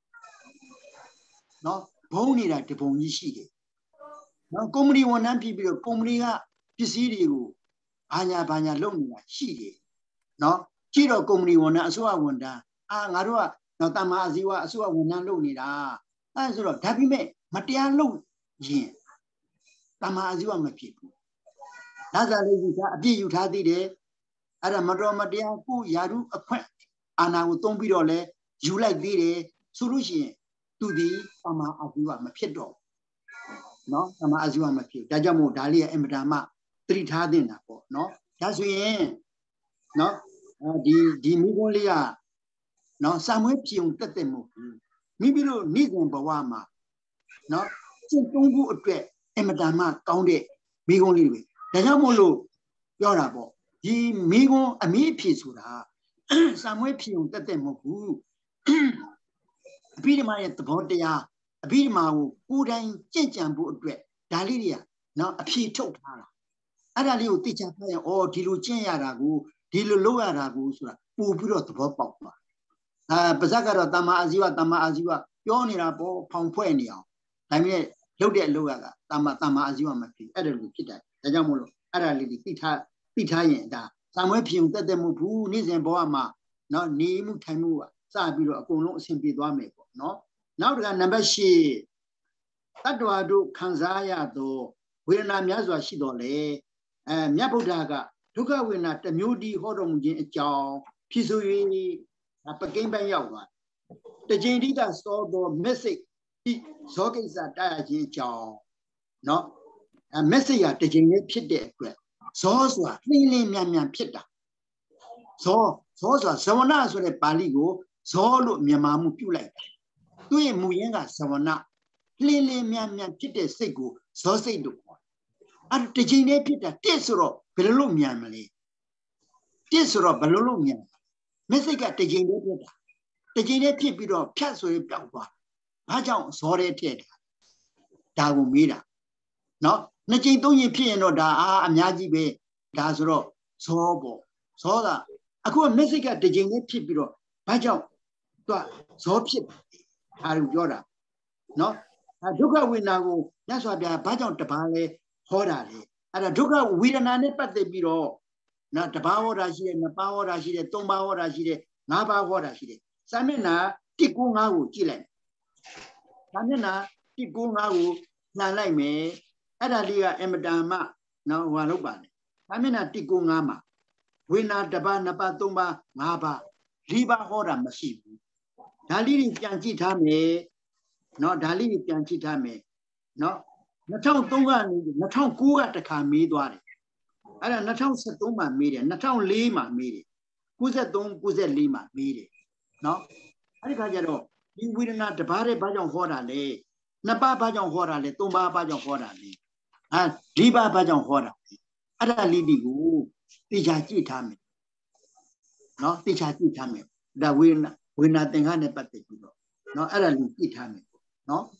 Speaker 1: နော်ဘုံနေတာတပုံကြီးရှိတယ်နော်ကုမ္ပဏီဝန်ထမ်းဖြစ်ပြီးတော့ကုမ္ပဏီကပစ္စည်းတွေကိုဘာညာဘာညာလုပ်နေတာရှိတယ်နော်ကြည့်တော့ကုမ္ပဏီဝန်ထမ်းအစိုးရဝန်ထမ်းအာငါတို့ကနော်တမ္မာအာဇီဝအစိုးရဝန်ထမ်းလုပ်နေတာအဲဆိုတော့ဒါပေမဲ့မတရားလုပ်ရင်တမ္မာအာဇီဝမဖြစ်ဘူးဒါသာလေးကြီးကအပြည့်ယူထားသေးတယ်အဲ့ဒါမတော်မတရားကိုယာရုအခွင့်အာဏာကိုသုံးပြီးတော့လဲယူလိုက်သေးတယ်ဆိုလို့ရှိရင်သူဒီတမ္မာအာဇီဝမဖြစ်တော့နော်တမ္မာအာဇီဝမဖြစ်ဒါကြောင့်မို့ဒါလေးရဲ့အင်မတန်မှသတိထားသင့်တာပေါ့နော်ဒါဆိုရင်နော်ဒီဒီမိဘလေးကနော်စာမွေးပြုံတက်တဲ့မဟုတ်ဘူးမိမိတို့နေ့စဉ်ဘဝမှာနော်ကျင့်သုံးဖို့အတွက်အင်မတန်မှကောင်းတဲ့မိဘလေးတွေဒါကြောင့်မို့လို့ပြောတာပေါ့ဒီမိဘအမိအဖြစ်ဆိုတာစာမွေးပြုံတက်တဲ့မဟုတ်ဘူးအဘိဓမ္မာရဲ့သဘောတရားအဘိဓမ္မာကိုကိုယ်တိုင်ကြင့်ကြံဖို့အတွက်ဒါလေးတွေကနော်အဖြေထုတ်ထားတာအဲ့ဒါလေးကိုသိချထားရင်အော်ဒီလိုကျင့်ရတာကိုဒီလိုလုပ်ရတာကိုဆိုတာပို့ပြီးတော့သဘောပေါက်သွားအာပါဇက်ကတော့တမ္မာအာဇီဝတမ္မာအာဇီဝပြောနေတာပေါ့ဖောင်ဖွဲ့နေအောင်ဒါပေမဲ့လုပ်တဲ့အလုပ်ကတမ္မာတမ္မာအာဇီဝမဖြစ်အဲ့ဒါလိုဖြစ်တယ်ဒါကြောင့်မို့လို့အဲ့ဒါလေးတွေသိထားသိထားရင်ဒါစာမွေးဖြုံတက်တဲ့မှုဘူးနေ့စဉ်ဘဝမှာနော်နေမှုထိုင်မှုကစပြီးတော့အကုန်လုံးအဆင်ပြေသွားမယ်ပေါ့နော်နောက်တစ်ခါနံပါတ်၈တတ္တဝါတို့ခံစားရသောဝေဒနာများစွာရှိတော်လေအဲမြတ်ဗုဒ္ဓကဒုက္ခဝေဒနာတစ်မျိုးတည်းဟောတော်မူခြင်းအကြောင်းဖြစ်ဆို၍ပကိမ့်ပိုင်းရောက်သွားတကြိမ်တိကစောသော message ဒီဇောကိစ္စတားရခြင်းအကြောင်းနော်အဲ message ကတကြိမ်လေးဖြစ်တဲ့အတွက်ဇောဆိုတာနှင်းလင်းမြန်မြန်ဖြစ်တာဇောဇောဆိုတာဇဝနဆိုတဲ့ပါဠိကိုဇောလို့မြန်မာမှုပြုလိုက်တာသူ့ရဲ့မူရင်းကဇဝနလင်းလင်းမြန်မြန်ဖြစ်တဲ့စိတ်ကိုဇောစိတ်လို့ခေါ်တယ်အဲတကြိမ်လေးဖြစ်တာတစ်ဆိုတော့ဘယ်လိုလုပ်မြန်မလဲတစ်ဆိုတော့ဘယ်လိုလုပ်မြန်မစိတ်ကတကြိမ်လေးဖြစ်တာတကြိမ်လေးဖြစ်ပြီးတော့ဖြတ်ဆိုရင်ပျောက်သွားဘာကြောင့်ဇောတဲ့ထည့်တာဒါကိုမေးတာနော်နှစ်ကြိမ်သုံးကြိမ်ဖြစ်ရင်တော့ဒါအားအများကြီးပဲဒါဆိုတော့ဇောပေါ့ဇောတာအခုကမစိတ်ကတကြိမ်လေးဖြစ်ပြီးတော့ဘာကြောင့်သူကဇောဖြစ်တာဒါကိုပြောတာနော်ဒုက္ခဝေဒနာကိုမြတ်စွာဘုရားဘာကြောင့်တပါးလဲဟောတာလေအဲ့ဒါဒုက္ခဝေဒနာနဲ့ပတ်သက်ပြီးတော့နော်တပါးဟောတာရှိတယ်နှစ်ပါးဟောတာရှိတယ်သုံးပါးဟောတာရှိတယ်ငါးပါးဟောတာရှိတယ်စာမျက်နှာတစ်ကိုငါးကိုကြည့်လိုက်စာမျက်နှာတစ်ကိုငါးကိုလှန်လိုက်မယ်အဲ့ဒါလေးကအမတန်မှနော်ဟိုလောက်ပါလေစာမျက်နှာတစ်ကိုငါးမှာဝေဒနာတစ်ပါးနှစ်ပါးသုံးပါးငါးပါးလေးပါးဟောတာမရှိဘူးဒါလေးတွေပြန်ကြည့်ထားမယ်နော်ဒါလေးတွေပြန်ကြည့်ထားမယ်နော်၂၀၀၃ကနေ၂၀၀၉ကတခါမေးသွားတယ်အဲ့ဒါ၂၀၁၃မှာမေးတယ်၂၀၀၄မှာမေးတယ်၉၃ ၉၄မှာမေးတယ်နော်အဲ့ဒီခါကျတော့ဒီဝေဒနာတစ်ပါးတည်းဘာကြောင့်ဟောတာလဲနှစ်ပါးဘာကြောင့်ဟောတာလဲသုံးပါးဘာကြောင့်ဟောတာလဲဟာလေးပါးဘာကြောင့်ဟောတာလဲအဲ့ဒါလေးတွေကိုသိချာကြည့်ထားမယ်နော်သိချာကြည့်ထားမယ်ဒါဝေဒနာဝေဒနာသင်္ခါနဲ့ပတ်သက်ပြီးတော့နော်အဲ့ဒါလေးကြည့်ထားမယ်နော်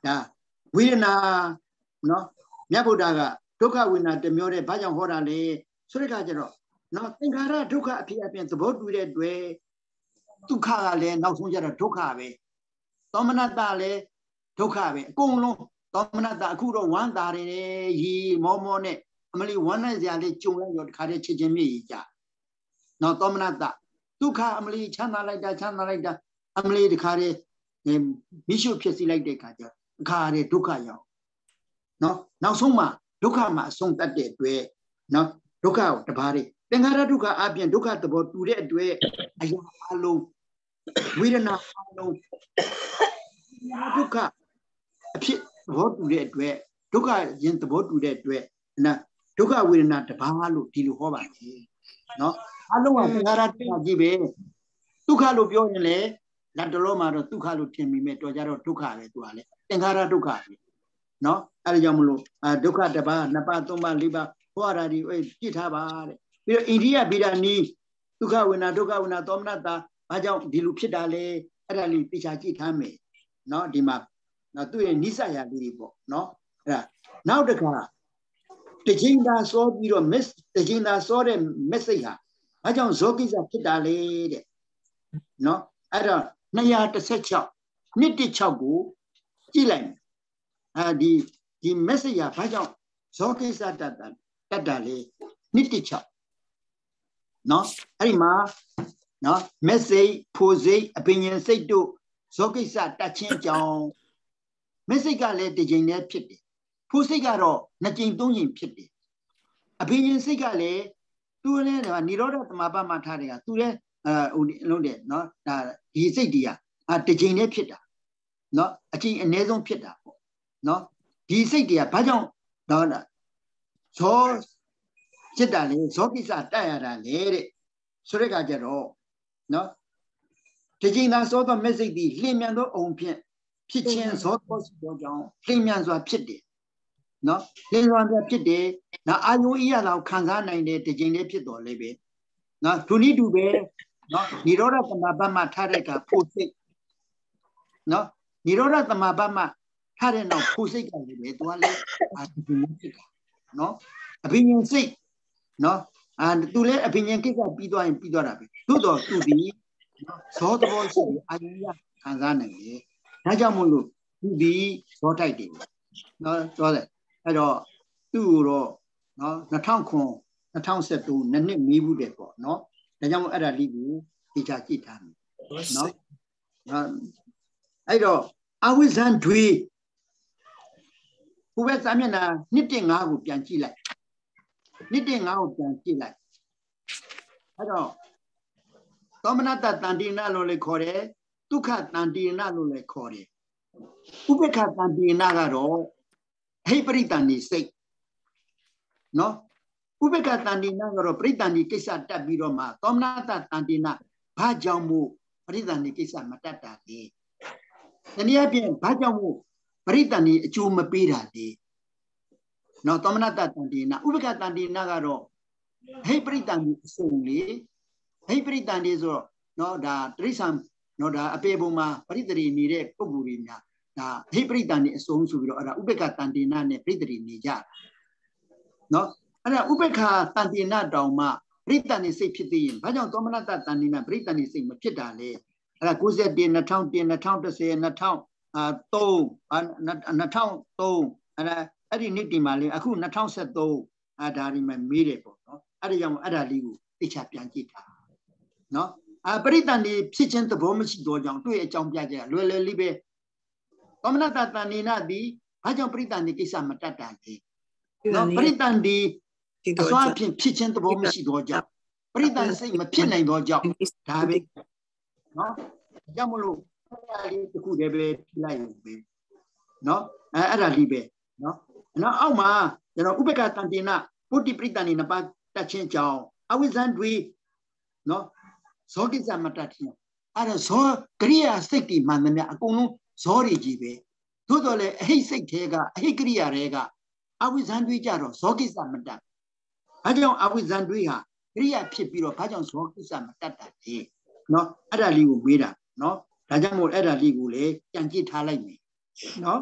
Speaker 1: ဒါဝေဒနာနော်မြတ်ဗုဒ္ဓကဒုက္ခဝေဒနာတစ်မျိုးတည်းဘာကြောင့်ဟောတာလဲဆိုတဲ့အခါကျတော့နော်သင်္ခါရဒုက္ခအဖြစ်အပြင်သဘောတူတဲ့အတွက်ဒုက္ခကလည်းနောက်ဆုံးကျတော့ဒုက္ခပဲသောမနတလည်းဒုက္ခပဲအကုန်လုံးသောမနတအခုတော့ဝမ်းသာတယ်ရီမောမောနဲ့အမလီဝမ်းနဲ့စရာလေးကြုံလိုက်ရောတခါတည်းချစ်ချင်းမြေ့ကြီးကြနော်သောမနတဒုက္ခအမလီချမ်းသာလိုက်တာချမ်းသာလိုက်တာအမလီတခါတည်းမိရှုဖြစ်စီလိုက်တဲ့အခါကျအခါတည်းဒုက္ခရောက်နော်နောက်ဆုံးမှဒုက္ခမှာအဆုံးတတ်တဲ့အတွက်နော်ဒုက္ခကိုတပါးလေးသင်္ခါရဒုက္ခအပြင်ဒုက္ခသဘောတူတဲ့အတွက်အရာအလုံးဝေဒနာအလုံးဒုက္ခအဖြစ်သဘောတူတဲ့အတွက်ဒုက္ခရင်သဘောတူတဲ့အတွက်နော်ဒုက္ခဝေဒနာတပါးလို့ဒီလိုဟောပါတယ်နော်အလုံးကသင်္ခါရဒုက္ခကြီးပဲဒုက္ခလို့ပြောရင်လေလက်တလုံးမှာတော့ဒုက္ခလို့ထင်မိမဲ့တော်ကြတော့ဒုက္ခပဲသူကလေသင်္ခါရဒုက္ခပဲနော်အဲ့ဒါကြောင့်မလို့ဒုက္ခတပါးနှစ်ပါးသုံးပါးလေးပါးဟောတာဒီကြည့်ထားပါတဲ့ပြီးတော့အိန္ဒိယဗိဒာနီဒုက္ခဝေဒနာဒုက္ခဝေဒနာသောမနတာဘာကြောင့်ဒီလိုဖြစ်တာလဲအဲ့ဒါလေးသိချာကြည့်ထားမယ်နော်ဒီမှာနော်သူ့ရဲ့နိစ္စရာလေးတွေပေါ့နော်အဲ့ဒါနောက်တစ်ခါတခြင်းသာစောပြီးတော့ miss တခြင်းသာစောတဲ့ message ဟာဘာကြောင့်ဇောကိစ္စဖြစ်တာလဲတဲ့နော်အဲ့တော့နှစ်ရာတစ်ဆယ့်ခြောက်နှစ်တစ်ခြောက်ကိုကြည့်လိုက်အဲဒီဒီ message ဟာဘာကြောင့်ဇောကိစ္စတတ်တာတတ်တာလေနှစ်တစ်ခြောက်နော်အဲ့ဒီမှာနော် message ဖို့စိတ်အပင်ဉ္စိတ်တို့ဇောကိစ္စတတ်ချင်းကြောင်း message ကလည်းတစ်ချိန်တည်းဖြစ်တယ်ဖို့စိတ်ကတော့နှစ်ကြိမ်သုံးကြိမ်ဖြစ်တယ်အပင်ဉ္စိတ်ကလည်းသူလည်းနိရောဓသမဘာမှာထားတယ်ကသူလည်းအဲဟိုလုံးတယ်နော်ဒါဒီစိတ်တွေကအာတစ်ကြိမ်တည်းဖြစ်တာနော်အကြိမ်အနည်းဆုံးဖြစ်တာပေါ့နော်ဒီစိတ်တွေကဘာကြောင့်တော့ဇောจิตတာလေဇောကိစ္စတက်ရတာလေတဲ့ဆိုတဲ့ကကြတော့နော်ဒီချိန်သာစောသောမက်စိတ်ဒီလျင်မြန်သောအုံဖြင့်ဖြစ်ခြင်းဇောသောစီသောကြောင့်လျင်မြန်စွာဖြစ်တယ်နော်လျင်မြန်စွာဖြစ်တယ်နော်အာယုဤရတာကိုခံစားနိုင်တဲ့ဒီချိန်လေးဖြစ်တော်လေပဲနော်ဒုနိတူပဲနော်နိရောဓသမဘတ်မှထားတဲ့ကဖို့စိတ်နော်နိရောဓသမဘတ်မှထားတဲ့နောက်ဖို့စိတ်ကလည်းပဲသူကလည်းအာဒီဖြစ်တာနော်အဘိညာဉ်စိတ်နော်အာသူလည်းအဘိညာဉ်ကိစ္စပြီးသွားရင်ပြီးသွားတာပဲသို့တော့သူဒီဇောသဘောရှိအာယုရခံစားနိုင်တယ်ဒါကြောင့်မို့လို့သူဒီဇောတိုက်တယ်နော်ပြောတယ်အဲ့တော့သူ့ကိုတော့နော်နှစ်ထောင်ခွန်နှစ်ထောင်ဆက်သုံးနှစ်နှစ်မီးဘူးတယ်ပေါ့နော်ဒါကြောင့်မို့အဲ့ဒါလေးကိုသိချာကြည့်ထားမယ်နော်အဲ့တော့အဝိဇ္ဇံတွေဘုရားစာမျက်နှာနှစ်တင်ငါးကိုပြန်ကြည့်လိုက်နှစ်တင်ငါးကိုပြန်ကြည့်လိုက်အဲ့တော့သောမနတတန်တိနာလို့လည်းခေါ်တယ်ဒုက္ခတန်တိနာလို့လည်းခေါ်တယ်ဥပေက္ခတန်တိနာကတော့ဟိပရိတန်ဒီစိတ်နော်ဥပေက္ခတန်တိနာကတော့ပရိတန်ဒီကိစ္စတက်ပြီးတော့မှသောမနတတန်တိနာဘာကြောင့်မို့ပရိတန်ဒီကိစ္စမတက်တာလဲတနည်းအားဖြင့်ဘာကြောင့်မို့ပရိတန်ဒီအကျိုးမပေးတာလဲနော်သောမနတတန်တိနာဥပေက္ခတန်တိနာကတော့ဟိပရိတန်ဒီအစုံလေဟိပရိတန်ဒီဆိုတော့နော်ဒါတိရစ္ဆာန်နော်ဒါအပေပုံမှာပရိတ္တိနေတဲ့ပုဂ္ဂိုလ်တွေများဒါဟိပရိတန်ဒီအစုံဆိုပြီးတော့အဲ့ဒါဥပေက္ခတန်တိနာနဲ့ပရိတ္တိနေကြနော်အဲ့ဒါဥပေက္ခတန်တိနာတောင်မှပရိတန်ဒီစိတ်ဖြစ်သေးရင်ဘာကြောင့်သောမနတတန်တိနာပရိတန်ဒီစိတ်မဖြစ်တာလဲအဲ့ဒါကိုးဆယ်တစ် နှစ်ထောင်တစ် နှစ်ထောင်တစ်ဆယ် နှစ်ထောင်သုံး နှစ်ထောင်သုံးအဲ့ဒါအဲ့ဒီနှစ်ဒီမှာလေအခုနှစ်ထောင်ဆက်သုံးအဲ့ဒါဒီမှာမေးတယ်ပေါ့နော်အဲ့ဒါကြောင့်အဲ့ဒါလေးကိုသိချပြန်ကြည့်တာနော်အပရိတန်ဒီဖြစ်ခြင်းသဘောမရှိတော့ကြောင့်တွေ့အကြောင်းပြကြလွယ်လွယ်လေးပဲသောမနတတန်နိနာဒီဘာကြောင့်ပရိတန်ဒီကိစ္စမတတ်တာလဲနော်ပရိတန်ဒီအစွာဖြင့်ဖြစ်ခြင်းသဘောမရှိတော့ကြောင့်ပရိတန်စိတ်မဖြစ်နိုင်တော့ကြောင့်ဒါပဲနော်ကြောင့်မလို့အဲ့ဒါလေးတစ်ခုတည်းပဲပြလိုက်ရုံပဲနော်အဲအဲ့ဒါလေးပဲနော်နောက်အောက်မှာကျွန်တော်ဥပက္ခတန်တိနာပုတ္တိပရိတန်ဒီနှစ်ပါးတတ်ခြင်းကြောင့်အဝိဇ္ဇံတွေနော်ဇောကိစ္စမတတ်ခြင်းအဲ့ဒါဇောကရိယာစိတ်တွေမှန်သမျှအကုန်လုံးဇောတွေကြီးပဲသို့တော်လည်းအဟိစိတ်သေးကအဟိကရိယာတွေကအဝိဇ္ဇံတွေကြတော့ဇောကိစ္စမတတ်ဘာကြောင့်အဝိဇ္ဇံတွေဟာကရိယာဖြစ်ပြီးတော့ဘာကြောင့်ဇောကိစ္စမတတ်တာလဲနော်အဲ့ဒါလေးကိုမေးတာနော်ဒါကြောင့်မို့အဲ့ဒါလေးကိုလေကြံကြည့်ထားလိုက်မယ်နော်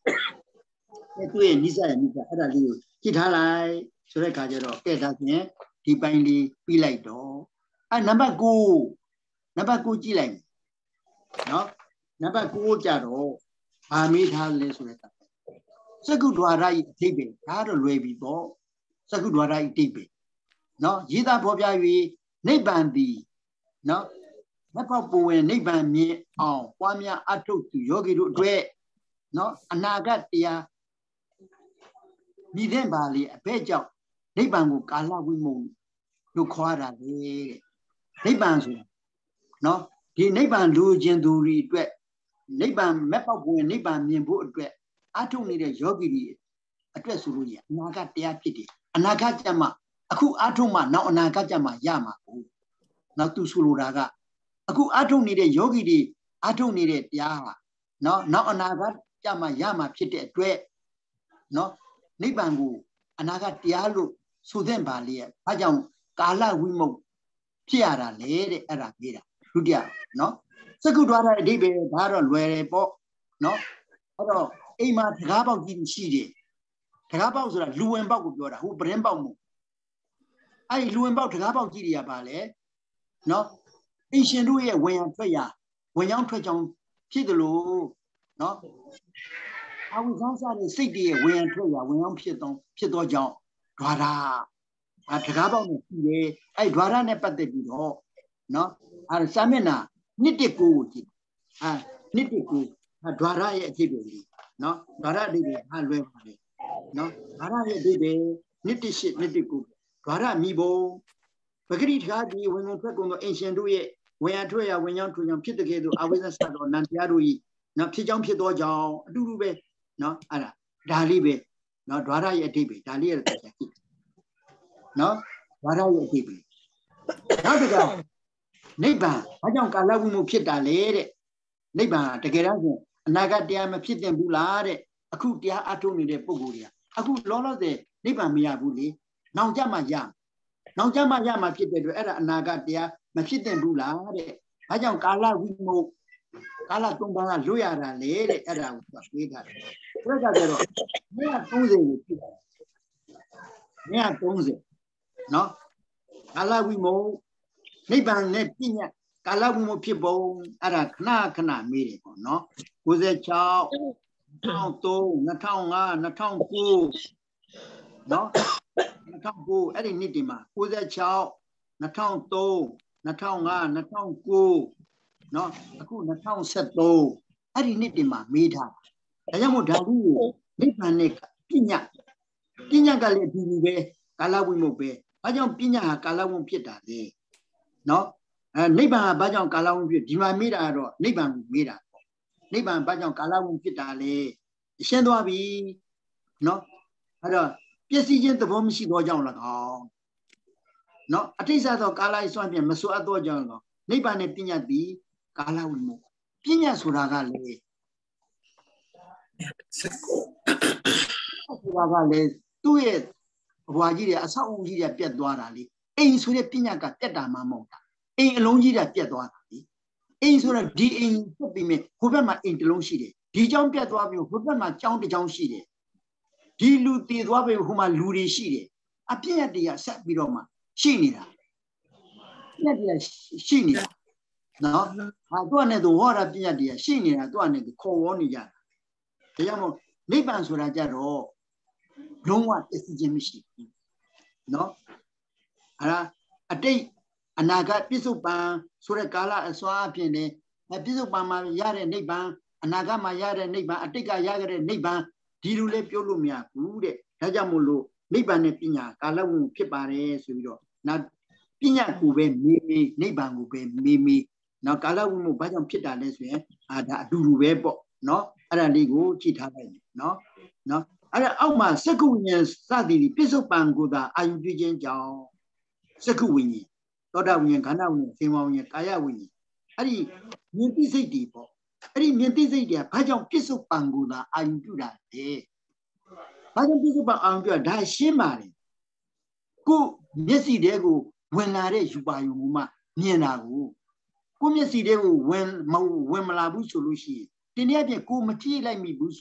Speaker 1: သူ့ရဲ့နိစ္စရဲ့နိစ္စအဲ့ဒါလေးကိုကြည့်ထားလိုက်ဆိုတဲ့ခါကျတော့ကဲဒါဖြင့်ဒီပိုင်းလေးပြီးလိုက်တော့အဲ့နံပါတ်၉နံပါတ်၉ကြည့်လိုက်နော်နံပါတ်၉ကြတော့ဘာမေးထားလဲဆိုတဲ့စကုဒ္ဒဝါရဤအဓိပ္ပာယ်ဒါတော့လွယ်ပြီပေါ့စကုဒ္ဒဝါရဤအဓိပ္ပာယ်နော်ရေးသားဖော်ပြ၍နိဗ္ဗာန်သည်နော်မဖောက်ပဝင်နိဗ္ဗာန်မြင်အောင်ပွားများအထုတ်သူယောဂီတို့အတွက်နော်အနာဂတ်တရားမြည်တဲ့ပါလေအဘဲကြောင့်နိဗ္ဗာန်ကိုကာလဝိမုံလို့ခေါ်ရတာလေတဲ့နိဗ္ဗာန်ဆိုတာနော်ဒီနိဗ္ဗာန်လူချင်းသူတွေအတွက်နိဗ္ဗာန်မက်ပေါက်ဝင်နိဗ္ဗာန်မြင်ဖို့အတွက်အထုတ်နေတဲ့ယောဂီတွေအတွက်ဆိုလို့ရအနာဂတ်တရားဖြစ်တယ်အနာဂတ်ကြမှာအခုအထုတ်မှနောက်အနာဂတ်ကြမှာရမှာကိုနောက်သူဆိုလိုတာကအခုအထုတ်နေတဲ့ယောဂီတွေအထုတ်နေတဲ့တရားဟာနော်နောက်အနာဂတ်ကြမှာရမှာဖြစ်တဲ့အတွက်နော်နိဗ္ဗာန်ကိုအနာဂတ်တရားလို့ဆိုတဲ့ပါလေဘာကြောင့်ကာလဝိမုတ်ဖြစ်ရတာလေတဲ့အဲ့ဒါပြေးတာဒုတိယနော်စကုဒ္ဒဝါရအဓိပ္ပာယ်ဒါတော့လွယ်တယ်ပေါ့နော်အဲ့တော့အိမ်မှာတကားပေါက်ကြီးရှိတယ်တကားပေါက်ဆိုတာလူဝင်ပေါက်ကိုပြောတာဟိုပရင်ပေါက်မို့အဲ့ဒီလူဝင်ပေါက်တကားပေါက်ကြီးတွေကပါလေနော်အရှင်တို့ရဲ့ဝင်ရထွက်ရဝင်ရောက်ထွက်ကြောင်းဖြစ်တယ်လို့နော်အဝိဇ္ဇာစားတဲ့စိတ်တွေရဲ့ဝင်ရထွက်ရဝင်ရောက်ဖြစ်တော့ဖြစ်တော့ကြောင်းဓာရာအဲတကားပေါက်နဲ့ရှိတယ်အဲ့ဓာရာနဲ့ပတ်သက်ပြီးတော့နော်အဲစာမျက်နှာနှစ်တစ်ကိုကြည့်အဲနှစ်တစ်ကိုဓာရာရဲ့အဖြစ်ပဲလေနော်ဓာရာအဓိပ္ပာယ်ဟာလွယ်ပါလေနော်ဓာရာရဲ့အဓိပ္ပာယ်နှစ်တစ်ရှိနှစ်တစ်ကိုဓာရာမိဘပဂရိတကားဒီဝင်ဝင်ထွက်ကုန်သောအင်ရှင်တို့ရဲ့ဝင်ရထွက်ရဝင်ကြောင်းထွင်ကြောင်းဖြစ်တဲ့ကဲ့သို့အဝိဇ္ဇာစတော်နံတရားတို့ဤနော်ဖြစ်ကြောင်းဖြစ်သောကြောင့်အတူတူပဲနော်အဲ့ဒါဒါလေးပဲနော်ဓာရရဲ့အဓိပ္ပာယ်ဒါလေးရဲ့တရားဖြစ်နော်ဓာရရဲ့အဓိပ္ပာယ်နောက်တစ်ခါနိဗ္ဗာန်ဘာကြောင့်ကာလဝိမုတ်ဖြစ်တာလဲတဲ့နိဗ္ဗာန်တကယ်တော့ဆိုအနာဂတ်တရားမဖြစ်သင့်ဘူးလားတဲ့အခုတရားအထုတ်နေတဲ့ပုဂ္ဂိုလ်တွေကအခုလောလောဆယ်နိဗ္ဗာန်မရဘူးလေနောက်ကြမှာရနောက်ကြမှာရမှာဖြစ်တဲ့အတွက်အဲ့ဒါအနာဂတ်တရားမဖြစ်သင့်ဘူးလားတဲ့ဘာကြောင့်ကာလဝိမုတ်ကာလသုံးပါးကလွတ်ရတာလေတဲ့အဲ့ဒါကိုပြေးတာတယ်ဘယ်ကကြတော့မင်းကသုံးဆယ်ကိုဖြစ်တာမင်းကသုံးဆယ်နော်ကာလဝိမုတ်နိဗ္ဗာန်နဲ့ပြည့်ညတ်ကာလဝိမုတ်ဖြစ်ပုံအဲ့ဒါခဏခဏမေးတယ်ပေါ့နော်ကိုယ်ဆက်၆၂၀၀၃ ၂၀၀၅ ၂၀၀၉နော်၂၀၀၉အဲ့ဒီနှစ်ဒီမှာကိုယ်ဆက်၆ ၂၀၀၃ ၂၀၀၅ ၂၀၀၉နော်အခု၂၀၁၃အဲ့ဒီနှစ်တင်မှာမေးထားဒါကြောင့်မို့ဒါလေးကိုနိဗ္ဗာန်နဲ့ပညာပညာကလည်းအတူတူပဲကာလဝိမုတ်ပဲဘာကြောင့်ပညာဟာကာလဝိမုတ်ဖြစ်တာလဲနော်အဲနိဗ္ဗာန်ကဘာကြောင့်ကာလဝိမုတ်ဖြစ်ဒီမှာမေးတာကတော့နိဗ္ဗာန်ကိုမေးတာပေါ့နိဗ္ဗာန်ဘာကြောင့်ကာလဝိမုတ်ဖြစ်တာလဲရှင်းသွားပြီနော်အဲ့တော့ပျက်စီးခြင်းသဘောမရှိသောကြောင့်၎င်းနော်အဋ္ဌိစ္စသောကာလဤစွန့်ဖြင့်မစွအပ်သောကြောင့်၎င်းနိဗ္ဗာန်နဲ့ပညာသည်ကာလဝိမုတ်ပညာဆိုတာကလေဆိုတာကလေသူ့ရဲ့ဘွာကြီးတွေအဆောက်အဦကြီးတွေပြတ်သွားတာလေအိမ်ဆိုတဲ့ပညာကပြတ်တာမှမဟုတ်တာအိမ်အလုံးကြီးတွေပြတ်သွားတာလေအိမ်ဆိုတော့ဒီအိမ်ပြတ်ပြီးမြဲဟိုဘက်မှာအိမ်တစ်လုံးရှိတယ်ဒီကျောင်းပြတ်သွားပြီးဟိုဘက်မှာကျောင်းတစ်ကျောင်းရှိတယ်ဒီလူတည်သွားပြီးဟိုမှာလူတွေရှိတယ်အပြည့်အတရားဆက်ပြီးတော့မှရှိနေတာပြည့်တရားရှိနေတာနော်ဟာသူကလည်းသူဟောတာပြည့်တရားရှိနေတာသူကလည်းခေါ်ဝေါ်နေကြတာဒါကြောင့်မို့နိဗ္ဗာန်ဆိုတာကြတော့လုံးဝပျက်စီးခြင်းမရှိဘူးနော်အဲ့ဒါအတိတ်အနာဂတ်ပြစ္ဆုတ်ပံဆိုတဲ့ကာလအစွာအဖြစ်နဲ့ပြစ္ဆုတ်ပံမှာရတဲ့နိဗ္ဗာန်အနာဂတ်မှာရတဲ့နိဗ္ဗာန်အတိတ်ကရခဲ့တဲ့နိဗ္ဗာန်ဒီလိုလေးပြောလို့မရဘူးတဲ့ဒါကြောင့်မို့လို့နိဗ္ဗာန်နဲ့ပညာကာလဝိမုတ်ဖြစ်ပါတယ်ဆိုပြီးတော့နောက်ပညာကိုပဲမေးမေးနိဗ္ဗာန်ကိုပဲမေးမေးနော်ကာလဝိမုတ်ဘာကြောင့်ဖြစ်တာလဲဆိုရင်အာဒါအတူတူပဲပေါ့နော်အဲ့ဒါလေးကိုကြည့်ထားလိုက်နော်နော်အဲ့ဒါအောက်မှာစက္ခုဝိညာဉ်စသည်ပြစ္ဆုတ်ပံကိုသာအာယုပြုခြင်းကြောင့်စက္ခုဝိညာဉ်သောတာဝိညာဉ်ခန္ဓာဝိညာဉ်စေဝဝိညာဉ်ကာယဝိညာဉ်အဲ့ဒီမြင်သိစိတ်တွေပေါ့အဲ့ဒီမြင်သိစိတ်တွေကဘာကြောင့်ပြစ္ဆုတ်ပံကိုသာအာယုပြုတာလဲဘာကြောင့်ပြစ္ဆုတ်ပံအာယုပြုတာဒါရှင်းပါတယ်ကိုမျက်စိတဲကိုဝင်လာတဲ့ယူပါယုံမှမြင်တာကိုကိုမျက်စိတဲကိုဝင်မဝင်မလာဘူးဆိုလို့ရှိရင်တင်းရပြင်ကိုမကြည့်လိုက်မိဘူးဆိုရင်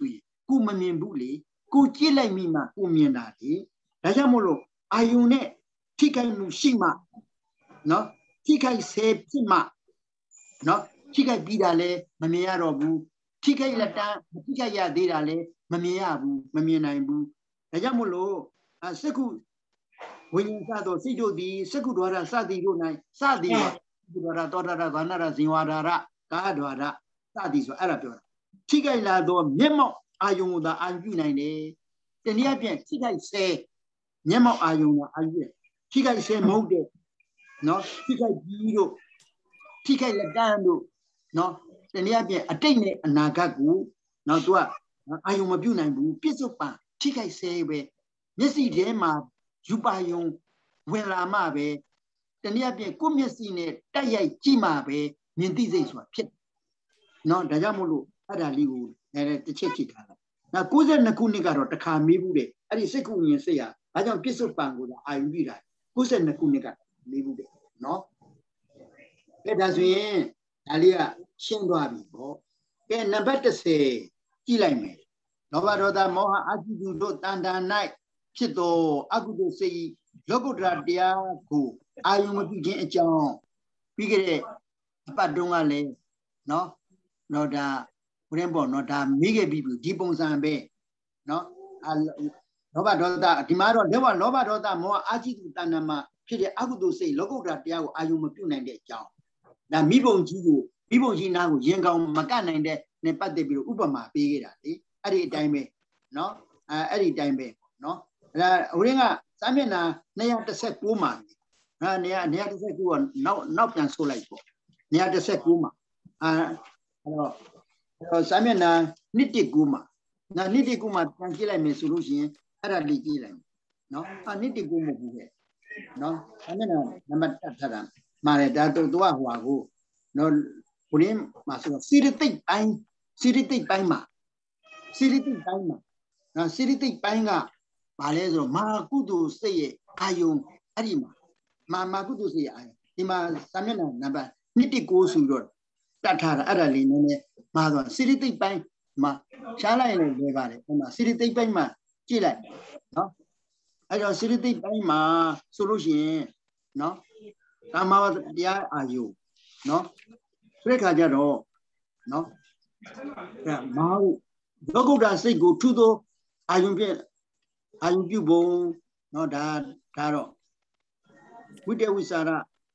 Speaker 1: ကိုမမြင်ဘူးလေကိုကြည့်လိုက်မိမှကိုမြင်တာလေဒါကြောင့်မို့လို့အာယုန်နဲ့ထိခိုက်မှုရှိမှနော်ထိခိုက်ဆဲဖြစ်မှနော်ထိခိုက်ပြီးတာလဲမမြင်ရတော့ဘူးထိခိုက်လက်တန်းထိခိုက်ရသေးတာလဲမမြင်ရဘူးမမြင်နိုင်ဘူးဒါကြောင့်မို့လို့စက္ခုဝိညာဉ်စသောစိတ်တို့သည်စက္ခုဒွါရစသည်တို့၌စသည်ဒွါရတောတရဘာနာရဇင်ဝါဒရကာဒွါရစသည်ဆိုအဲ့ဒါပြောတာထိခိုက်လာသောမျက်မှောက်အာယုံကိုသာအာရုံပြုနိုင်တယ်တနည်းအားဖြင့်ထိခိုက်ဆဲမျက်မှောက်အာယုံကအာရုံထိခိုက်ဆဲမဟုတ်တဲ့နော်ထိခိုက်ကြီးတို့ထိခိုက်လက်တန်းတို့နော်တနည်းအားဖြင့်အတိတ်နဲ့အနာဂတ်ကိုနော်သူကအာယုံမပြုတ်နိုင်ဘူးပြစ္ဆုတ်ပံထိခိုက်ဆဲပဲမျက်စိထဲမှာယူပါယုံဝင်လာမှပဲတနည်းအားဖြင့်ကိုယ့်မျက်စိနဲ့တိုက်ရိုက်ကြည့်မှပဲမြင်သိစိတ်ဆိုတာဖြစ်နော်ဒါကြောင့်မို့လို့အဲ့ဒါလေးကိုလည်းတစ်ချက်ကြည့်ထားလိုက်နောက်၉၂ခုနှစ်ကတော့တစ်ခါမေးဘူးတဲ့အဲ့ဒီစိတ်ကူဉ္စိတ်ဟာဒါကြောင့်ပြစ္ဆုတ်ပံကိုအာယုံပြုတာ၉၂ခုနှစ်ကမေးဘူးတဲ့နော်အဲ့ဒါဆိုရင်ဒါလေးကရှင်းသွားပြီပေါ့ကဲနံပါတ်၁၀ကြည့်လိုက်မယ်လောဘဒေါသမောဟအကုသိုလ်တို့တန်တန်၌ဖြစ်သောအကုသိုလ်စိတ်လောကုတ္တရာတရားကိုအာယုံမပြုခြင်းအကြောင်းပြီးကြတဲ့အပတ်တုန်းကလည်းနော်တော့ဒါဘုရင်ပေါ့နော်ဒါမိခဲ့ပြီဒီပုံစံပဲနော်အာလောဘဒေါသဒီမှာတော့လောဘလောဘဒေါသမောဟအကုသိုလ်တန်တန်မှာဖြစ်တဲ့အကုသိုလ်စိတ်လောကုတ္တရာတရားကိုအာယုံမပြုနိုင်တဲ့အကြောင်းဒါမိဘုံကြီးကိုမိဘုံကြီးနားကိုရင်ကောင်မကနိုင်တဲ့နဲ့ပတ်သက်ပြီးတော့ဥပမာပေးခဲ့တာလေအဲ့ဒီအတိုင်းပဲနော်အဲအဲ့ဒီအတိုင်းပဲနော်အဲဟိုရင်းကစာမျက်နှာ၂၁၉မှာဟာနေရာ၂၁၉ကနောက်နောက်ပြန်ဆိုလိုက်ပေါ့၂၁၉မှာအဲအဲ့တော့အဲ့တော့စာမျက်နှာ၂၁၉မှာနာ၂၁၉မှာပြန်ကြည့်လိုက်မယ်ဆိုလို့ရှိရင်အဲ့ဒါလေးကြည့်လိုက်နော်အာ၂၁၉မဟုတ်ဘူးပဲနော်စာမျက်နှာနံပါတ်တက်ထားတာမာတယ်ဒါတော့သူကဟိုဟာကိုနော်ဘုရင်မှာဆိုတော့စီရတိတ်ပိုင်းစီရတိတ်ပိုင်းမှာစီရတိတ်ပိုင်းမှာနော်စီရတိတ်ပိုင်းကဘာလဲဆိုတော့မာကုသိုလ်စိတ်ရဲ့အာယုံအဲ့ဒီမှာမာမာကုသိုလ်စိတ်ရဲ့အာယုံဒီမှာစာမျက်နှာနံပါတ်၂၁၉ဆိုတော့တတ်ထားတာအဲ့ဒါလေးနည်းနည်းမှာဆိုစီရတိတ်ပိုင်းမှာရှားလိုက်ရင်လည်းလွယ်ပါတယ်ဟိုမှာစီရတိတ်ပိုင်းမှာကြည့်လိုက်နော်အဲ့တော့စီရတိတ်ပိုင်းမှာဆိုလို့ရှိရင်နော်ကာမဝတ္တရားအာယုံနော်ဆိုတဲ့ခါကျတော့နော်အဲမဟုတ်လောကုတ္တရာစိတ်ကိုထူသောအာယုံဖြင့်အာယုံပြုပုံနော်ဒါဒါတော့ဝိတ္တဝိစာရ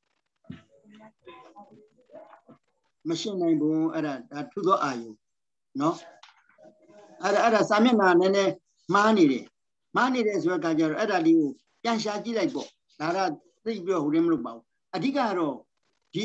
Speaker 1: မရှင်းနိုင်ဘူးအဲ့ဒါဒါထူသောအာယုံနော်အဲ့ဒါအဲ့ဒါစာမျက်နှာနည်းနည်းမှားနေတယ်မှားနေတယ်ဆိုတဲ့ခါကျတော့အဲ့ဒါလေးကိုပြန်ရှာကြည့်လိုက်ပေါ့ဒါကသိပြီးတော့ဟိုလည်းမလုပ်ပါဘူးအဓိကတော့ဒီ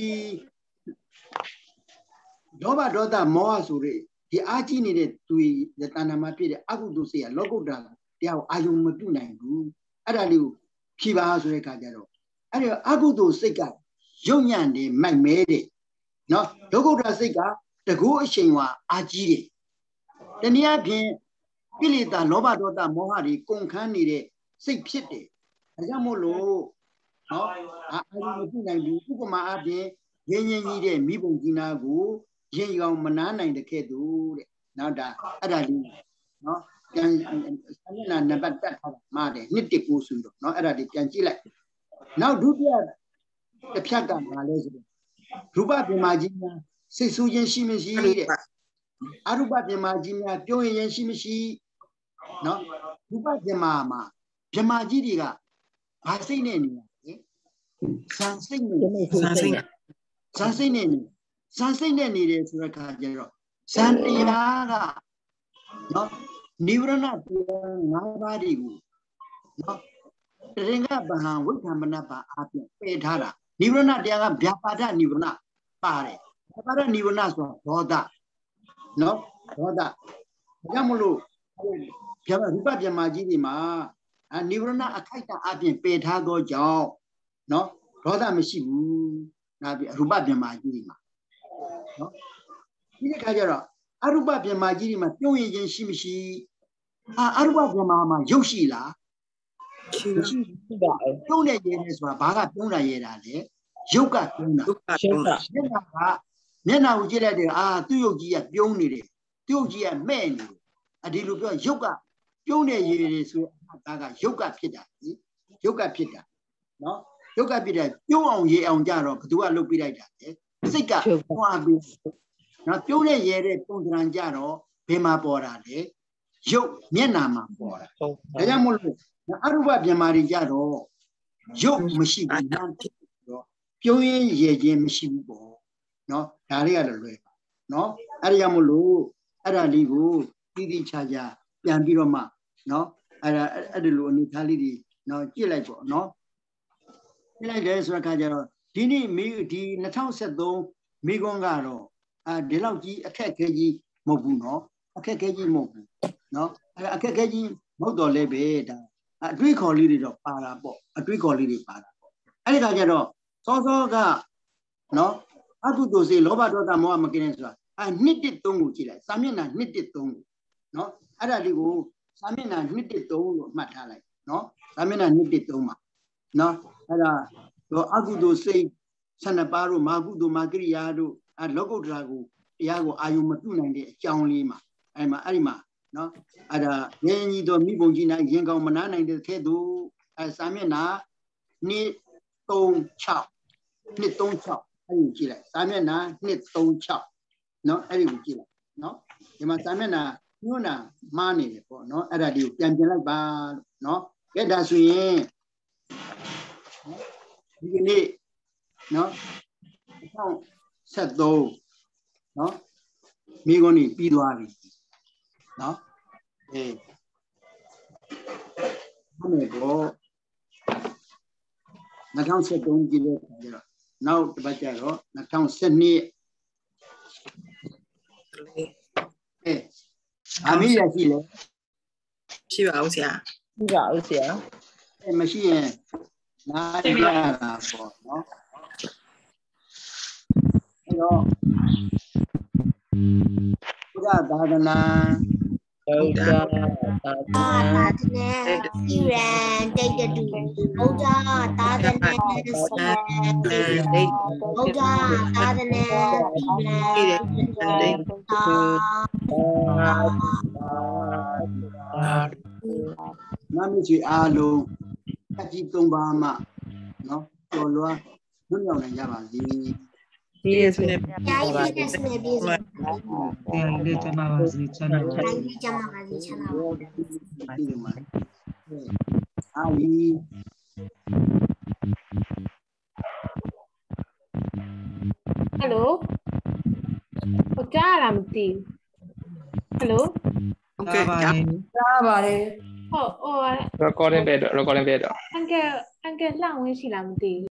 Speaker 1: လောဘဒေါသမောဟဆိုတဲ့ဒီအာကြီးနေတဲ့သူတဏ္ဍာမှာဖြစ်တဲ့အကုသိုလ်စိတ်ကလောကုတ္တရာတရားကိုအာယုံမပြုနိုင်ဘူးအဲ့ဒါလေးကိုဖြေပါဆိုတဲ့အခါကျတော့အဲ့ဒီအကုသိုလ်စိတ်ကယုံညံ့တယ်မိုက်မဲတယ်နော်လောကုတ္တရာစိတ်ကတကူအရှိန်ဝါအာကြီးတယ်တနည်းအားဖြင့်ကိလေသာလောဘဒေါသမောဟတွေကုန်ခန်းနေတဲ့စိတ်ဖြစ်တယ်ဒါကြောင့်မို့လို့နော်အာယုံမပြုနိုင်ဘူးဥပမာအပြင်ရင်းရင်းကြီးတဲ့မိဘုံကြီးနာကိုရင်ကောင်မနာနိုင်တဲ့ခဲ့သူတဲ့နောက်ဒါအဲ့ဒါလေးနော်ပြန်စာမျက်နှာနံပါတ်တက်ထားတာမှားတယ်၂၁၉ဆိုတော့နော်အဲ့ဒါလေးပြန်ကြည့်လိုက်နောက်ဒုတိယတစ်ဖြတ်ကဘာလဲဆိုတော့ရူပပြမကြီးများစိတ်ဆူခြင်းရှိမရှိတဲ့အရူပပြမကြီးများပြုံးရင်ရှိမရှိနော်ရူပပြမမှာပြမကြီးတွေကဘာစိတ်နဲ့နေလဲဇန်စိတ်နဲ့ဇန်စိတ်ဇန်စိတ်နဲ့နေဇန်စိတ်နဲ့နေတယ်ဆိုတဲ့အခါကျတော့ဇန်တရားကနော်နိဗ္ဗာန်တရား၅ပါးတွေကိုနော်တရင်ကဗဟံဝိဓမ္မနပါအပြင်ပယ်ထားတာနိဗ္ဗာန်တရားကဗျာပါဒနိဗ္ဗာန်ပါတယ်ဗျာပါဒနိဗ္ဗာန်ဆိုတာဒေါသနော်ဒေါသဒါကြောင့်မလို့ဗျာရူပပြမကြီးတွေမှာနိဗ္ဗာန်အခိုက်အတန့်အပြင်ပယ်ထားသောကြောင့်နော်ဒေါသမရှိဘူးဒါပြရူပပြမကြီးတွေမှာနော်ဒီခါကျတော့အရူပပြမကြီးတွေမှာပြုံးရင်ချင်းရှိမရှိအာအရူပပြမမှာရုပ်ရှိလားရှိရှိပါအဲပြုံးတဲ့ရဲနေဆိုတာဘာကပြုံးတာရဲတာလဲရုပ်ကပြုံးတာရုပ်ကမျက်နှာကမျက်နှာကိုကြည့်လိုက်တယ်အာသူ့ရုပ်ကြီးကပြုံးနေတယ်သူ့ရုပ်ကြီးကမဲ့နေတယ်အဒီလိုပြောရုပ်ကပြုံးနေရည်ဆိုဒါကရုပ်ကဖြစ်တာရုပ်ကဖြစ်တာနော်ရုပ်ကဖြစ်တယ်ပြုံးအောင်ရေအောင်ကြတော့ဘသူကလုတ်ပြလိုက်တာလေစိတ်ကတွားပြီးနော်ပြုံးနေရတဲ့ပုံစံကြတော့ဘယ်မှာပေါ်တာလဲရုပ်မျက်နာမှာပေါ်တာဒါကြောင့်မို့လို့အရုပမြန်မာတွေကြတော့ရုပ်မရှိဘူးနာမ်ဖြစ်တော့ပြုံးရင်ရေခြင်းမရှိဘူးပေါ့နော်ဒါလေးကတော့လွယ်ပါနော်အဲ့ဒါကြောင့်မို့လို့အဲ့ဒါလေးကိုတိတိကျကျပြန်ပြီးတော့မှနော်အဲ့ဒါအဲ့ဒီလိုအနေထားလေးတွေနော်ကြည့်လိုက်ပေါ့နော်ကြည့်လိုက်တယ်ဆိုတဲ့အခါကျတော့ဒီနေ့မိဒီ၂၀၁၃မိကွန်းကတော့အဲဒီလောက်ကြီးအခက်အခဲကြီးမဟုတ်ဘူးနော်အခက်အခဲကြီးမဟုတ်ဘူးနော်အဲ့အခက်အခဲကြီးမဟုတ်တော့လည်းပဲဒါအတွေးခေါ်လေးတွေတော့ပါတာပေါ့အတွေးခေါ်လေးတွေပါတာပေါ့အဲ့ဒီခါကျတော့စောစောကနော်အကုသိုလ်စေလောဘဒေါသမောဟမကင်းဆိုတာအဲနှစ်တစ်သုံးကိုကြည့်လိုက်စာမျက်နှာနှစ်တစ်သုံးကိုနော်အဲ့ဒါလေးကိုစာမျက်နှာနှစ်တစ်သုံးလို့မှတ်ထားလိုက်နော်စာမျက်နှာနှစ်တစ်သုံးမှာနော်အဲ့ဒါတော့အကုသိုလ်စိတ်ဆန္ဒပါတို့မာကုသိုလ်မာကိရိယာတို့အဲလောကုတ္တရာကိုတရားကိုအာယုံမပြုနိုင်တဲ့အကြောင်းလေးမှာအဲ့မှာအဲ့ဒီမှာနော်အဲ့ဒါရင်းကြီးတော်မိဘုံကြီးနိုင်ရင်ကောင်းမနာနိုင်တဲ့ထဲသို့အဲစာမျက်နှာနှစ်သုံးခြောက်နှစ်သုံးခြောက်အဲ့ဒီကြည့်လိုက်စာမျက်နှာနှစ်သုံးခြောက်နော်အဲ့ဒီကိုကြည့်လိုက်နော်ဒီမှာစာမျက်နှာညွှန်းတာမှားနေတယ်ပေါ့နော်အဲ့ဒါဒီကိုပြန်ပြင်လိုက်ပါနော်ကဲဒါဆိုရင်ဒီကနေ့နော်၂၀၁၃နော်မိကုန်းနေပြီးသွားပြီနော်အေးဟုတ်မယ်ပေါ့၂၀၁၃ကြည့်လို့ကြတော့နောက်တစ်ပတ်ကျတော့၂၀၁၂အေးအမေရရှိလဲ
Speaker 2: ရှိပါဦးဆရာ
Speaker 4: ရှိပါဦးဆရာ
Speaker 1: အဲမရှိရင်နားရတာပေါ့နော်အဲ့တော့ဘုရားသာသနာ
Speaker 4: ဘုရားသာသနာ
Speaker 5: ဣရန်တိတ်တူဘုရားသာသနာဘုရားသာသနာဣရန်တိတ်
Speaker 1: နာမည်ကြီးအားလုံးအကြည့်သုံးပါးမှနော်တော်လွားလွတ်မြောက်နိုင်ကြပါစေ
Speaker 4: ဒီရစနေ
Speaker 5: ယာယီနဲ့စနေပြီးဆို
Speaker 3: တရားလေးချမ်းသာပါစေချမ်းသာပါစေ
Speaker 5: ယာယီချမ်းသာပါစေချမ်းသာပါစေ
Speaker 1: ဒီမှာအာလီ
Speaker 6: ဟယ်လိုဟိုကြားရလားမသိဘူးဟယ်လို
Speaker 2: โอเคကြား
Speaker 3: ကြားပါတယ်
Speaker 6: ဟုတ်ဟို
Speaker 7: recording ပဲတော့ recording ပဲတော့
Speaker 6: အန်ကယ်အန်ကယ်လှဝင်ရှိလားမသိဘူး